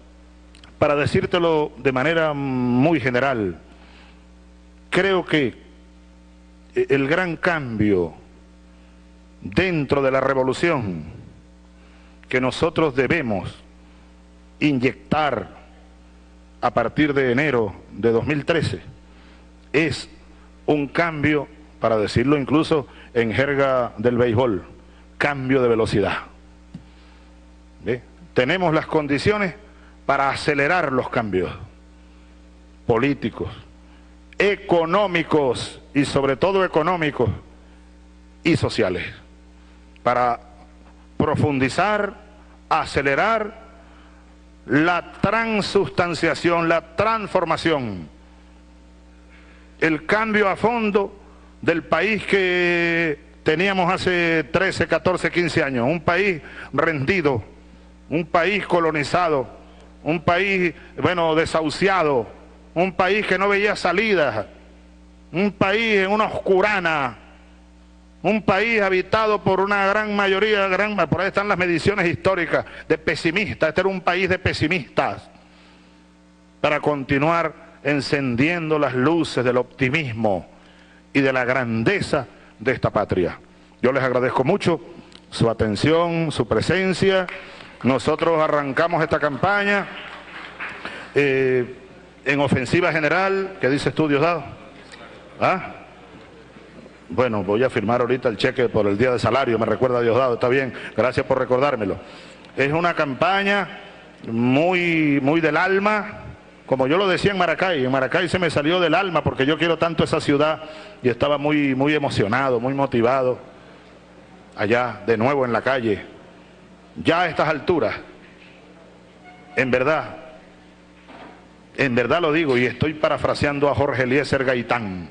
para decírtelo de manera muy general, creo que el gran cambio dentro de la revolución que nosotros debemos inyectar a partir de enero de 2013 es un cambio, para decirlo incluso en jerga del béisbol, cambio de velocidad. ¿Ve? Tenemos las condiciones para acelerar los cambios políticos, económicos y sobre todo económicos y sociales, para profundizar, acelerar la transustanciación, la transformación, el cambio a fondo del país que teníamos hace 13, 14, 15 años, un país rendido, un país colonizado, un país, bueno, desahuciado, un país que no veía salidas, un país en una oscurana, un país habitado por una gran mayoría, por ahí están las mediciones históricas, de pesimistas. Este era un país de pesimistas, para continuar encendiendo las luces del optimismo y de la grandeza de esta patria. Yo les agradezco mucho su atención, su presencia. Nosotros arrancamos esta campaña en ofensiva general. ¿Qué dices tú, Diosdado? ¿Ah? Bueno, voy a firmar ahorita el cheque por el día de salario, me recuerda Diosdado, está bien, gracias por recordármelo. Es una campaña muy del alma, como yo lo decía en Maracay se me salió del alma porque yo quiero tanto esa ciudad y estaba muy emocionado, muy motivado, allá de nuevo en la calle, ya a estas alturas, en verdad lo digo y estoy parafraseando a Jorge Eliezer Gaitán.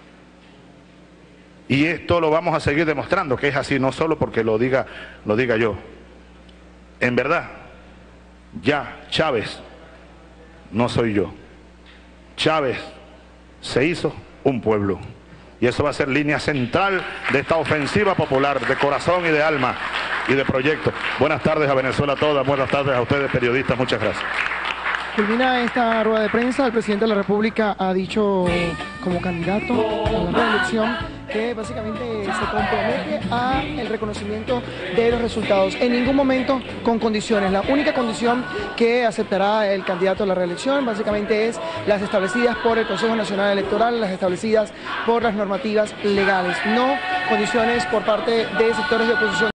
Y esto lo vamos a seguir demostrando, que es así, no solo porque lo diga yo. En verdad, ya Chávez no soy yo. Chávez se hizo un pueblo. Y eso va a ser línea central de esta ofensiva popular, de corazón y de alma y de proyecto. Buenas tardes a Venezuela toda, buenas tardes a ustedes periodistas, muchas gracias. Culmina esta rueda de prensa, el presidente de la República ha dicho como candidato a la reelección que básicamente se compromete a el reconocimiento de los resultados, en ningún momento con condiciones. La única condición que aceptará el candidato a la reelección básicamente es las establecidas por el Consejo Nacional Electoral, las establecidas por las normativas legales, no condiciones por parte de sectores de oposición.